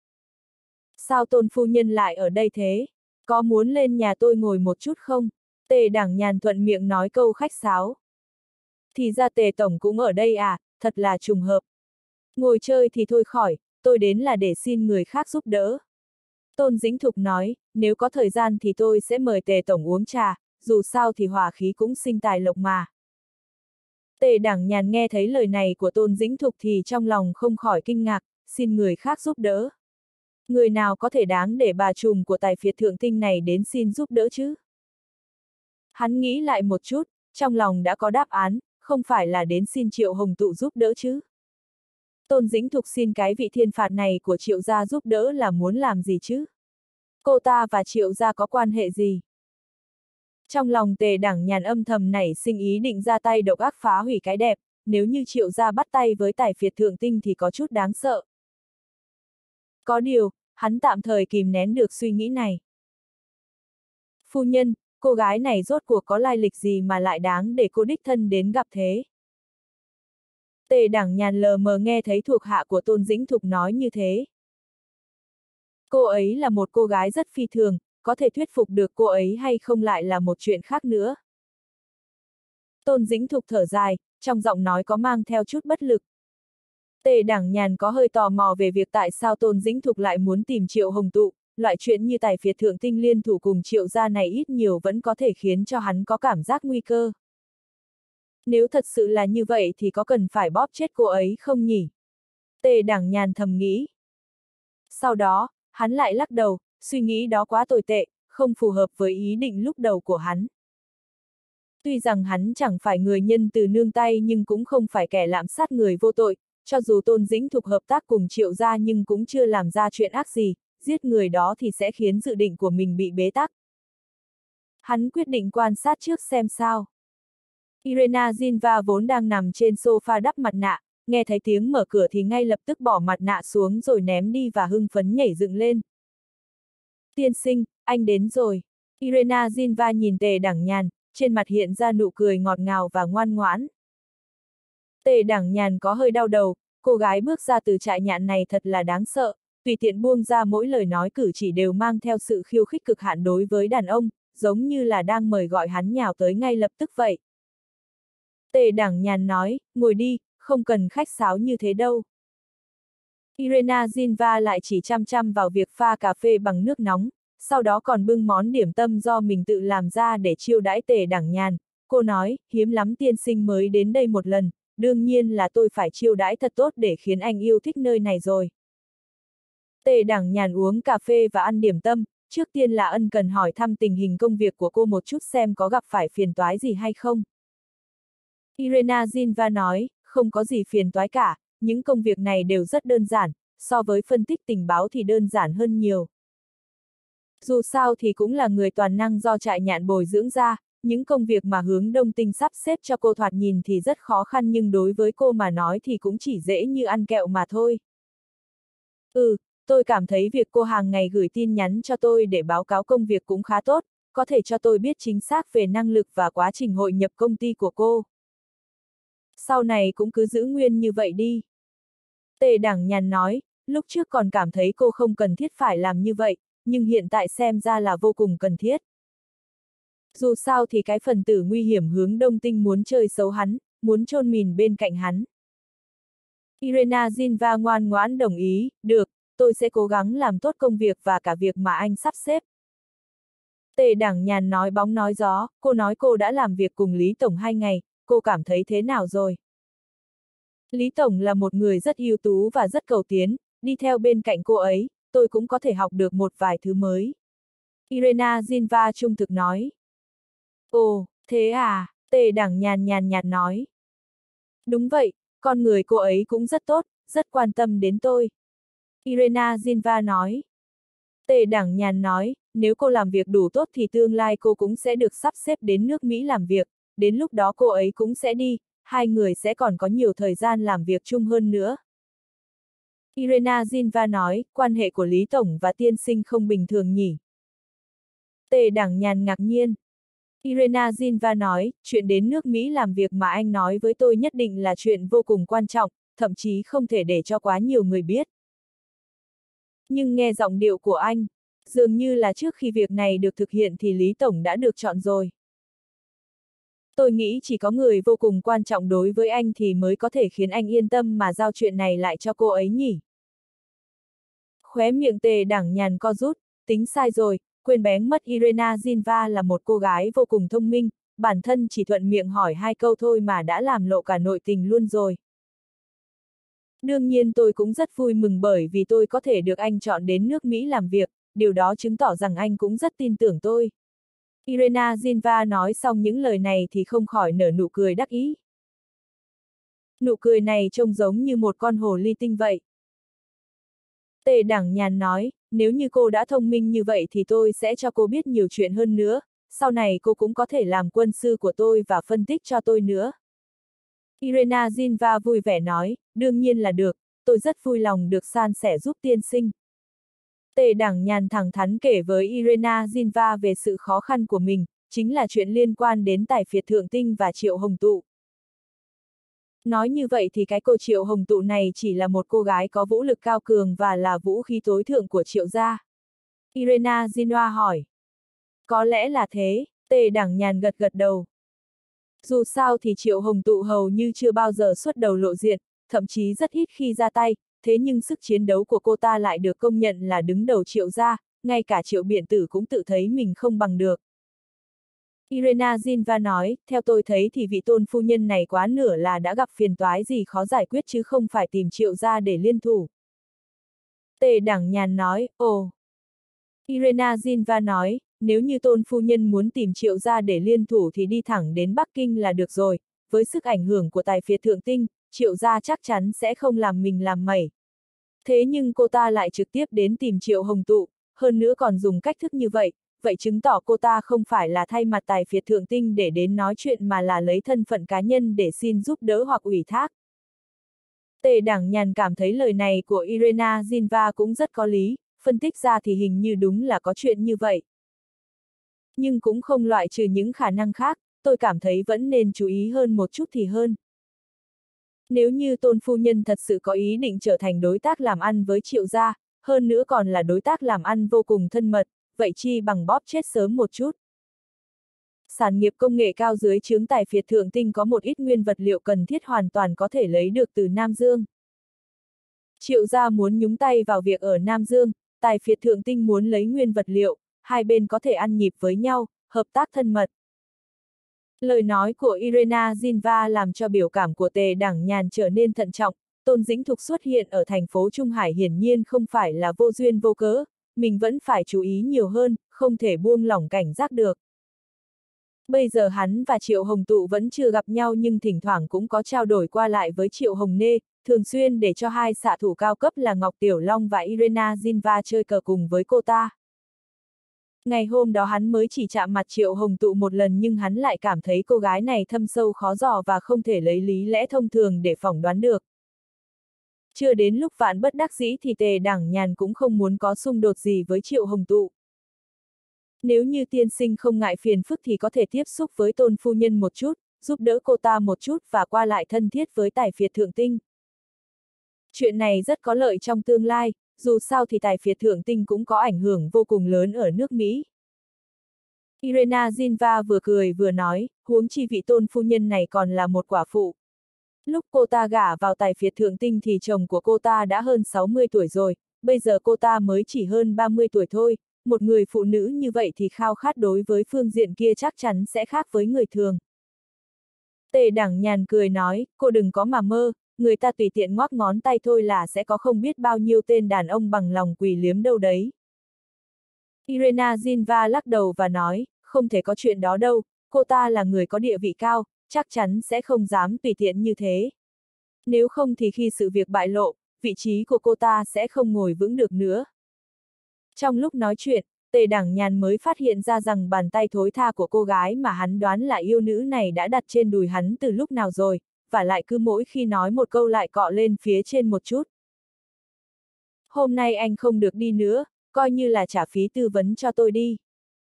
Sao Tôn phu nhân lại ở đây thế? Có muốn lên nhà tôi ngồi một chút không? Tề Đảng Nhàn thuận miệng nói câu khách sáo. Thì ra Tề Tổng cũng ở đây à, thật là trùng hợp. Ngồi chơi thì thôi khỏi, tôi đến là để xin người khác giúp đỡ. Tôn Dĩnh Thục nói, nếu có thời gian thì tôi sẽ mời Tề Tổng uống trà, dù sao thì hòa khí cũng sinh tài lộc mà. Tề Đảng Nhàn nghe thấy lời này của Tôn Dĩnh Thục thì trong lòng không khỏi kinh ngạc, xin người khác giúp đỡ. Người nào có thể đáng để bà trùm của tài phiệt Thượng Tinh này đến xin giúp đỡ chứ? Hắn nghĩ lại một chút, trong lòng đã có đáp án, không phải là đến xin Triệu Hồng Tụ giúp đỡ chứ? Tôn Dĩnh Thục xin cái vị thiên phạt này của Triệu gia giúp đỡ là muốn làm gì chứ? Cô ta và Triệu gia có quan hệ gì? Trong lòng Tề Đảng Nhàn âm thầm nảy sinh ý định ra tay độc ác phá hủy cái đẹp, nếu như Triệu gia bắt tay với tài phiệt Thượng Tinh thì có chút đáng sợ. Có điều, hắn tạm thời kìm nén được suy nghĩ này. Phu nhân, cô gái này rốt cuộc có lai lịch gì mà lại đáng để cô đích thân đến gặp thế? Tề Đảng Nhàn lờ mờ nghe thấy thuộc hạ của Tôn Dĩnh Thục nói như thế. Cô ấy là một cô gái rất phi thường, có thể thuyết phục được cô ấy hay không lại là một chuyện khác nữa. Tôn Dĩnh Thục thở dài, trong giọng nói có mang theo chút bất lực. Tề Đảng Nhàn có hơi tò mò về việc tại sao Tôn Dĩnh Thục lại muốn tìm Triệu Hồng Tụ, loại chuyện như tài phiệt Thượng Tinh liên thủ cùng Triệu gia này ít nhiều vẫn có thể khiến cho hắn có cảm giác nguy cơ. Nếu thật sự là như vậy thì có cần phải bóp chết cô ấy không nhỉ? Tề Đảng Nhàn thầm nghĩ. Sau đó, hắn lại lắc đầu, suy nghĩ đó quá tồi tệ, không phù hợp với ý định lúc đầu của hắn. Tuy rằng hắn chẳng phải người nhân từ nương tay nhưng cũng không phải kẻ lạm sát người vô tội, cho dù Tôn Dĩnh Thục hợp tác cùng Triệu gia nhưng cũng chưa làm ra chuyện ác gì, giết người đó thì sẽ khiến dự định của mình bị bế tắc. Hắn quyết định quan sát trước xem sao. Irena Zinva vốn đang nằm trên sofa đắp mặt nạ, nghe thấy tiếng mở cửa thì ngay lập tức bỏ mặt nạ xuống rồi ném đi và hưng phấn nhảy dựng lên. Tiên sinh, anh đến rồi. Irena Zinva nhìn Tề Đảng Nhàn, trên mặt hiện ra nụ cười ngọt ngào và ngoan ngoãn. Tề Đảng Nhàn có hơi đau đầu, cô gái bước ra từ trại nhạn này thật là đáng sợ, tùy tiện buông ra mỗi lời nói cử chỉ đều mang theo sự khiêu khích cực hạn đối với đàn ông, giống như là đang mời gọi hắn nhào tới ngay lập tức vậy. Tề Đảng Nhàn nói, ngồi đi, không cần khách sáo như thế đâu. Irena Zinva lại chỉ chăm chăm vào việc pha cà phê bằng nước nóng, sau đó còn bưng món điểm tâm do mình tự làm ra để chiêu đãi Tề Đảng Nhàn. Cô nói, hiếm lắm tiên sinh mới đến đây một lần, đương nhiên là tôi phải chiêu đãi thật tốt để khiến anh yêu thích nơi này rồi. Tề Đảng Nhàn uống cà phê và ăn điểm tâm, trước tiên là ân cần hỏi thăm tình hình công việc của cô một chút xem có gặp phải phiền toái gì hay không. Irena Zinva nói, không có gì phiền toái cả, những công việc này đều rất đơn giản, so với phân tích tình báo thì đơn giản hơn nhiều. Dù sao thì cũng là người toàn năng do trại nhạn bồi dưỡng ra, những công việc mà Hướng Đông Tinh sắp xếp cho cô thoạt nhìn thì rất khó khăn nhưng đối với cô mà nói thì cũng chỉ dễ như ăn kẹo mà thôi. Tôi cảm thấy việc cô hàng ngày gửi tin nhắn cho tôi để báo cáo công việc cũng khá tốt, có thể cho tôi biết chính xác về năng lực và quá trình hội nhập công ty của cô. Sau này cũng cứ giữ nguyên như vậy đi. Tề Đẳng Nhàn nói, lúc trước còn cảm thấy cô không cần thiết phải làm như vậy, nhưng hiện tại xem ra là vô cùng cần thiết. Dù sao thì cái phần tử nguy hiểm Hướng Đông Tinh muốn chơi xấu hắn, muốn chôn mìn bên cạnh hắn. Irena Zinva ngoan ngoãn đồng ý, được, tôi sẽ cố gắng làm tốt công việc và cả việc mà anh sắp xếp. Tề Đẳng Nhàn nói bóng nói gió, cô nói cô đã làm việc cùng Lý Tổng 2 ngày, cô cảm thấy thế nào rồi? Lý Tổng là một người rất ưu tú và rất cầu tiến, đi theo bên cạnh cô ấy, tôi cũng có thể học được một vài thứ mới. Irena Zinva trung thực nói. Ồ, thế à, Tề Đẳng Nhàn nhàn nhạt nói. Đúng vậy, con người cô ấy cũng rất tốt, rất quan tâm đến tôi. Irena Zinva nói. Tề Đẳng Nhàn nói, nếu cô làm việc đủ tốt thì tương lai cô cũng sẽ được sắp xếp đến nước Mỹ làm việc, đến lúc đó cô ấy cũng sẽ đi, hai người sẽ còn có nhiều thời gian làm việc chung hơn nữa. Irena Zinva nói, quan hệ của Lý Tổng và tiên sinh không bình thường nhỉ. Tề Đẳng Nhàn ngạc nhiên. Irena Zinva nói, chuyện đến nước Mỹ làm việc mà anh nói với tôi nhất định là chuyện vô cùng quan trọng, thậm chí không thể để cho quá nhiều người biết. Nhưng nghe giọng điệu của anh, dường như là trước khi việc này được thực hiện thì Lý Tổng đã được chọn rồi. Tôi nghĩ chỉ có người vô cùng quan trọng đối với anh thì mới có thể khiến anh yên tâm mà giao chuyện này lại cho cô ấy nhỉ. Khóe miệng Tề Đẳng Nhàn co rút, tính sai rồi, quên bén mất Irena Zinva là một cô gái vô cùng thông minh, bản thân chỉ thuận miệng hỏi 2 câu thôi mà đã làm lộ cả nội tình luôn rồi. Đương nhiên tôi cũng rất vui mừng bởi vì tôi có thể được anh chọn đến nước Mỹ làm việc, điều đó chứng tỏ rằng anh cũng rất tin tưởng tôi. Irena Zinva nói xong những lời này thì không khỏi nở nụ cười đắc ý. Nụ cười này trông giống như một con hồ ly tinh vậy. Tề Đẳng Nhàn nói, nếu như cô đã thông minh như vậy thì tôi sẽ cho cô biết nhiều chuyện hơn nữa, sau này cô cũng có thể làm quân sư của tôi và phân tích cho tôi nữa. Irena Zinva vui vẻ nói, đương nhiên là được, tôi rất vui lòng được san sẻ giúp tiên sinh. Tề Đẳng Nhàn thẳng thắn kể với Irena Zinva về sự khó khăn của mình, chính là chuyện liên quan đến Tài Phiệt Thượng Tinh và Triệu Hồng Tụ. Nói như vậy thì cái cô Triệu Hồng Tụ này chỉ là một cô gái có vũ lực cao cường và là vũ khí tối thượng của Triệu gia. Irena Zinva hỏi. Có lẽ là thế, Tề Đẳng Nhàn gật gật đầu. Dù sao thì Triệu Hồng Tụ hầu như chưa bao giờ xuất đầu lộ diện, thậm chí rất ít khi ra tay, thế nhưng sức chiến đấu của cô ta lại được công nhận là đứng đầu Triệu gia, ngay cả Triệu Biện Tử cũng tự thấy mình không bằng được. Irena Zinva nói, theo tôi thấy thì vị tôn phu nhân này quá nửa là đã gặp phiền toái gì khó giải quyết chứ không phải tìm Triệu gia để liên thủ. Tề Đẳng Nhàn nói, ồ. Irena Zinva nói, nếu như tôn phu nhân muốn tìm Triệu gia để liên thủ thì đi thẳng đến Bắc Kinh là được rồi, với sức ảnh hưởng của Tài Phiệt Thượng Tinh, Triệu gia chắc chắn sẽ không làm mình làm mẩy. Thế nhưng cô ta lại trực tiếp đến tìm Triệu Hồng Tụ, hơn nữa còn dùng cách thức như vậy, vậy chứng tỏ cô ta không phải là thay mặt Tài Phiệt Thượng Tinh để đến nói chuyện mà là lấy thân phận cá nhân để xin giúp đỡ hoặc ủy thác. Tề Đẳng Nhàn cảm thấy lời này của Irena Zinva cũng rất có lý, phân tích ra thì hình như đúng là có chuyện như vậy. Nhưng cũng không loại trừ những khả năng khác, tôi cảm thấy vẫn nên chú ý hơn một chút thì hơn. Nếu như tôn phu nhân thật sự có ý định trở thành đối tác làm ăn với Triệu gia, hơn nữa còn là đối tác làm ăn vô cùng thân mật, vậy chi bằng bóp chết sớm một chút. Sản nghiệp công nghệ cao dưới trướng Tài Phiệt Thượng Tinh có một ít nguyên vật liệu cần thiết hoàn toàn có thể lấy được từ Nam Dương. Triệu gia muốn nhúng tay vào việc ở Nam Dương, Tài Phiệt Thượng Tinh muốn lấy nguyên vật liệu, hai bên có thể ăn nhịp với nhau, hợp tác thân mật. Lời nói của Irena Zinva làm cho biểu cảm của Tề Đẳng Nhàn trở nên thận trọng, Tôn Dĩnh Thục xuất hiện ở thành phố Trung Hải hiển nhiên không phải là vô duyên vô cớ, mình vẫn phải chú ý nhiều hơn, không thể buông lỏng cảnh giác được. Bây giờ hắn và Triệu Hồng Tụ vẫn chưa gặp nhau nhưng thỉnh thoảng cũng có trao đổi qua lại với Triệu Hồng Nê, thường xuyên để cho hai xạ thủ cao cấp là Ngọc Tiểu Long và Irena Zinva chơi cờ cùng với cô ta. Ngày hôm đó hắn mới chỉ chạm mặt Triệu Hồng Tụ một lần nhưng hắn lại cảm thấy cô gái này thâm sâu khó dò và không thể lấy lý lẽ thông thường để phỏng đoán được. Chưa đến lúc vạn bất đắc dĩ thì Tề Đẳng Nhàn cũng không muốn có xung đột gì với Triệu Hồng Tụ. Nếu như tiên sinh không ngại phiền phức thì có thể tiếp xúc với Tôn phu nhân một chút, giúp đỡ cô ta một chút và qua lại thân thiết với tài phiệt thượng tinh. Chuyện này rất có lợi trong tương lai, dù sao thì tài phiệt thượng tinh cũng có ảnh hưởng vô cùng lớn ở nước Mỹ. Irena Zinva vừa cười vừa nói, huống chi vị Tôn phu nhân này còn là một quả phụ. Lúc cô ta gả vào tài phiệt thượng tinh thì chồng của cô ta đã hơn 60 tuổi rồi, bây giờ cô ta mới chỉ hơn 30 tuổi thôi, một người phụ nữ như vậy thì khao khát đối với phương diện kia chắc chắn sẽ khác với người thường. Tề Đẳng Nhàn cười nói, cô đừng có mà mơ, người ta tùy tiện ngoắc ngón tay thôi là sẽ có không biết bao nhiêu tên đàn ông bằng lòng quỳ liếm đâu đấy. Irena Zinva lắc đầu và nói, không thể có chuyện đó đâu, cô ta là người có địa vị cao, chắc chắn sẽ không dám tùy tiện như thế. Nếu không thì khi sự việc bại lộ, vị trí của cô ta sẽ không ngồi vững được nữa. Trong lúc nói chuyện, Tề Đẳng Nhàn mới phát hiện ra rằng bàn tay thối tha của cô gái mà hắn đoán là yêu nữ này đã đặt trên đùi hắn từ lúc nào rồi, và lại cứ mỗi khi nói một câu lại cọ lên phía trên một chút. Hôm nay anh không được đi nữa, coi như là trả phí tư vấn cho tôi đi.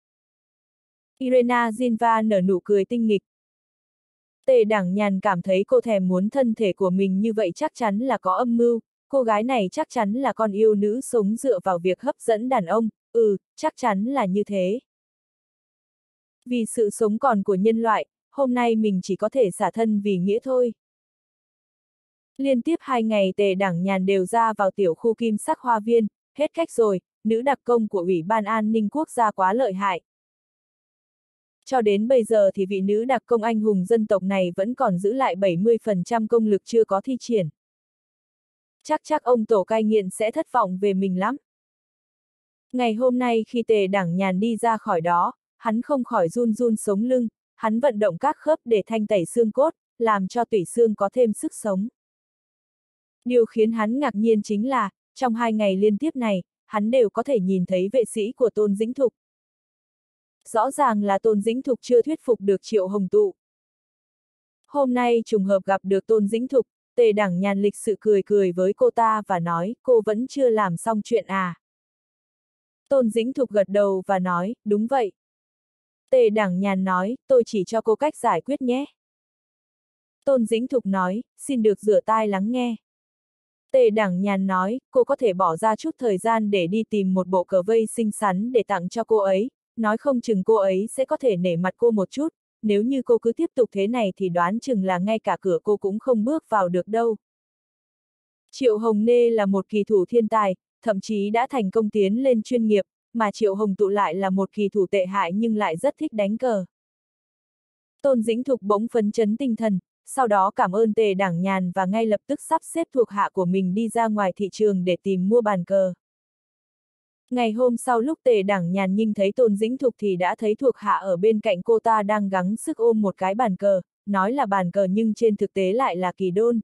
Irena Zinva nở nụ cười tinh nghịch. Tề Đẳng Nhàn cảm thấy cô thèm muốn thân thể của mình như vậy chắc chắn là có âm mưu, cô gái này chắc chắn là con yêu nữ sống dựa vào việc hấp dẫn đàn ông, chắc chắn là như thế. Vì sự sống còn của nhân loại, hôm nay mình chỉ có thể xả thân vì nghĩa thôi. Liên tiếp 2 ngày Tề Đẳng Nhàn đều ra vào tiểu khu Kim Sắc Hoa Viên, hết cách rồi, nữ đặc công của Ủy ban An ninh Quốc gia quá lợi hại. Cho đến bây giờ thì vị nữ đặc công anh hùng dân tộc này vẫn còn giữ lại 70% công lực chưa có thi triển. Chắc ông tổ cai nghiện sẽ thất vọng về mình lắm. Ngày hôm nay khi Tề Đẳng Nhàn đi ra khỏi đó, hắn không khỏi run run sống lưng, hắn vận động các khớp để thanh tẩy xương cốt, làm cho tủy xương có thêm sức sống. Điều khiến hắn ngạc nhiên chính là, trong 2 ngày liên tiếp này, hắn đều có thể nhìn thấy vệ sĩ của Tôn Dĩnh Thục. Rõ ràng là Tôn Dĩnh Thục chưa thuyết phục được Triệu Hồng Tụ. Hôm nay trùng hợp gặp được Tôn Dĩnh Thục, Tề Đẳng Nhàn lịch sự cười với cô ta và nói, cô vẫn chưa làm xong chuyện à. Tôn Dĩnh Thục gật đầu và nói, đúng vậy. Tề Đẳng Nhàn nói, tôi chỉ cho cô cách giải quyết nhé. Tôn Dĩnh Thục nói, xin được rửa tai lắng nghe. Tề Đẳng Nhàn nói, cô có thể bỏ ra chút thời gian để đi tìm một bộ cờ vây xinh xắn để tặng cho cô ấy, nói không chừng cô ấy sẽ có thể nể mặt cô một chút, nếu như cô cứ tiếp tục thế này thì đoán chừng là ngay cả cửa cô cũng không bước vào được đâu. Triệu Hồng Nê là một kỳ thủ thiên tài, thậm chí đã thành công tiến lên chuyên nghiệp, mà Triệu Hồng Tụ lại là một kỳ thủ tệ hại nhưng lại rất thích đánh cờ. Tôn Dĩnh Thục bỗng phấn chấn tinh thần, sau đó cảm ơn Tề Đẳng Nhàn và ngay lập tức sắp xếp thuộc hạ của mình đi ra ngoài thị trường để tìm mua bàn cờ. Ngày hôm sau lúc Tề Đẳng Nhàn nhìn thấy Tôn Dĩnh Thục thì đã thấy thuộc hạ ở bên cạnh cô ta đang gắng sức ôm một cái bàn cờ, nói là bàn cờ nhưng trên thực tế lại là kỳ đôn.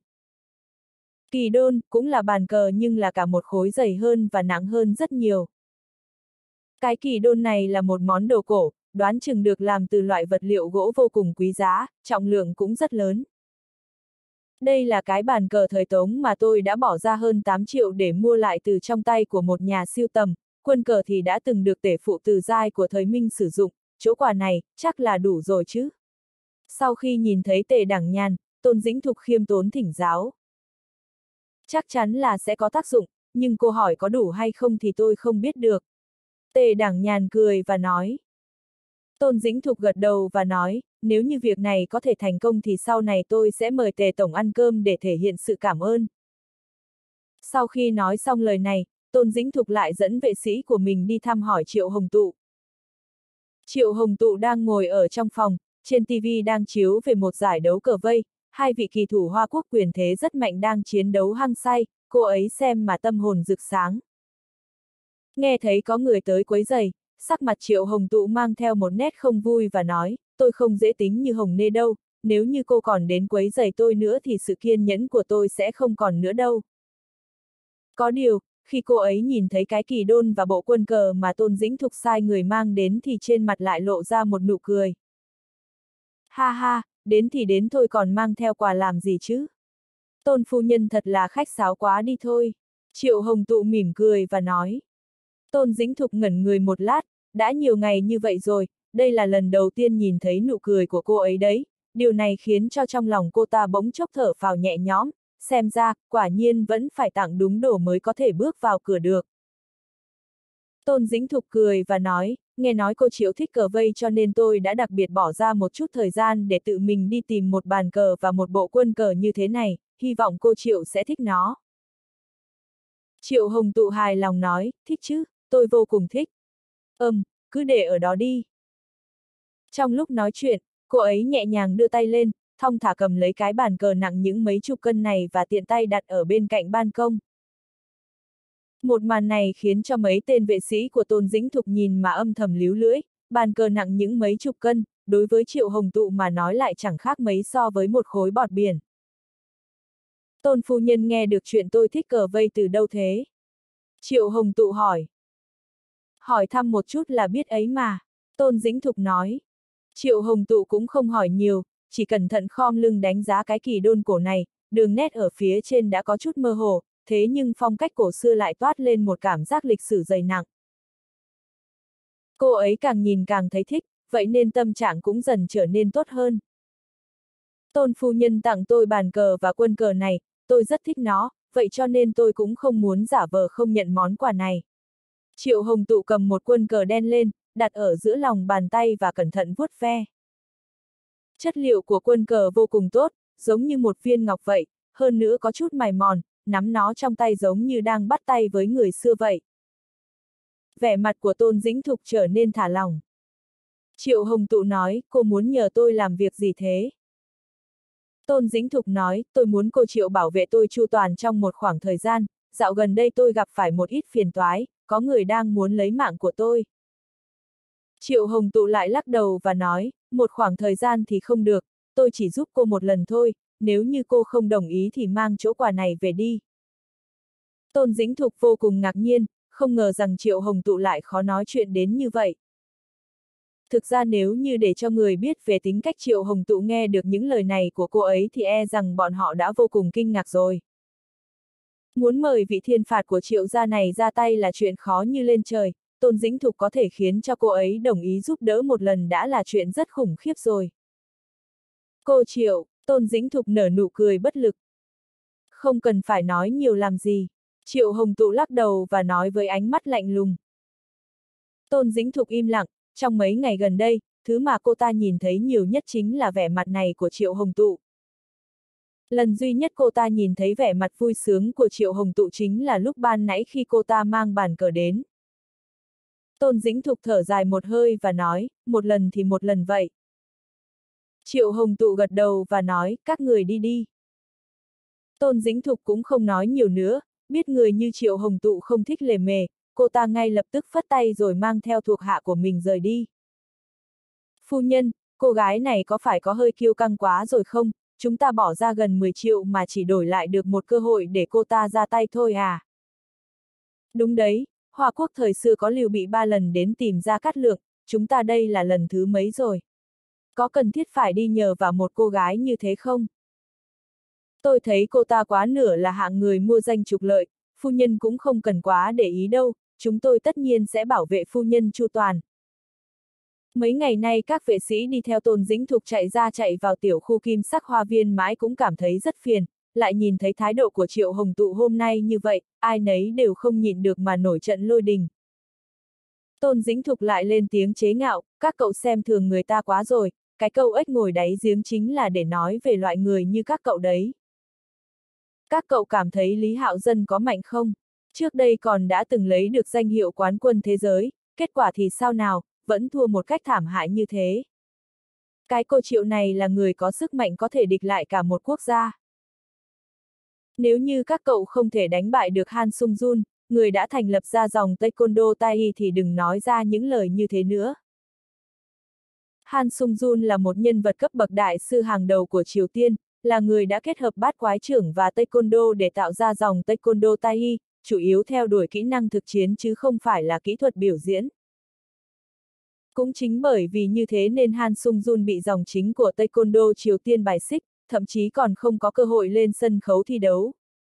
Kỳ đôn cũng là bàn cờ nhưng là cả một khối dày hơn và nặng hơn rất nhiều. Cái kỳ đôn này là một món đồ cổ, đoán chừng được làm từ loại vật liệu gỗ vô cùng quý giá, trọng lượng cũng rất lớn. Đây là cái bàn cờ thời Tống mà tôi đã bỏ ra hơn 8 triệu để mua lại từ trong tay của một nhà sưu tầm, quân cờ thì đã từng được tể phụ Từ Giai của thời Minh sử dụng, chỗ quà này, chắc là đủ rồi chứ. Sau khi nhìn thấy Tề Đẳng Nhàn, Tôn Dĩnh Thục khiêm tốn thỉnh giáo. Chắc chắn là sẽ có tác dụng, nhưng cô hỏi có đủ hay không thì tôi không biết được. Tề Đẳng Nhàn cười và nói. Tôn Dĩnh Thục gật đầu và nói, nếu như việc này có thể thành công thì sau này tôi sẽ mời Tề Tổng ăn cơm để thể hiện sự cảm ơn. Sau khi nói xong lời này, Tôn Dĩnh Thục lại dẫn vệ sĩ của mình đi thăm hỏi Triệu Hồng Tụ. Triệu Hồng Tụ đang ngồi ở trong phòng, trên TV đang chiếu về một giải đấu cờ vây, hai vị kỳ thủ Hoa Quốc quyền thế rất mạnh đang chiến đấu hăng say, cô ấy xem mà tâm hồn rực sáng. Nghe thấy có người tới quấy rầy, sắc mặt Triệu Hồng Tụ mang theo một nét không vui và nói, tôi không dễ tính như Hồng Nê đâu, nếu như cô còn đến quấy rầy tôi nữa thì sự kiên nhẫn của tôi sẽ không còn nữa đâu. Có điều, khi cô ấy nhìn thấy cái kỳ đôn và bộ quân cờ mà Tôn Dĩnh Thục sai người mang đến thì trên mặt lại lộ ra một nụ cười. Ha ha, đến thì đến thôi còn mang theo quà làm gì chứ? Tôn phu nhân thật là khách sáo quá đi thôi. Triệu Hồng Tụ mỉm cười và nói. Tôn Dĩnh Thục ngẩn người một lát, đã nhiều ngày như vậy rồi, đây là lần đầu tiên nhìn thấy nụ cười của cô ấy đấy, điều này khiến cho trong lòng cô ta bỗng chốc thở phào nhẹ nhõm, xem ra, quả nhiên vẫn phải tặng đúng đồ mới có thể bước vào cửa được. Tôn Dĩnh Thục cười và nói, nghe nói cô Triệu thích cờ vây cho nên tôi đã đặc biệt bỏ ra một chút thời gian để tự mình đi tìm một bàn cờ và một bộ quân cờ như thế này, hy vọng cô Triệu sẽ thích nó. Triệu Hồng Tụ hài lòng nói, thích chứ, tôi vô cùng thích. Cứ để ở đó đi. Trong lúc nói chuyện, cô ấy nhẹ nhàng đưa tay lên, thong thả cầm lấy cái bàn cờ nặng những mấy chục cân này và tiện tay đặt ở bên cạnh ban công. Một màn này khiến cho mấy tên vệ sĩ của Tôn Dĩnh Thục nhìn mà âm thầm líu lưỡi, bàn cờ nặng những mấy chục cân, đối với Triệu Hồng Tụ mà nói lại chẳng khác mấy so với một khối bọt biển. Tôn phu nhân nghe được chuyện tôi thích cờ vây từ đâu thế? Triệu Hồng Tụ hỏi. Hỏi thăm một chút là biết ấy mà, Tôn Dĩnh Thục nói. Triệu Hồng Tụ cũng không hỏi nhiều, chỉ cẩn thận khom lưng đánh giá cái kỳ đôn cổ này, đường nét ở phía trên đã có chút mơ hồ, thế nhưng phong cách cổ xưa lại toát lên một cảm giác lịch sử dày nặng. Cô ấy càng nhìn càng thấy thích, vậy nên tâm trạng cũng dần trở nên tốt hơn. Tôn phu nhân tặng tôi bàn cờ và quân cờ này, tôi rất thích nó, vậy cho nên tôi cũng không muốn giả vờ không nhận món quà này. Triệu Hồng Tụ cầm một quân cờ đen lên, đặt ở giữa lòng bàn tay và cẩn thận vuốt ve. Chất liệu của quân cờ vô cùng tốt, giống như một viên ngọc vậy, hơn nữa có chút mài mòn, nắm nó trong tay giống như đang bắt tay với người xưa vậy. Vẻ mặt của Tôn Dĩnh Thục trở nên thả lỏng. Triệu Hồng Tụ nói, cô muốn nhờ tôi làm việc gì thế? Tôn Dĩnh Thục nói, tôi muốn cô Triệu bảo vệ tôi chu toàn trong một khoảng thời gian, dạo gần đây tôi gặp phải một ít phiền toái, có người đang muốn lấy mạng của tôi. Triệu Hồng Tụ lại lắc đầu và nói, một khoảng thời gian thì không được, tôi chỉ giúp cô một lần thôi, nếu như cô không đồng ý thì mang chỗ quà này về đi. Tôn Dĩnh Thục vô cùng ngạc nhiên, không ngờ rằng Triệu Hồng Tụ lại khó nói chuyện đến như vậy. Thực ra nếu như để cho người biết về tính cách Triệu Hồng Tụ nghe được những lời này của cô ấy thì e rằng bọn họ đã vô cùng kinh ngạc rồi. Muốn mời vị thiên phạt của Triệu gia này ra tay là chuyện khó như lên trời, Tôn Dĩnh Thục có thể khiến cho cô ấy đồng ý giúp đỡ một lần đã là chuyện rất khủng khiếp rồi. Cô Triệu, Tôn Dĩnh Thục nở nụ cười bất lực. Không cần phải nói nhiều làm gì. Triệu Hồng Tụ lắc đầu và nói với ánh mắt lạnh lùng. Tôn Dĩnh Thục im lặng, trong mấy ngày gần đây, thứ mà cô ta nhìn thấy nhiều nhất chính là vẻ mặt này của Triệu Hồng Tụ. Lần duy nhất cô ta nhìn thấy vẻ mặt vui sướng của Triệu Hồng Tụ chính là lúc ban nãy khi cô ta mang bàn cờ đến. Tôn Dĩnh Thục thở dài một hơi và nói, một lần thì một lần vậy. Triệu Hồng Tụ gật đầu và nói, các người đi đi. Tôn Dĩnh Thục cũng không nói nhiều nữa, biết người như Triệu Hồng Tụ không thích lề mề, cô ta ngay lập tức phất tay rồi mang theo thuộc hạ của mình rời đi. Phu nhân, cô gái này có phải có hơi kiêu căng quá rồi không? Chúng ta bỏ ra gần 10 triệu mà chỉ đổi lại được một cơ hội để cô ta ra tay thôi à? Đúng đấy, Hoa Quốc thời xưa có Lưu Bị 3 lần đến tìm Gia Cát Lượng, chúng ta đây là lần thứ mấy rồi? Có cần thiết phải đi nhờ vào một cô gái như thế không? Tôi thấy cô ta quá nửa là hạng người mua danh trục lợi, phu nhân cũng không cần quá để ý đâu, chúng tôi tất nhiên sẽ bảo vệ phu nhân chu toàn. Mấy ngày nay các vệ sĩ đi theo Tôn Dĩnh Thục chạy ra chạy vào tiểu khu Kim Sắc Hoa Viên mãi cũng cảm thấy rất phiền, lại nhìn thấy thái độ của Triệu Hồng Tụ hôm nay như vậy, ai nấy đều không nhịn được mà nổi trận lôi đình. Tôn Dĩnh Thục lại lên tiếng chế ngạo, các cậu xem thường người ta quá rồi, cái câu ếch ngồi đáy giếng chính là để nói về loại người như các cậu đấy. Các cậu cảm thấy Lý Hạo Dân có mạnh không? Trước đây còn đã từng lấy được danh hiệu quán quân thế giới, kết quả thì sao nào, vẫn thua một cách thảm hại như thế. Cái cô Triệu này là người có sức mạnh có thể địch lại cả một quốc gia. Nếu như các cậu không thể đánh bại được Han Sung Jun, người đã thành lập ra dòng Taekwondo Tai thì đừng nói ra những lời như thế nữa. Han Sung-jun là một nhân vật cấp bậc đại sư hàng đầu của Triều Tiên, là người đã kết hợp bát quái trưởng và Taekwondo để tạo ra dòng Taekwondo Tai, chủ yếu theo đuổi kỹ năng thực chiến chứ không phải là kỹ thuật biểu diễn. Cũng chính bởi vì như thế nên Han Sung-jun bị dòng chính của Taekwondo Triều Tiên bài xích, thậm chí còn không có cơ hội lên sân khấu thi đấu.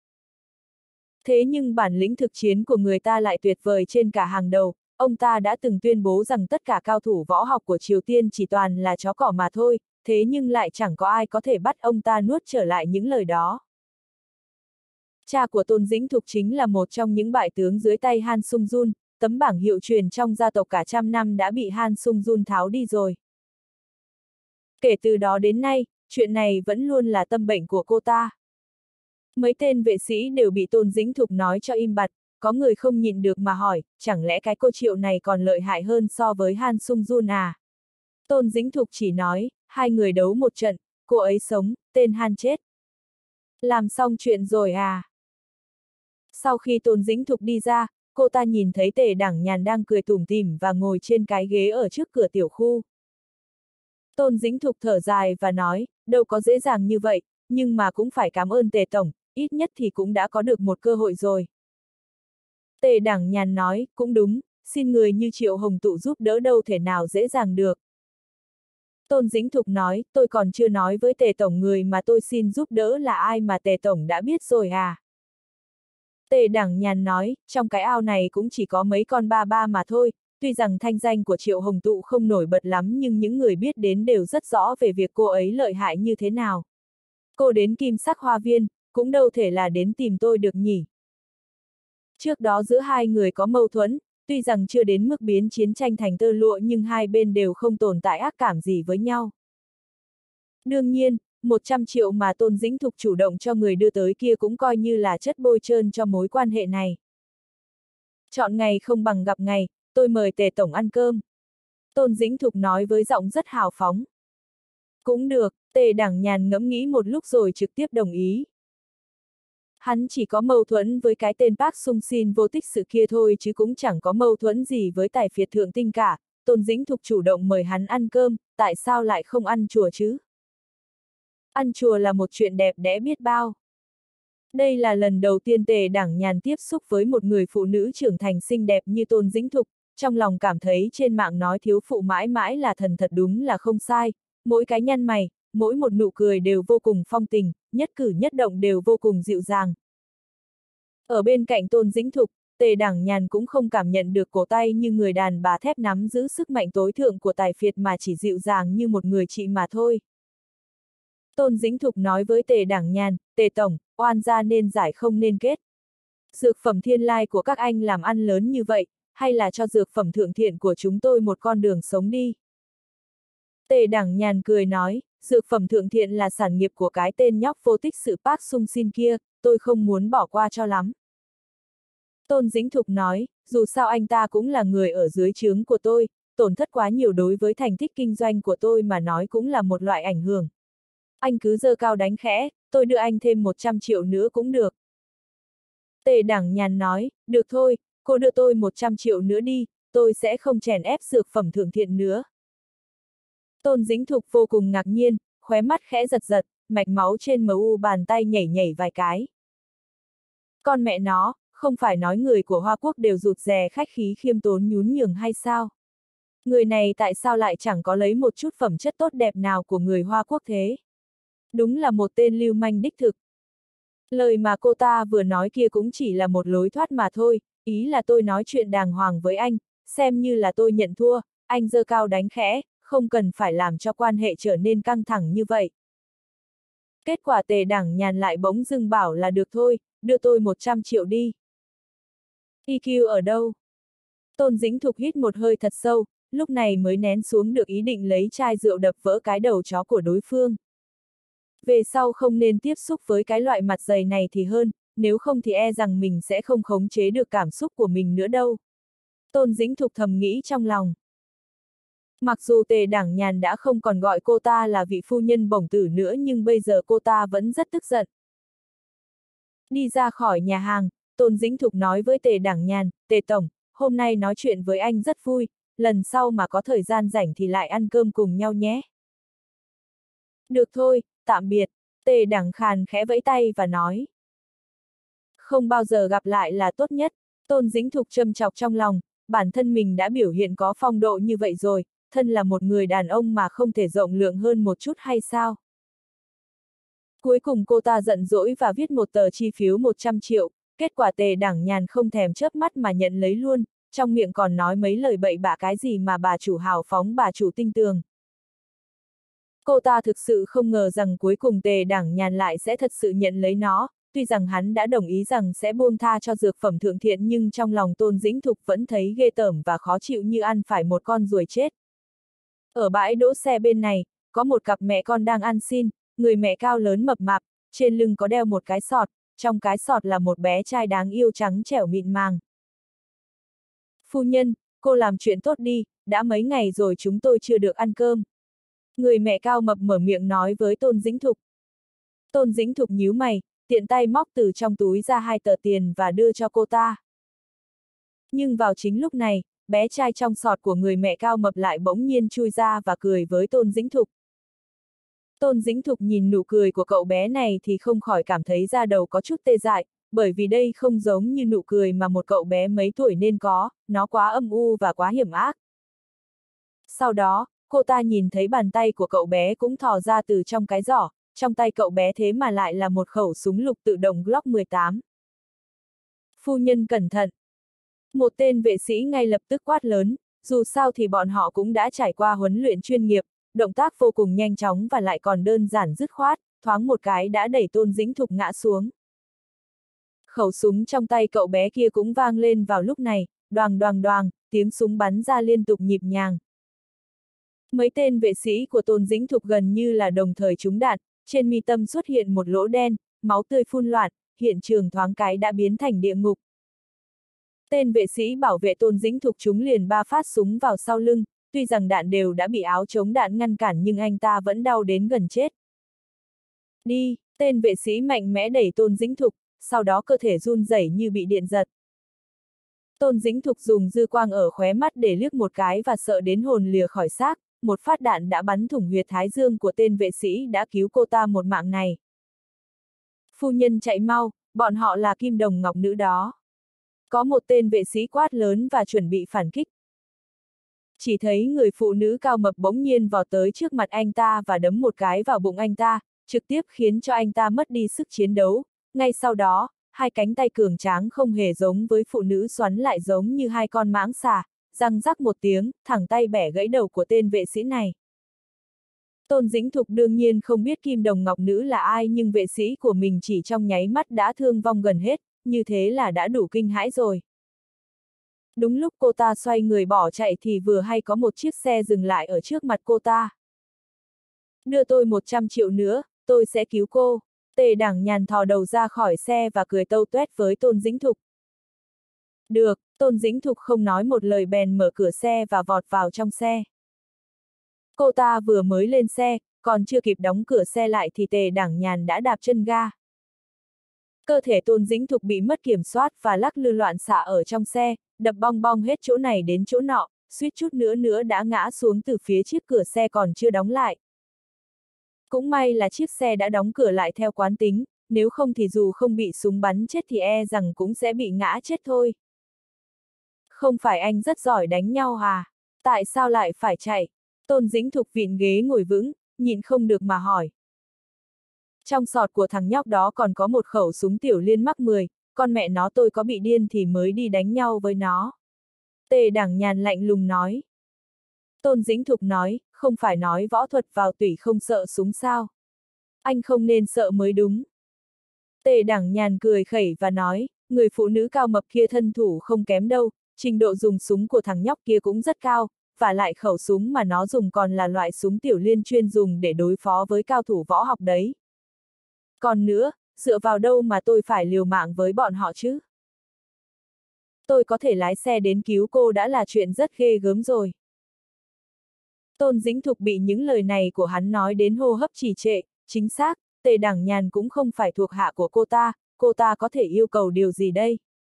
Thế nhưng bản lĩnh thực chiến của người ta lại tuyệt vời trên cả hàng đầu, ông ta đã từng tuyên bố rằng tất cả cao thủ võ học của Triều Tiên chỉ toàn là chó cỏ mà thôi, thế nhưng lại chẳng có ai có thể bắt ông ta nuốt trở lại những lời đó. Cha của Tôn Dĩnh Thục chính là một trong những bại tướng dưới tay Han Sung-jun, tấm bảng hiệu truyền trong gia tộc cả trăm năm đã bị Han Sung-jun tháo đi rồi. Kể từ đó đến nay, chuyện này vẫn luôn là tâm bệnh của cô ta. Mấy tên vệ sĩ đều bị Tôn Dĩnh Thục nói cho im bặt, có người không nhịn được mà hỏi, chẳng lẽ cái cô Triệu này còn lợi hại hơn so với Han Sung-jun à? Tôn Dĩnh Thục chỉ nói, hai người đấu một trận, cô ấy sống, tên Han chết. Làm xong chuyện rồi à? Sau khi Tôn Dĩnh Thục đi ra, cô ta nhìn thấy Tề Đảng Nhàn đang cười tủm tỉm và ngồi trên cái ghế ở trước cửa tiểu khu. Tôn Dĩnh Thục thở dài và nói, đâu có dễ dàng như vậy, nhưng mà cũng phải cảm ơn Tề Tổng, ít nhất thì cũng đã có được một cơ hội rồi. Tề Đảng Nhàn nói, cũng đúng, xin người như Triệu Hồng Tụ giúp đỡ đâu thể nào dễ dàng được. Tôn Dĩnh Thục nói, tôi còn chưa nói với Tề Tổng người mà tôi xin giúp đỡ là ai mà Tề Tổng đã biết rồi à? Tề Đảng Nhàn nói, trong cái ao này cũng chỉ có mấy con ba ba mà thôi, tuy rằng thanh danh của Triệu Hồng Tụ không nổi bật lắm nhưng những người biết đến đều rất rõ về việc cô ấy lợi hại như thế nào. Cô đến Kim Sắc Hoa Viên, cũng đâu thể là đến tìm tôi được nhỉ. Trước đó giữa hai người có mâu thuẫn, tuy rằng chưa đến mức biến chiến tranh thành tơ lụa nhưng hai bên đều không tồn tại ác cảm gì với nhau. Đương nhiên, 100 triệu mà Tôn Dĩnh Thục chủ động cho người đưa tới kia cũng coi như là chất bôi trơn cho mối quan hệ này. Chọn ngày không bằng gặp ngày, tôi mời Tề Tổng ăn cơm. Tôn Dĩnh Thục nói với giọng rất hào phóng. Cũng được, Tề Đảng Nhàn ngẫm nghĩ một lúc rồi trực tiếp đồng ý. Hắn chỉ có mâu thuẫn với cái tên Park Sung Sin vô tích sự kia thôi chứ cũng chẳng có mâu thuẫn gì với tài phiệt thượng tinh cả. Tôn Dĩnh Thục chủ động mời hắn ăn cơm, tại sao lại không ăn chùa chứ? Ăn chùa là một chuyện đẹp đẽ biết bao. Đây là lần đầu tiên Tề Đảng Nhàn tiếp xúc với một người phụ nữ trưởng thành xinh đẹp như Tôn Dĩnh Thục, trong lòng cảm thấy trên mạng nói thiếu phụ mãi mãi là thần thật đúng là không sai, mỗi cái nhăn mày, mỗi một nụ cười đều vô cùng phong tình, nhất cử nhất động đều vô cùng dịu dàng. Ở bên cạnh Tôn Dĩnh Thục, Tề Đảng Nhàn cũng không cảm nhận được cổ tay như người đàn bà thép nắm giữ sức mạnh tối thượng của tài phiệt mà chỉ dịu dàng như một người chị mà thôi. Tôn Dĩnh Thục nói với Tề Đảng Nhàn, Tề Tổng, oan gia nên giải không nên kết. Dược phẩm thiên lai của các anh làm ăn lớn như vậy, hay là cho dược phẩm thượng thiện của chúng tôi một con đường sống đi. Tề Đảng Nhàn cười nói, dược phẩm thượng thiện là sản nghiệp của cái tên nhóc vô tích sự Park Sung Sin kia, tôi không muốn bỏ qua cho lắm. Tôn Dĩnh Thục nói, dù sao anh ta cũng là người ở dưới trướng của tôi, tổn thất quá nhiều đối với thành tích kinh doanh của tôi mà nói cũng là một loại ảnh hưởng. Anh cứ giơ cao đánh khẽ, tôi đưa anh thêm 100 triệu nữa cũng được. Tề Đảng Nhàn nói, được thôi, cô đưa tôi 100 triệu nữa đi, tôi sẽ không chèn ép dược phẩm thượng thiện nữa. Tôn Dĩnh Thục vô cùng ngạc nhiên, khóe mắt khẽ giật giật, mạch máu trên mu bàn tay nhảy nhảy vài cái. Con mẹ nó, không phải nói người của Hoa Quốc đều rụt rè khách khí khiêm tốn nhún nhường hay sao? Người này tại sao lại chẳng có lấy một chút phẩm chất tốt đẹp nào của người Hoa Quốc thế? Đúng là một tên lưu manh đích thực. Lời mà cô ta vừa nói kia cũng chỉ là một lối thoát mà thôi, ý là tôi nói chuyện đàng hoàng với anh, xem như là tôi nhận thua, anh giơ cao đánh khẽ, không cần phải làm cho quan hệ trở nên căng thẳng như vậy. Kết quả Tề Đảng Nhàn lại bỗng dưng bảo là được thôi, đưa tôi 100 triệu đi. EQ ở đâu? Tôn Dĩnh Thục hít một hơi thật sâu, lúc này mới nén xuống được ý định lấy chai rượu đập vỡ cái đầu chó của đối phương. Về sau không nên tiếp xúc với cái loại mặt dày này thì hơn, nếu không thì e rằng mình sẽ không khống chế được cảm xúc của mình nữa đâu. Tôn Dĩnh Thục thầm nghĩ trong lòng. Mặc dù Tề Đảng Nhàn đã không còn gọi cô ta là vị phu nhân bổng tử nữa nhưng bây giờ cô ta vẫn rất tức giận. Đi ra khỏi nhà hàng, Tôn Dĩnh Thục nói với Tề Đảng Nhàn, Tề Tổng, hôm nay nói chuyện với anh rất vui, lần sau mà có thời gian rảnh thì lại ăn cơm cùng nhau nhé. Được thôi, tạm biệt, Tề Đảng Khàn khẽ vẫy tay và nói. Không bao giờ gặp lại là tốt nhất, Tôn Dĩnh Thục châm chọc trong lòng, bản thân mình đã biểu hiện có phong độ như vậy rồi, thân là một người đàn ông mà không thể rộng lượng hơn một chút hay sao? Cuối cùng cô ta giận dỗi và viết một tờ chi phiếu 100 triệu, kết quả Tề Đảng Nhàn không thèm chớp mắt mà nhận lấy luôn, trong miệng còn nói mấy lời bậy bạ cái gì mà bà chủ hào phóng bà chủ tinh tường. Cô ta thực sự không ngờ rằng cuối cùng Tề Đảng Nhàn lại sẽ thật sự nhận lấy nó, tuy rằng hắn đã đồng ý rằng sẽ buông tha cho dược phẩm thượng thiện nhưng trong lòng Tôn Dĩnh Thục vẫn thấy ghê tởm và khó chịu như ăn phải một con ruồi chết. Ở bãi đỗ xe bên này, có một cặp mẹ con đang ăn xin, người mẹ cao lớn mập mạp, trên lưng có đeo một cái sọt, trong cái sọt là một bé trai đáng yêu trắng trẻo mịn màng. Phu nhân, cô làm chuyện tốt đi, đã mấy ngày rồi chúng tôi chưa được ăn cơm. Người mẹ cao mập mở miệng nói với Tôn Dĩnh Thục. Tôn Dĩnh Thục nhíu mày, tiện tay móc từ trong túi ra 2 tờ tiền và đưa cho cô ta. Nhưng vào chính lúc này, bé trai trong sọt của người mẹ cao mập lại bỗng nhiên chui ra và cười với Tôn Dĩnh Thục. Tôn Dĩnh Thục nhìn nụ cười của cậu bé này thì không khỏi cảm thấy da đầu có chút tê dại, bởi vì đây không giống như nụ cười mà một cậu bé mấy tuổi nên có, nó quá âm u và quá hiểm ác. Sau đó, cô ta nhìn thấy bàn tay của cậu bé cũng thò ra từ trong cái giỏ, trong tay cậu bé thế mà lại là một khẩu súng lục tự động Glock 18. Phu nhân cẩn thận! Một tên vệ sĩ ngay lập tức quát lớn, dù sao thì bọn họ cũng đã trải qua huấn luyện chuyên nghiệp, động tác vô cùng nhanh chóng và lại còn đơn giản dứt khoát, thoáng một cái đã đẩy Tôn Dĩnh Thục ngã xuống. Khẩu súng trong tay cậu bé kia cũng vang lên vào lúc này, đoàng đoàng đoàng, tiếng súng bắn ra liên tục nhịp nhàng. Mấy tên vệ sĩ của Tôn Dĩnh Thục gần như là đồng thời trúng đạn, trên mi tâm xuất hiện một lỗ đen, máu tươi phun loạn, hiện trường thoáng cái đã biến thành địa ngục. Tên vệ sĩ bảo vệ Tôn Dĩnh Thục trúng liền 3 phát súng vào sau lưng, tuy rằng đạn đều đã bị áo chống đạn ngăn cản nhưng anh ta vẫn đau đến gần chết. Đi, tên vệ sĩ mạnh mẽ đẩy Tôn Dĩnh Thục, sau đó cơ thể run rẩy như bị điện giật. Tôn Dĩnh Thục dùng dư quang ở khóe mắt để liếc một cái và sợ đến hồn lìa khỏi xác, một phát đạn đã bắn thủng huyệt thái dương của tên vệ sĩ đã cứu cô ta một mạng này. Phu nhân chạy mau, bọn họ là Kim Đồng Ngọc Nữ đó. Có một tên vệ sĩ quát lớn và chuẩn bị phản kích. Chỉ thấy người phụ nữ cao mập bỗng nhiên vọt tới trước mặt anh ta và đấm một cái vào bụng anh ta, trực tiếp khiến cho anh ta mất đi sức chiến đấu. Ngay sau đó, 2 cánh tay cường tráng không hề giống với phụ nữ xoắn lại giống như 2 con mãng xà, răng rắc một tiếng, thẳng tay bẻ gãy đầu của tên vệ sĩ này. Tôn Dĩnh Thục đương nhiên không biết Kim Đồng Ngọc Nữ là ai nhưng vệ sĩ của mình chỉ trong nháy mắt đã thương vong gần hết, như thế là đã đủ kinh hãi rồi. Đúng lúc cô ta xoay người bỏ chạy thì vừa hay có một chiếc xe dừng lại ở trước mặt cô ta. Đưa tôi 100 triệu nữa, tôi sẽ cứu cô. Tề Đảng Nhàn thò đầu ra khỏi xe và cười tâu tuét với Tôn Dĩnh Thục. Được, Tôn Dĩnh Thục không nói một lời bèn mở cửa xe và vọt vào trong xe. Cô ta vừa mới lên xe, còn chưa kịp đóng cửa xe lại thì Tề Đảng Nhàn đã đạp chân ga. Cơ thể Tôn Dĩnh Thục bị mất kiểm soát và lắc lư loạn xạ ở trong xe, đập bong bong hết chỗ này đến chỗ nọ, suýt chút nữa đã ngã xuống từ phía chiếc cửa xe còn chưa đóng lại. Cũng may là chiếc xe đã đóng cửa lại theo quán tính, nếu không thì dù không bị súng bắn chết thì e rằng cũng sẽ bị ngã chết thôi. Không phải anh rất giỏi đánh nhau à? Tại sao lại phải chạy? Tôn Dĩnh Thục vịn ghế ngồi vững, nhịn không được mà hỏi. Trong sọt của thằng nhóc đó còn có một khẩu súng tiểu liên mắc 10, con mẹ nó tôi có bị điên thì mới đi đánh nhau với nó. Tề Đảng Nhàn lạnh lùng nói. Tôn Dĩnh Thục nói, không phải nói võ thuật vào tủy không sợ súng sao? Anh không nên sợ mới đúng. Tề Đảng Nhàn cười khẩy và nói, người phụ nữ cao mập kia thân thủ không kém đâu, trình độ dùng súng của thằng nhóc kia cũng rất cao, và lại khẩu súng mà nó dùng còn là loại súng tiểu liên chuyên dùng để đối phó với cao thủ võ học đấy. Còn nữa, dựa vào đâu mà tôi phải liều mạng với bọn họ chứ? Tôi có thể lái xe đến cứu cô đã là chuyện rất ghê gớm rồi. Tôn Dĩnh Thục bị những lời này của hắn nói đến hô hấp trì trệ, chính xác, Tề Đảng Nhàn cũng không phải thuộc hạ của cô ta có thể yêu cầu điều gì đây?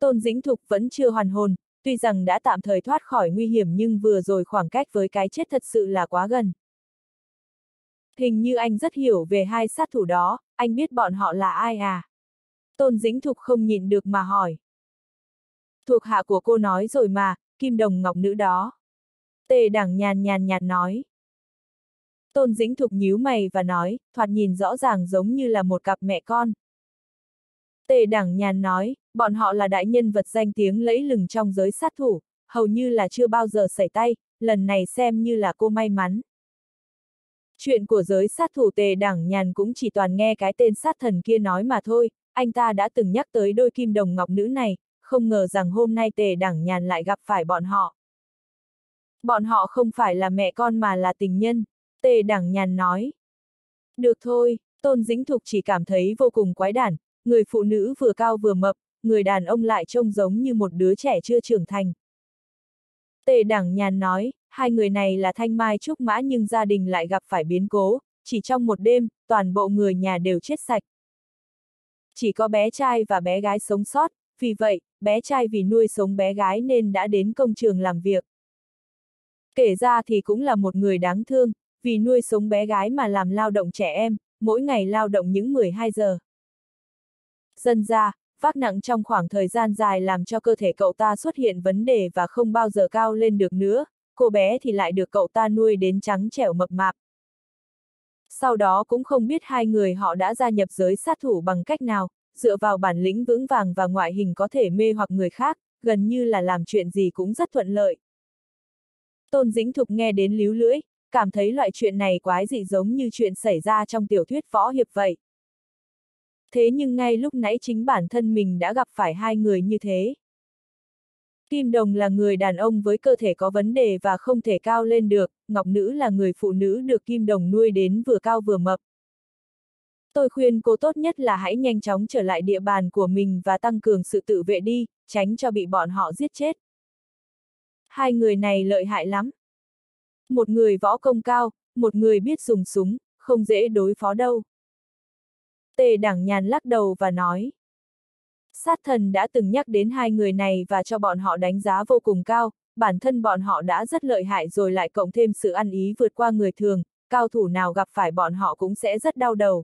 Tôn Dĩnh Thục vẫn chưa hoàn hồn, tuy rằng đã tạm thời thoát khỏi nguy hiểm nhưng vừa rồi khoảng cách với cái chết thật sự là quá gần. Hình như anh rất hiểu về hai sát thủ đó, anh biết bọn họ là ai à? Tôn Dĩnh Thục không nhịn được mà hỏi. Thuộc hạ của cô nói rồi mà, Kim Đồng Ngọc Nữ đó. Tề Đẳng nhàn nhạt nói. Tôn Dĩnh Thục nhíu mày và nói, thoạt nhìn rõ ràng giống như là một cặp mẹ con. Tề Đẳng nhàn nói, bọn họ là đại nhân vật danh tiếng lẫy lừng trong giới sát thủ, hầu như là chưa bao giờ sẩy tay, lần này xem như là cô may mắn. Chuyện của giới sát thủ Tề Đẳng nhàn cũng chỉ toàn nghe cái tên sát thần kia nói mà thôi, anh ta đã từng nhắc tới đôi kim đồng ngọc nữ này, không ngờ rằng hôm nay Tề Đẳng nhàn lại gặp phải bọn họ. Bọn họ không phải là mẹ con mà là tình nhân, Tề Đẳng nhàn nói. Được thôi, Tôn Dĩnh Thục chỉ cảm thấy vô cùng quái đản, người phụ nữ vừa cao vừa mập, người đàn ông lại trông giống như một đứa trẻ chưa trưởng thành. Tề Đẳng nhàn nói, hai người này là thanh mai trúc mã nhưng gia đình lại gặp phải biến cố, chỉ trong một đêm, toàn bộ người nhà đều chết sạch. Chỉ có bé trai và bé gái sống sót, vì vậy, bé trai vì nuôi sống bé gái nên đã đến công trường làm việc. Kể ra thì cũng là một người đáng thương, vì nuôi sống bé gái mà làm lao động trẻ em, mỗi ngày lao động những 12 giờ. Dần ra, vác nặng trong khoảng thời gian dài làm cho cơ thể cậu ta xuất hiện vấn đề và không bao giờ cao lên được nữa, cô bé thì lại được cậu ta nuôi đến trắng trẻo mập mạp. Sau đó cũng không biết hai người họ đã gia nhập giới sát thủ bằng cách nào, dựa vào bản lĩnh vững vàng và ngoại hình có thể mê hoặc người khác, gần như là làm chuyện gì cũng rất thuận lợi. Tôn Dĩnh Thục nghe đến líu lưỡi, cảm thấy loại chuyện này quái dị giống như chuyện xảy ra trong tiểu thuyết võ hiệp vậy. Thế nhưng ngay lúc nãy chính bản thân mình đã gặp phải hai người như thế. Kim Đồng là người đàn ông với cơ thể có vấn đề và không thể cao lên được, Ngọc Nữ là người phụ nữ được Kim Đồng nuôi đến vừa cao vừa mập. Tôi khuyên cô tốt nhất là hãy nhanh chóng trở lại địa bàn của mình và tăng cường sự tự vệ đi, tránh cho bị bọn họ giết chết. Hai người này lợi hại lắm. Một người võ công cao, một người biết dùng súng, không dễ đối phó đâu. Tề Đẳng nhàn lắc đầu và nói. Sát thần đã từng nhắc đến hai người này và cho bọn họ đánh giá vô cùng cao, bản thân bọn họ đã rất lợi hại rồi lại cộng thêm sự ăn ý vượt qua người thường, cao thủ nào gặp phải bọn họ cũng sẽ rất đau đầu.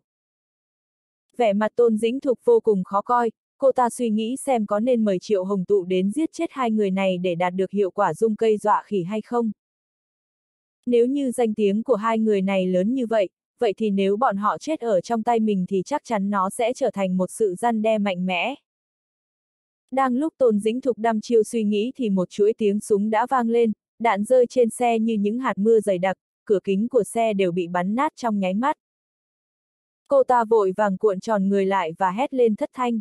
Vẻ mặt Tôn Dĩnh Thục vô cùng khó coi, cô ta suy nghĩ xem có nên mời Triệu Hồng Tụ đến giết chết hai người này để đạt được hiệu quả dung cây dọa khỉ hay không. Nếu như danh tiếng của hai người này lớn như vậy, vậy thì nếu bọn họ chết ở trong tay mình thì chắc chắn nó sẽ trở thành một sự răn đe mạnh mẽ. Đang lúc Tôn Dĩnh Thục đăm chiêu suy nghĩ thì một chuỗi tiếng súng đã vang lên, đạn rơi trên xe như những hạt mưa dày đặc, cửa kính của xe đều bị bắn nát trong nháy mắt. Cô ta vội vàng cuộn tròn người lại và hét lên thất thanh.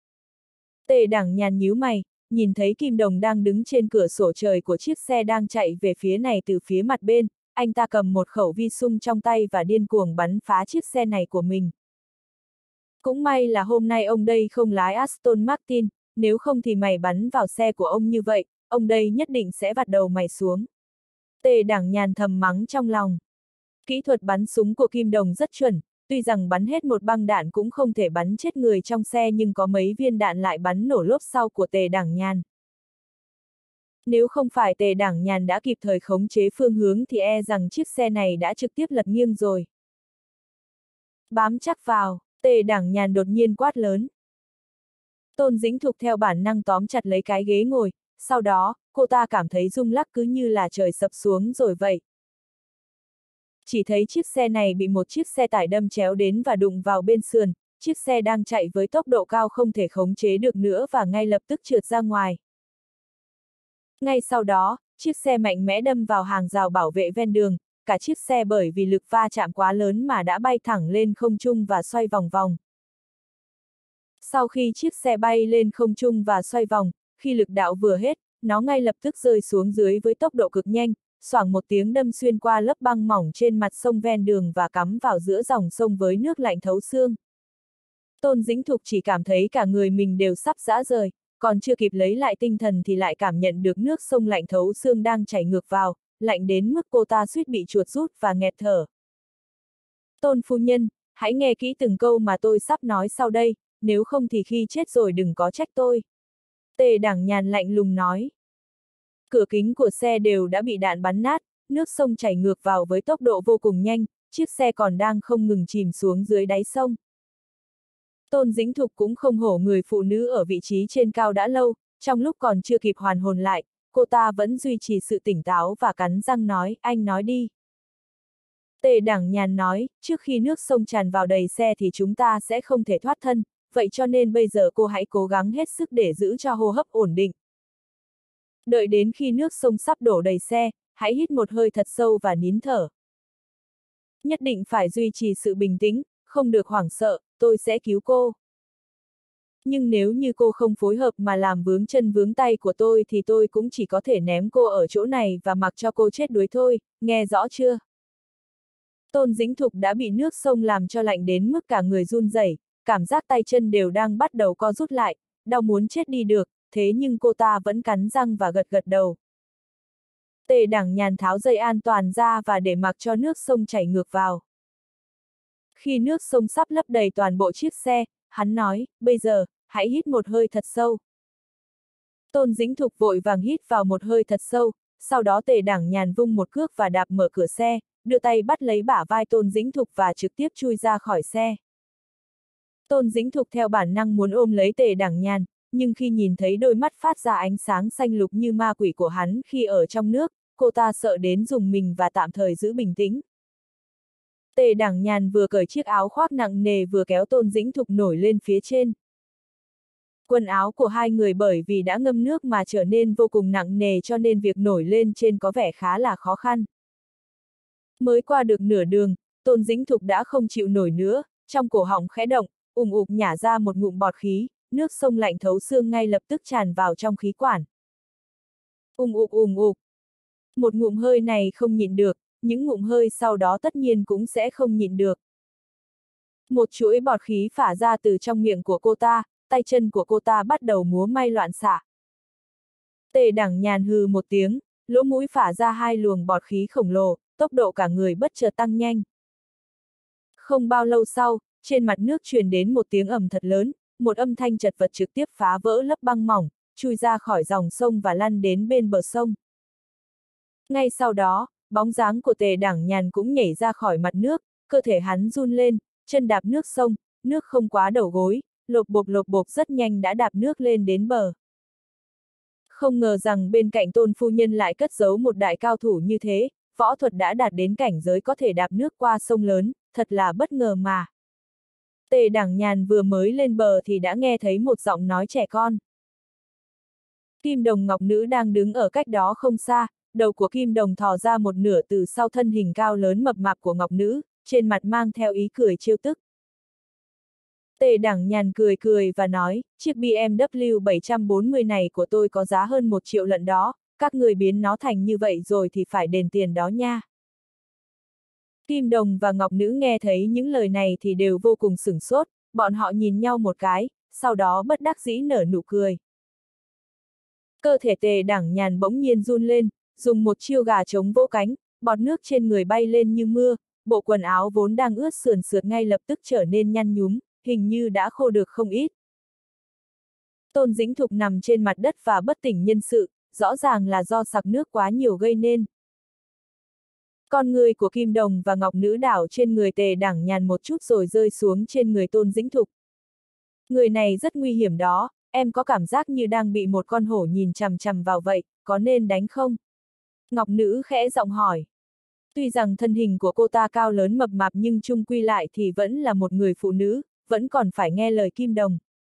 Tề Đẳng nhàn nhíu mày, nhìn thấy Kim Đồng đang đứng trên cửa sổ trời của chiếc xe đang chạy về phía này từ phía mặt bên, anh ta cầm một khẩu vi sung trong tay và điên cuồng bắn phá chiếc xe này của mình. Cũng may là hôm nay ông đây không lái Aston Martin, nếu không thì mày bắn vào xe của ông như vậy, ông đây nhất định sẽ vặt đầu mày xuống. Tề Đẳng nhàn thầm mắng trong lòng. Kỹ thuật bắn súng của Kim Đồng rất chuẩn, tuy rằng bắn hết một băng đạn cũng không thể bắn chết người trong xe nhưng có mấy viên đạn lại bắn nổ lốp sau của Tề Đẳng nhàn. Nếu không phải Tề Đẳng nhàn đã kịp thời khống chế phương hướng thì e rằng chiếc xe này đã trực tiếp lật nghiêng rồi. Bám chắc vào, Tề Đẳng nhàn đột nhiên quát lớn. Tôn Dĩnh Thục theo bản năng tóm chặt lấy cái ghế ngồi, sau đó, cô ta cảm thấy rung lắc cứ như là trời sập xuống rồi vậy. Chỉ thấy chiếc xe này bị một chiếc xe tải đâm chéo đến và đụng vào bên sườn, chiếc xe đang chạy với tốc độ cao không thể khống chế được nữa và ngay lập tức trượt ra ngoài. Ngay sau đó, chiếc xe mạnh mẽ đâm vào hàng rào bảo vệ ven đường, cả chiếc xe bởi vì lực va chạm quá lớn mà đã bay thẳng lên không trung và xoay vòng vòng. Sau khi chiếc xe bay lên không trung và xoay vòng, khi lực đạo vừa hết, nó ngay lập tức rơi xuống dưới với tốc độ cực nhanh, xoảng một tiếng đâm xuyên qua lớp băng mỏng trên mặt sông ven đường và cắm vào giữa dòng sông với nước lạnh thấu xương. Tôn Dĩnh Thục chỉ cảm thấy cả người mình đều sắp rã rời, còn chưa kịp lấy lại tinh thần thì lại cảm nhận được nước sông lạnh thấu xương đang chảy ngược vào, lạnh đến mức cô ta suýt bị chuột rút và nghẹt thở. Tôn phu nhân, hãy nghe kỹ từng câu mà tôi sắp nói sau đây, nếu không thì khi chết rồi đừng có trách tôi. Tề Đảng Nhàn lạnh lùng nói. Cửa kính của xe đều đã bị đạn bắn nát, nước sông chảy ngược vào với tốc độ vô cùng nhanh, chiếc xe còn đang không ngừng chìm xuống dưới đáy sông. Tôn Dĩnh Thục cũng không hổ người phụ nữ ở vị trí trên cao đã lâu, trong lúc còn chưa kịp hoàn hồn lại, cô ta vẫn duy trì sự tỉnh táo và cắn răng nói, anh nói đi. Tề Đảng Nhàn nói, trước khi nước sông tràn vào đầy xe thì chúng ta sẽ không thể thoát thân, vậy cho nên bây giờ cô hãy cố gắng hết sức để giữ cho hô hấp ổn định. Đợi đến khi nước sông sắp đổ đầy xe, hãy hít một hơi thật sâu và nín thở. Nhất định phải duy trì sự bình tĩnh, không được hoảng sợ, tôi sẽ cứu cô. Nhưng nếu như cô không phối hợp mà làm vướng chân vướng tay của tôi thì tôi cũng chỉ có thể ném cô ở chỗ này và mặc cho cô chết đuối thôi, nghe rõ chưa? Tôn Dĩnh Thục đã bị nước sông làm cho lạnh đến mức cả người run rẩy, cảm giác tay chân đều đang bắt đầu co rút lại, đau muốn chết đi được, thế nhưng cô ta vẫn cắn răng và gật gật đầu. Tề Đảng Nhàn tháo dây an toàn ra và để mặc cho nước sông chảy ngược vào. Khi nước sông sắp lấp đầy toàn bộ chiếc xe, hắn nói, bây giờ, hãy hít một hơi thật sâu. Tôn Dĩnh Thục vội vàng hít vào một hơi thật sâu, sau đó Tề Đảng Nhàn vung một cước và đạp mở cửa xe, đưa tay bắt lấy bả vai Tôn Dĩnh Thục và trực tiếp chui ra khỏi xe. Tôn Dĩnh Thục theo bản năng muốn ôm lấy Tề Đảng Nhàn, nhưng khi nhìn thấy đôi mắt phát ra ánh sáng xanh lục như ma quỷ của hắn khi ở trong nước, cô ta sợ đến rùng mình và tạm thời giữ bình tĩnh. Tề Đảng Nhàn vừa cởi chiếc áo khoác nặng nề vừa kéo Tôn Dĩnh Thục nổi lên phía trên. Quần áo của hai người bởi vì đã ngâm nước mà trở nên vô cùng nặng nề cho nên việc nổi lên trên có vẻ khá là khó khăn. Mới qua được nửa đường, Tôn Dĩnh Thục đã không chịu nổi nữa, trong cổ họng khẽ động, ùng ục nhả ra một ngụm bọt khí, nước sông lạnh thấu xương ngay lập tức tràn vào trong khí quản. Ùng ục. Một ngụm hơi này không nhịn được, những ngụm hơi sau đó tất nhiên cũng sẽ không nhịn được. Một chuỗi bọt khí phả ra từ trong miệng của cô ta, tay chân của cô ta bắt đầu múa may loạn xạ. Tề Đảng Nhàn hừ một tiếng, lỗ mũi phả ra hai luồng bọt khí khổng lồ, tốc độ cả người bất chợt tăng nhanh. Không bao lâu sau, trên mặt nước truyền đến một tiếng ầm thật lớn, một âm thanh chật vật trực tiếp phá vỡ lớp băng mỏng, chui ra khỏi dòng sông và lăn đến bên bờ sông. Ngay sau đó, bóng dáng của Tề Đảng Nhàn cũng nhảy ra khỏi mặt nước, cơ thể hắn run lên, chân đạp nước sông, nước không quá đầu gối, lộp bộp rất nhanh đã đạp nước lên đến bờ. Không ngờ rằng bên cạnh Tôn phu nhân lại cất giấu một đại cao thủ như thế, võ thuật đã đạt đến cảnh giới có thể đạp nước qua sông lớn, thật là bất ngờ mà. Tề Đảng Nhàn vừa mới lên bờ thì đã nghe thấy một giọng nói trẻ con. Kim Đồng Ngọc Nữ đang đứng ở cách đó không xa, đầu của Kim Đồng thò ra một nửa từ sau thân hình cao lớn mập mạp của Ngọc Nữ, trên mặt mang theo ý cười trêu tức. Tề Đảng Nhàn cười và nói, chiếc BMW 740 này của tôi có giá hơn 1 triệu lận đó, các người biến nó thành như vậy rồi thì phải đền tiền đó nha. Kim Đồng và Ngọc Nữ nghe thấy những lời này thì đều vô cùng sửng sốt, bọn họ nhìn nhau một cái, sau đó bất đắc dĩ nở nụ cười. Cơ thể Tề Đảng Nhàn bỗng nhiên run lên, dùng một chiêu gà trống vỗ cánh, bọt nước trên người bay lên như mưa, bộ quần áo vốn đang ướt sườn sượt ngay lập tức trở nên nhăn nhúm, hình như đã khô được không ít. Tôn Dĩnh Thục nằm trên mặt đất và bất tỉnh nhân sự, rõ ràng là do sặc nước quá nhiều gây nên. Con người của Kim Đồng và Ngọc Nữ đảo trên người Tề Đảng Nhàn một chút rồi rơi xuống trên người Tôn Dĩnh Thục. Người này rất nguy hiểm đó, em có cảm giác như đang bị một con hổ nhìn chằm chằm vào vậy, có nên đánh không? Ngọc Nữ khẽ giọng hỏi. Tuy rằng thân hình của cô ta cao lớn mập mạp nhưng chung quy lại thì vẫn là một người phụ nữ, vẫn còn phải nghe lời Kim Đồng.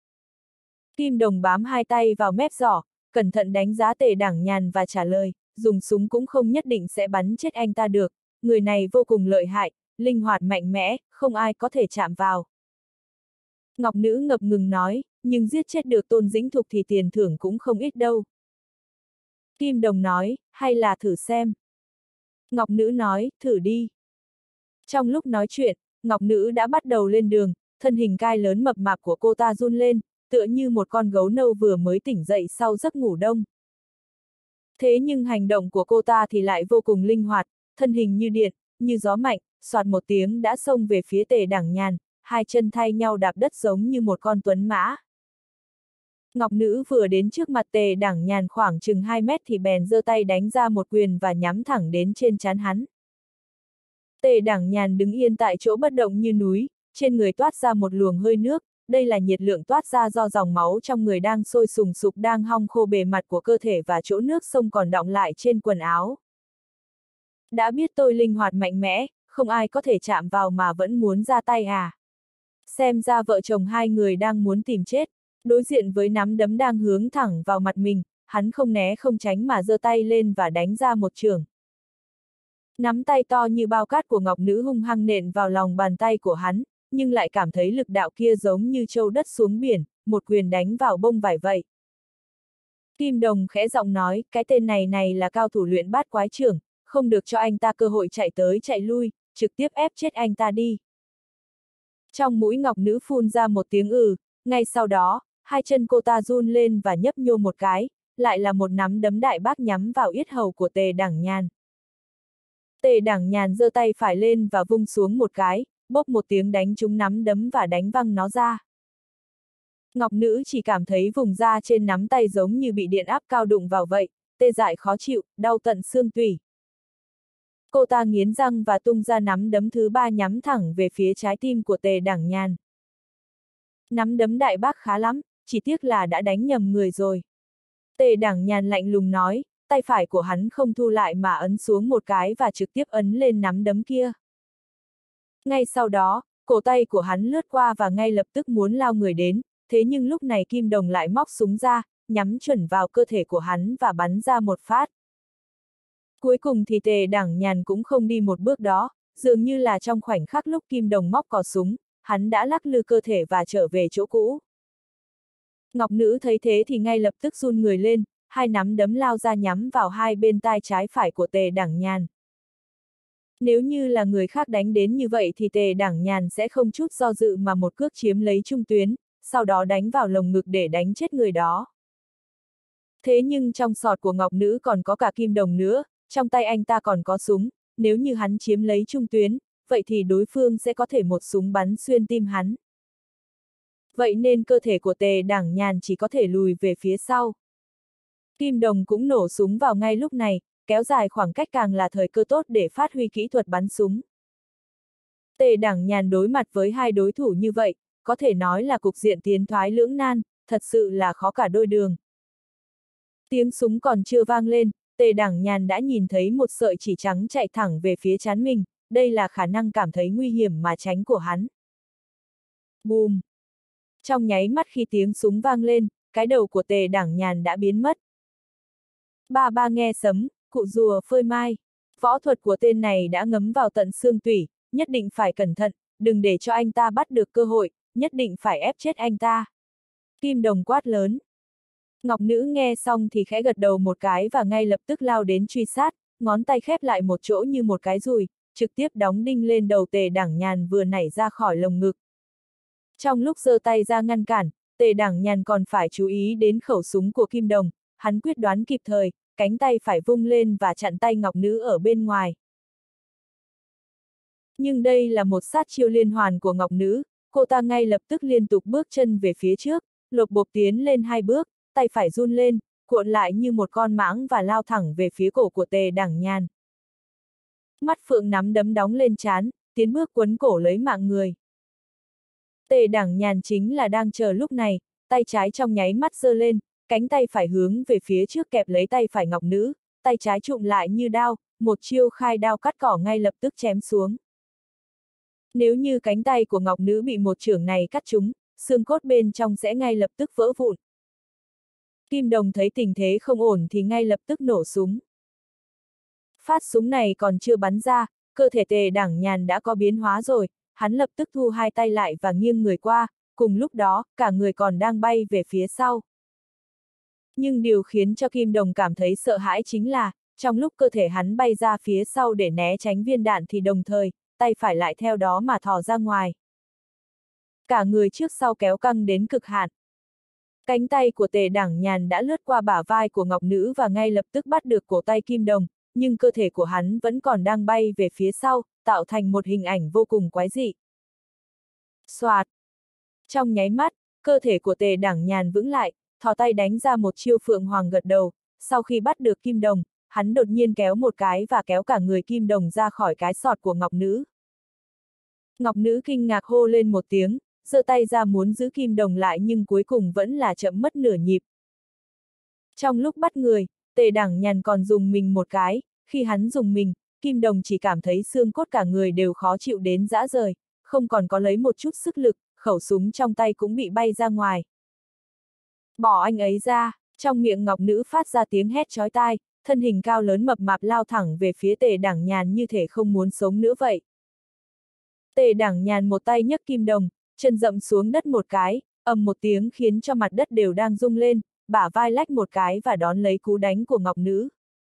Kim Đồng bám hai tay vào mép giỏ, cẩn thận đánh giá Tề Đảng Nhàn và trả lời, dùng súng cũng không nhất định sẽ bắn chết anh ta được, người này vô cùng lợi hại, linh hoạt mạnh mẽ, không ai có thể chạm vào. Ngọc Nữ ngập ngừng nói, nhưng giết chết được Tôn Dĩnh Thục thì tiền thưởng cũng không ít đâu. Kim Đồng nói, hay là thử xem. Ngọc Nữ nói, thử đi. Trong lúc nói chuyện, Ngọc Nữ đã bắt đầu lên đường, thân hình cai lớn mập mạp của cô ta run lên, tựa như một con gấu nâu vừa mới tỉnh dậy sau giấc ngủ đông. Thế nhưng hành động của cô ta thì lại vô cùng linh hoạt, thân hình như điện, như gió mạnh, soạt một tiếng đã xông về phía Tề Đảng Nhàn, hai chân thay nhau đạp đất giống như một con tuấn mã. Ngọc Nữ vừa đến trước mặt Tề Đảng Nhàn khoảng chừng 2 mét thì bèn giơ tay đánh ra một quyền và nhắm thẳng đến trên trán hắn. Tề Đảng Nhàn đứng yên tại chỗ bất động như núi, trên người toát ra một luồng hơi nước, đây là nhiệt lượng toát ra do dòng máu trong người đang sôi sùng sục đang hong khô bề mặt của cơ thể và chỗ nước sông còn đọng lại trên quần áo. Đã biết tôi linh hoạt mạnh mẽ, không ai có thể chạm vào mà vẫn muốn ra tay à? Xem ra vợ chồng hai người đang muốn tìm chết. Đối diện với nắm đấm đang hướng thẳng vào mặt mình, hắn không né không tránh mà giơ tay lên và đánh ra một chưởng. Nắm tay to như bao cát của Ngọc Nữ hung hăng nện vào lòng bàn tay của hắn, nhưng lại cảm thấy lực đạo kia giống như trâu đất xuống biển, một quyền đánh vào bông vải vậy. Kim Đồng khẽ giọng nói, cái tên này là cao thủ luyện bát quái trưởng, không được cho anh ta cơ hội chạy tới chạy lui, trực tiếp ép chết anh ta đi. Trong mũi Ngọc Nữ phun ra một tiếng ngay sau đó, hai chân cô ta run lên và nhấp nhô một cái, lại là một nắm đấm đại bác nhắm vào yết hầu của Tề Đảng Nhàn. Tề Đảng Nhàn giơ tay phải lên và vung xuống một cái, bốp một tiếng đánh trúng nắm đấm và đánh văng nó ra. Ngọc Nữ chỉ cảm thấy vùng da trên nắm tay giống như bị điện áp cao đụng vào vậy, tê dại khó chịu, đau tận xương tủy. Cô ta nghiến răng và tung ra nắm đấm thứ ba nhắm thẳng về phía trái tim của Tề Đảng Nhàn. Nắm đấm đại bác khá lắm, chỉ tiếc là đã đánh nhầm người rồi. Tề Đảng Nhàn lạnh lùng nói, tay phải của hắn không thu lại mà ấn xuống một cái và trực tiếp ấn lên nắm đấm kia. Ngay sau đó, cổ tay của hắn lướt qua và ngay lập tức muốn lao người đến, thế nhưng lúc này Kim Đồng lại móc súng ra, nhắm chuẩn vào cơ thể của hắn và bắn ra một phát. Cuối cùng thì Tề Đảng Nhàn cũng không đi một bước đó, dường như là trong khoảnh khắc lúc Kim Đồng móc cò súng, hắn đã lắc lư cơ thể và trở về chỗ cũ. Ngọc Nữ thấy thế thì ngay lập tức run người lên, hai nắm đấm lao ra nhắm vào hai bên tai trái phải của Tề Đảng Nhàn. Nếu như là người khác đánh đến như vậy thì Tề Đảng Nhàn sẽ không chút do dự mà một cước chiếm lấy trung tuyến, sau đó đánh vào lồng ngực để đánh chết người đó. Thế nhưng trong sọt của Ngọc Nữ còn có cả Kim Đồng nữa, trong tay anh ta còn có súng, nếu như hắn chiếm lấy trung tuyến, vậy thì đối phương sẽ có thể một súng bắn xuyên tim hắn. Vậy nên cơ thể của Tề Đảng Nhàn chỉ có thể lùi về phía sau. Kim Đồng cũng nổ súng vào ngay lúc này, kéo dài khoảng cách càng là thời cơ tốt để phát huy kỹ thuật bắn súng. Tề Đảng Nhàn đối mặt với hai đối thủ như vậy, có thể nói là cục diện tiến thoái lưỡng nan, thật sự là khó cả đôi đường. Tiếng súng còn chưa vang lên, Tề Đảng Nhàn đã nhìn thấy một sợi chỉ trắng chạy thẳng về phía trán mình, đây là khả năng cảm thấy nguy hiểm mà tránh của hắn. Bùm! Trong nháy mắt khi tiếng súng vang lên, cái đầu của Tề Đảng Nhàn đã biến mất. Ba ba nghe sấm, cụ rùa phơi mai. Võ thuật của tên này đã ngấm vào tận xương tủy, nhất định phải cẩn thận, đừng để cho anh ta bắt được cơ hội, nhất định phải ép chết anh ta. Kim Đồng quát lớn. Ngọc Nữ nghe xong thì khẽ gật đầu một cái và ngay lập tức lao đến truy sát, ngón tay khép lại một chỗ như một cái dùi, trực tiếp đóng đinh lên đầu Tề Đảng Nhàn vừa nảy ra khỏi lồng ngực. Trong lúc giơ tay ra ngăn cản, Tề Đảng Nhàn còn phải chú ý đến khẩu súng của Kim Đồng, hắn quyết đoán kịp thời, cánh tay phải vung lên và chặn tay Ngọc Nữ ở bên ngoài. Nhưng đây là một sát chiêu liên hoàn của Ngọc Nữ, cô ta ngay lập tức liên tục bước chân về phía trước, lộp bộp tiến lên hai bước, tay phải run lên, cuộn lại như một con mãng và lao thẳng về phía cổ của Tề Đảng Nhàn. Mắt phượng nắm đấm đóng lên trán, tiến bước quấn cổ lấy mạng người. Tề Đảng Nhàn chính là đang chờ lúc này, tay trái trong nháy mắt giơ lên, cánh tay phải hướng về phía trước kẹp lấy tay phải Ngọc Nữ, tay trái trụm lại như đao, một chiêu khai đao cắt cỏ ngay lập tức chém xuống. Nếu như cánh tay của Ngọc Nữ bị một chưởng này cắt trúng, xương cốt bên trong sẽ ngay lập tức vỡ vụn. Kim Đồng thấy tình thế không ổn thì ngay lập tức nổ súng. Phát súng này còn chưa bắn ra, cơ thể Tề Đảng Nhàn đã có biến hóa rồi, hắn lập tức thu hai tay lại và nghiêng người qua, cùng lúc đó, cả người còn đang bay về phía sau. Nhưng điều khiến cho Kim Đồng cảm thấy sợ hãi chính là, trong lúc cơ thể hắn bay ra phía sau để né tránh viên đạn thì đồng thời, tay phải lại theo đó mà thò ra ngoài. Cả người trước sau kéo căng đến cực hạn. Cánh tay của Tề Đảng Nhàn đã lướt qua bả vai của Ngọc Nữ và ngay lập tức bắt được cổ tay Kim Đồng, nhưng cơ thể của hắn vẫn còn đang bay về phía sau, tạo thành một hình ảnh vô cùng quái dị. Xoạt! Trong nháy mắt, cơ thể của Tề Đảng Nhàn vững lại, thò tay đánh ra một chiêu Phượng Hoàng gật đầu, sau khi bắt được Kim Đồng, hắn đột nhiên kéo một cái và kéo cả người Kim Đồng ra khỏi cái sọt của Ngọc Nữ. Ngọc Nữ kinh ngạc hô lên một tiếng, giơ tay ra muốn giữ Kim Đồng lại nhưng cuối cùng vẫn là chậm mất nửa nhịp. Trong lúc bắt người, Tề Đẳng Nhàn còn dùng mình một cái, khi hắn dùng mình, Kim Đồng chỉ cảm thấy xương cốt cả người đều khó chịu đến rã rời, không còn có lấy một chút sức lực, khẩu súng trong tay cũng bị bay ra ngoài. Bỏ anh ấy ra, trong miệng Ngọc Nữ phát ra tiếng hét chói tai, thân hình cao lớn mập mạp lao thẳng về phía Tề Đẳng Nhàn như thể không muốn sống nữa vậy. Tề Đẳng Nhàn một tay nhấc Kim Đồng, chân dậm xuống đất một cái, ầm một tiếng khiến cho mặt đất đều đang rung lên, bả vai lách một cái và đón lấy cú đánh của Ngọc Nữ.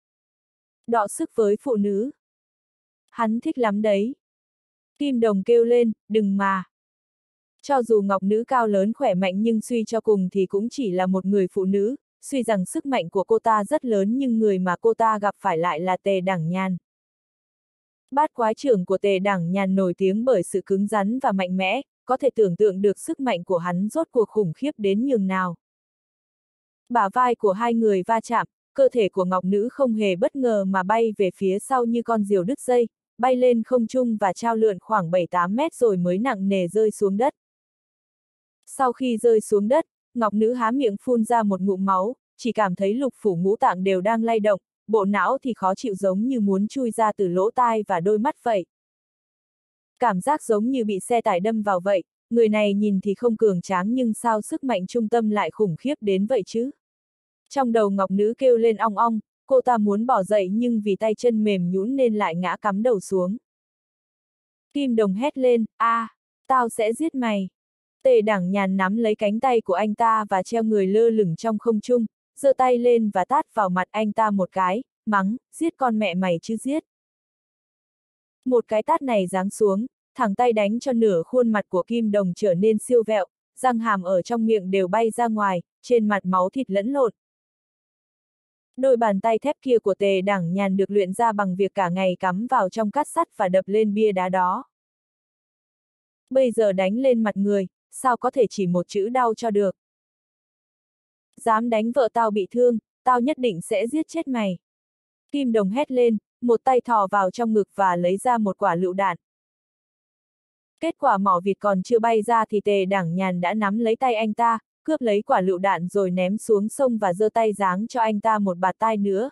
Đọ sức với phụ nữ. Hắn thích lắm đấy. Kim Đồng kêu lên, đừng mà. Cho dù Ngọc Nữ cao lớn khỏe mạnh nhưng suy cho cùng thì cũng chỉ là một người phụ nữ, suy rằng sức mạnh của cô ta rất lớn nhưng người mà cô ta gặp phải lại là Tề Đẳng Nhàn. Bát quái trưởng của Tề Đẳng Nhàn nổi tiếng bởi sự cứng rắn và mạnh mẽ, có thể tưởng tượng được sức mạnh của hắn rốt cuộc khủng khiếp đến nhường nào. Bả vai của hai người va chạm, cơ thể của Ngọc Nữ không hề bất ngờ mà bay về phía sau như con diều đứt dây, bay lên không trung và trao lượn khoảng 7-8 mét rồi mới nặng nề rơi xuống đất. Sau khi rơi xuống đất, Ngọc Nữ há miệng phun ra một ngụm máu, chỉ cảm thấy lục phủ ngũ tạng đều đang lay động, bộ não thì khó chịu giống như muốn chui ra từ lỗ tai và đôi mắt vậy. Cảm giác giống như bị xe tải đâm vào vậy, người này nhìn thì không cường tráng nhưng sao sức mạnh trung tâm lại khủng khiếp đến vậy chứ? Trong đầu Ngọc Nữ kêu lên ong ong, cô ta muốn bỏ dậy nhưng vì tay chân mềm nhũn nên lại ngã cắm đầu xuống. Kim Đồng hét lên, tao sẽ giết mày. Tề Đẳng Nhàn nắm lấy cánh tay của anh ta và treo người lơ lửng trong không trung, giơ tay lên và tát vào mặt anh ta một cái, mắng, giết con mẹ mày chứ giết. Một cái tát này giáng xuống, thẳng tay đánh cho nửa khuôn mặt của Kim Đồng trở nên siêu vẹo, răng hàm ở trong miệng đều bay ra ngoài, trên mặt máu thịt lẫn lộn. Đôi bàn tay thép kia của Tề Đẳng Nhàn được luyện ra bằng việc cả ngày cắm vào trong cát sắt và đập lên bia đá đó. Bây giờ đánh lên mặt người, sao có thể chỉ một chữ đau cho được. Dám đánh vợ tao bị thương, tao nhất định sẽ giết chết mày. Kim Đồng hét lên, một tay thò vào trong ngực và lấy ra một quả lựu đạn. Kết quả mỏ vịt còn chưa bay ra thì Tề Đẳng Nhàn đã nắm lấy tay anh ta, cướp lấy quả lựu đạn rồi ném xuống sông và giơ tay giáng cho anh ta một bạt tai nữa.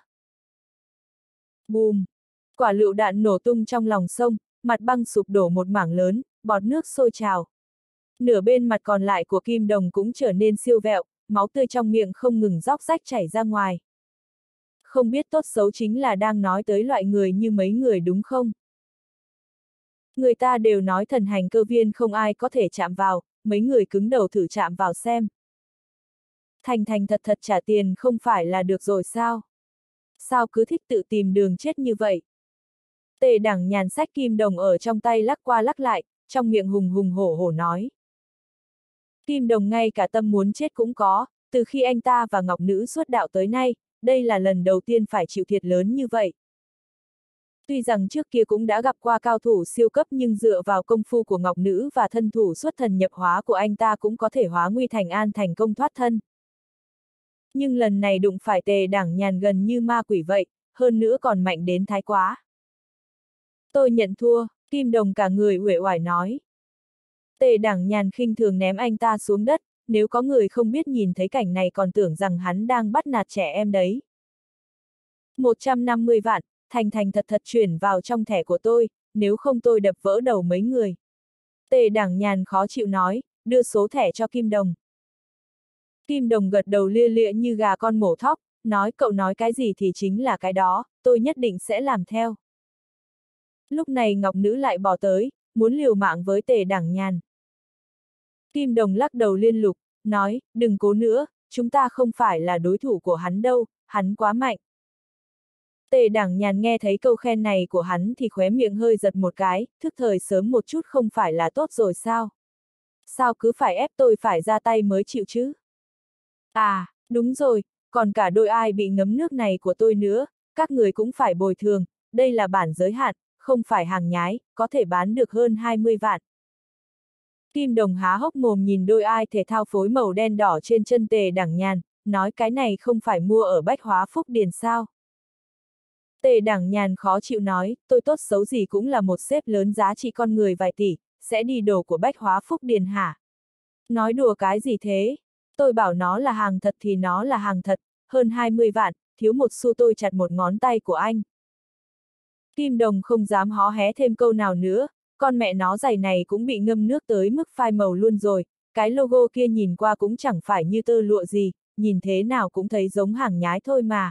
Bùm! Quả lựu đạn nổ tung trong lòng sông, mặt băng sụp đổ một mảng lớn, bọt nước sôi trào. Nửa bên mặt còn lại của Kim Đồng cũng trở nên siêu vẹo, máu tươi trong miệng không ngừng róc rách chảy ra ngoài. Không biết tốt xấu chính là đang nói tới loại người như mấy người đúng không? Người ta đều nói thần hành cơ viên không ai có thể chạm vào, mấy người cứng đầu thử chạm vào xem. Thành thành thật thật trả tiền không phải là được rồi sao? Sao cứ thích tự tìm đường chết như vậy? Tề Đẳng Nhàn xách Kim Đồng ở trong tay lắc qua lắc lại, trong miệng hùng hùng hổ hổ nói. Kim Đồng ngay cả tâm muốn chết cũng có, từ khi anh ta và Ngọc Nữ xuất đạo tới nay, đây là lần đầu tiên phải chịu thiệt lớn như vậy. Tuy rằng trước kia cũng đã gặp qua cao thủ siêu cấp nhưng dựa vào công phu của Ngọc Nữ và thân thủ xuất thần nhập hóa của anh ta cũng có thể hóa nguy thành an thành công thoát thân. Nhưng lần này đụng phải Tề Đẳng Nhàn gần như ma quỷ vậy, hơn nữa còn mạnh đến thái quá. Tôi nhận thua, Kim Đồng cả người uể oải nói. Tề Đẳng Nhàn khinh thường ném anh ta xuống đất, nếu có người không biết nhìn thấy cảnh này còn tưởng rằng hắn đang bắt nạt trẻ em đấy. 150 vạn, thành thành thật thật chuyển vào trong thẻ của tôi, nếu không tôi đập vỡ đầu mấy người. Tề Đẳng Nhàn khó chịu nói, đưa số thẻ cho Kim Đồng. Kim Đồng gật đầu lia lịa như gà con mổ thóc, nói cậu nói cái gì thì chính là cái đó, tôi nhất định sẽ làm theo. Lúc này Ngọc Nữ lại bỏ tới, muốn liều mạng với Tề Đẳng Nhàn. Kim Đồng lắc đầu liên lục, nói, đừng cố nữa, chúng ta không phải là đối thủ của hắn đâu, hắn quá mạnh. Tề Đẳng Nhàn nghe thấy câu khen này của hắn thì khóe miệng hơi giật một cái, thức thời sớm một chút không phải là tốt rồi sao? Sao cứ phải ép tôi phải ra tay mới chịu chứ? À, đúng rồi, còn cả đôi ai bị ngấm nước này của tôi nữa, các người cũng phải bồi thường, đây là bản giới hạn, không phải hàng nhái, có thể bán được hơn 20 vạn. Kim Đồng há hốc mồm nhìn đôi ai thể thao phối màu đen đỏ trên chân Tề Đẳng Nhàn, nói cái này không phải mua ở Bách Hóa Phúc Điền sao? Tề Đẳng Nhàn khó chịu nói, tôi tốt xấu gì cũng là một sếp lớn giá trị con người vài tỷ, sẽ đi đồ của Bách Hóa Phúc Điền hả? Nói đùa cái gì thế? Tôi bảo nó là hàng thật thì nó là hàng thật, hơn 20 vạn, thiếu một xu tôi chặt một ngón tay của anh. Kim Đồng không dám hó hé thêm câu nào nữa, con mẹ nó giày này cũng bị ngâm nước tới mức phai màu luôn rồi, cái logo kia nhìn qua cũng chẳng phải như tơ lụa gì, nhìn thế nào cũng thấy giống hàng nhái thôi mà.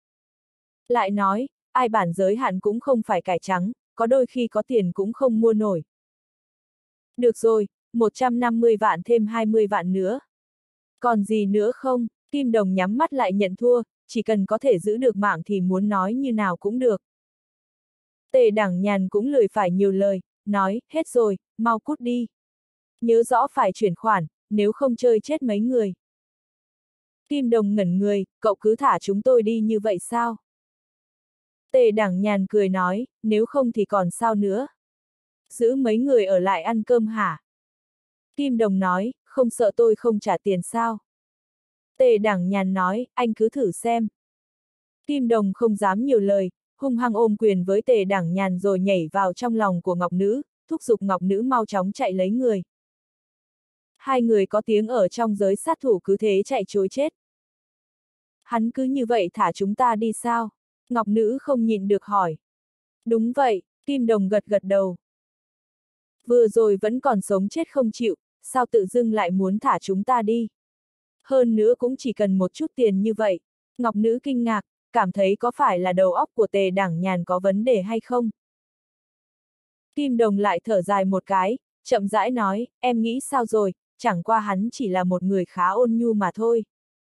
Lại nói, ai bản giới hạn cũng không phải cải trắng, có đôi khi có tiền cũng không mua nổi. Được rồi, 150 vạn thêm 20 vạn nữa. Còn gì nữa không? Kim Đồng nhắm mắt lại nhận thua, chỉ cần có thể giữ được mạng thì muốn nói như nào cũng được. Tề Đẳng Nhàn cũng lười phải nhiều lời, nói, hết rồi, mau cút đi. Nhớ rõ phải chuyển khoản, nếu không chơi chết mấy người. Kim Đồng ngẩn người, cậu cứ thả chúng tôi đi như vậy sao? Tề Đẳng Nhàn cười nói, nếu không thì còn sao nữa? Giữ mấy người ở lại ăn cơm hả? Kim Đồng nói, không sợ tôi không trả tiền sao? Tề Đẳng Nhàn nói, anh cứ thử xem. Kim Đồng không dám nhiều lời, hung hăng ôm quyền với Tề Đẳng Nhàn rồi nhảy vào trong lòng của Ngọc Nữ, thúc giục Ngọc Nữ mau chóng chạy lấy người. Hai người có tiếng ở trong giới sát thủ cứ thế chạy trối chết. Hắn cứ như vậy thả chúng ta đi sao? Ngọc Nữ không nhịn được hỏi. Đúng vậy, Kim Đồng gật gật đầu. Vừa rồi vẫn còn sống chết không chịu, sao tự dưng lại muốn thả chúng ta đi? Hơn nữa cũng chỉ cần một chút tiền như vậy. Ngọc Nữ kinh ngạc, cảm thấy có phải là đầu óc của Tề Đẳng Nhàn có vấn đề hay không? Kim Đồng lại thở dài một cái, chậm rãi nói, em nghĩ sao rồi, chẳng qua hắn chỉ là một người khá ôn nhu mà thôi.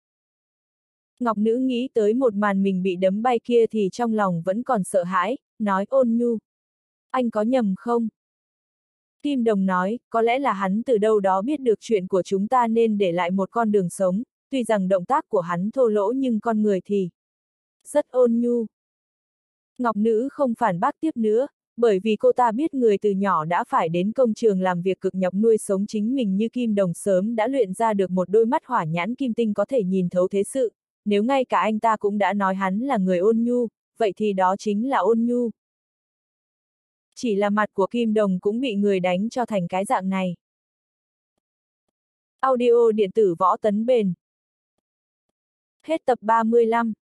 Ngọc Nữ nghĩ tới một màn mình bị đấm bay kia thì trong lòng vẫn còn sợ hãi, nói ôn nhu. Anh có nhầm không? Kim Đồng nói, có lẽ là hắn từ đâu đó biết được chuyện của chúng ta nên để lại một con đường sống, tuy rằng động tác của hắn thô lỗ nhưng con người thì rất ôn nhu. Ngọc Nữ không phản bác tiếp nữa, bởi vì cô ta biết người từ nhỏ đã phải đến công trường làm việc cực nhọc nuôi sống chính mình như Kim Đồng sớm đã luyện ra được một đôi mắt hỏa nhãn kim tinh có thể nhìn thấu thế sự, nếu ngay cả anh ta cũng đã nói hắn là người ôn nhu, vậy thì đó chính là ôn nhu. Chỉ là mặt của Kim Đồng cũng bị người đánh cho thành cái dạng này. Audio điện tử Võ Tấn Bền. Hết tập 35.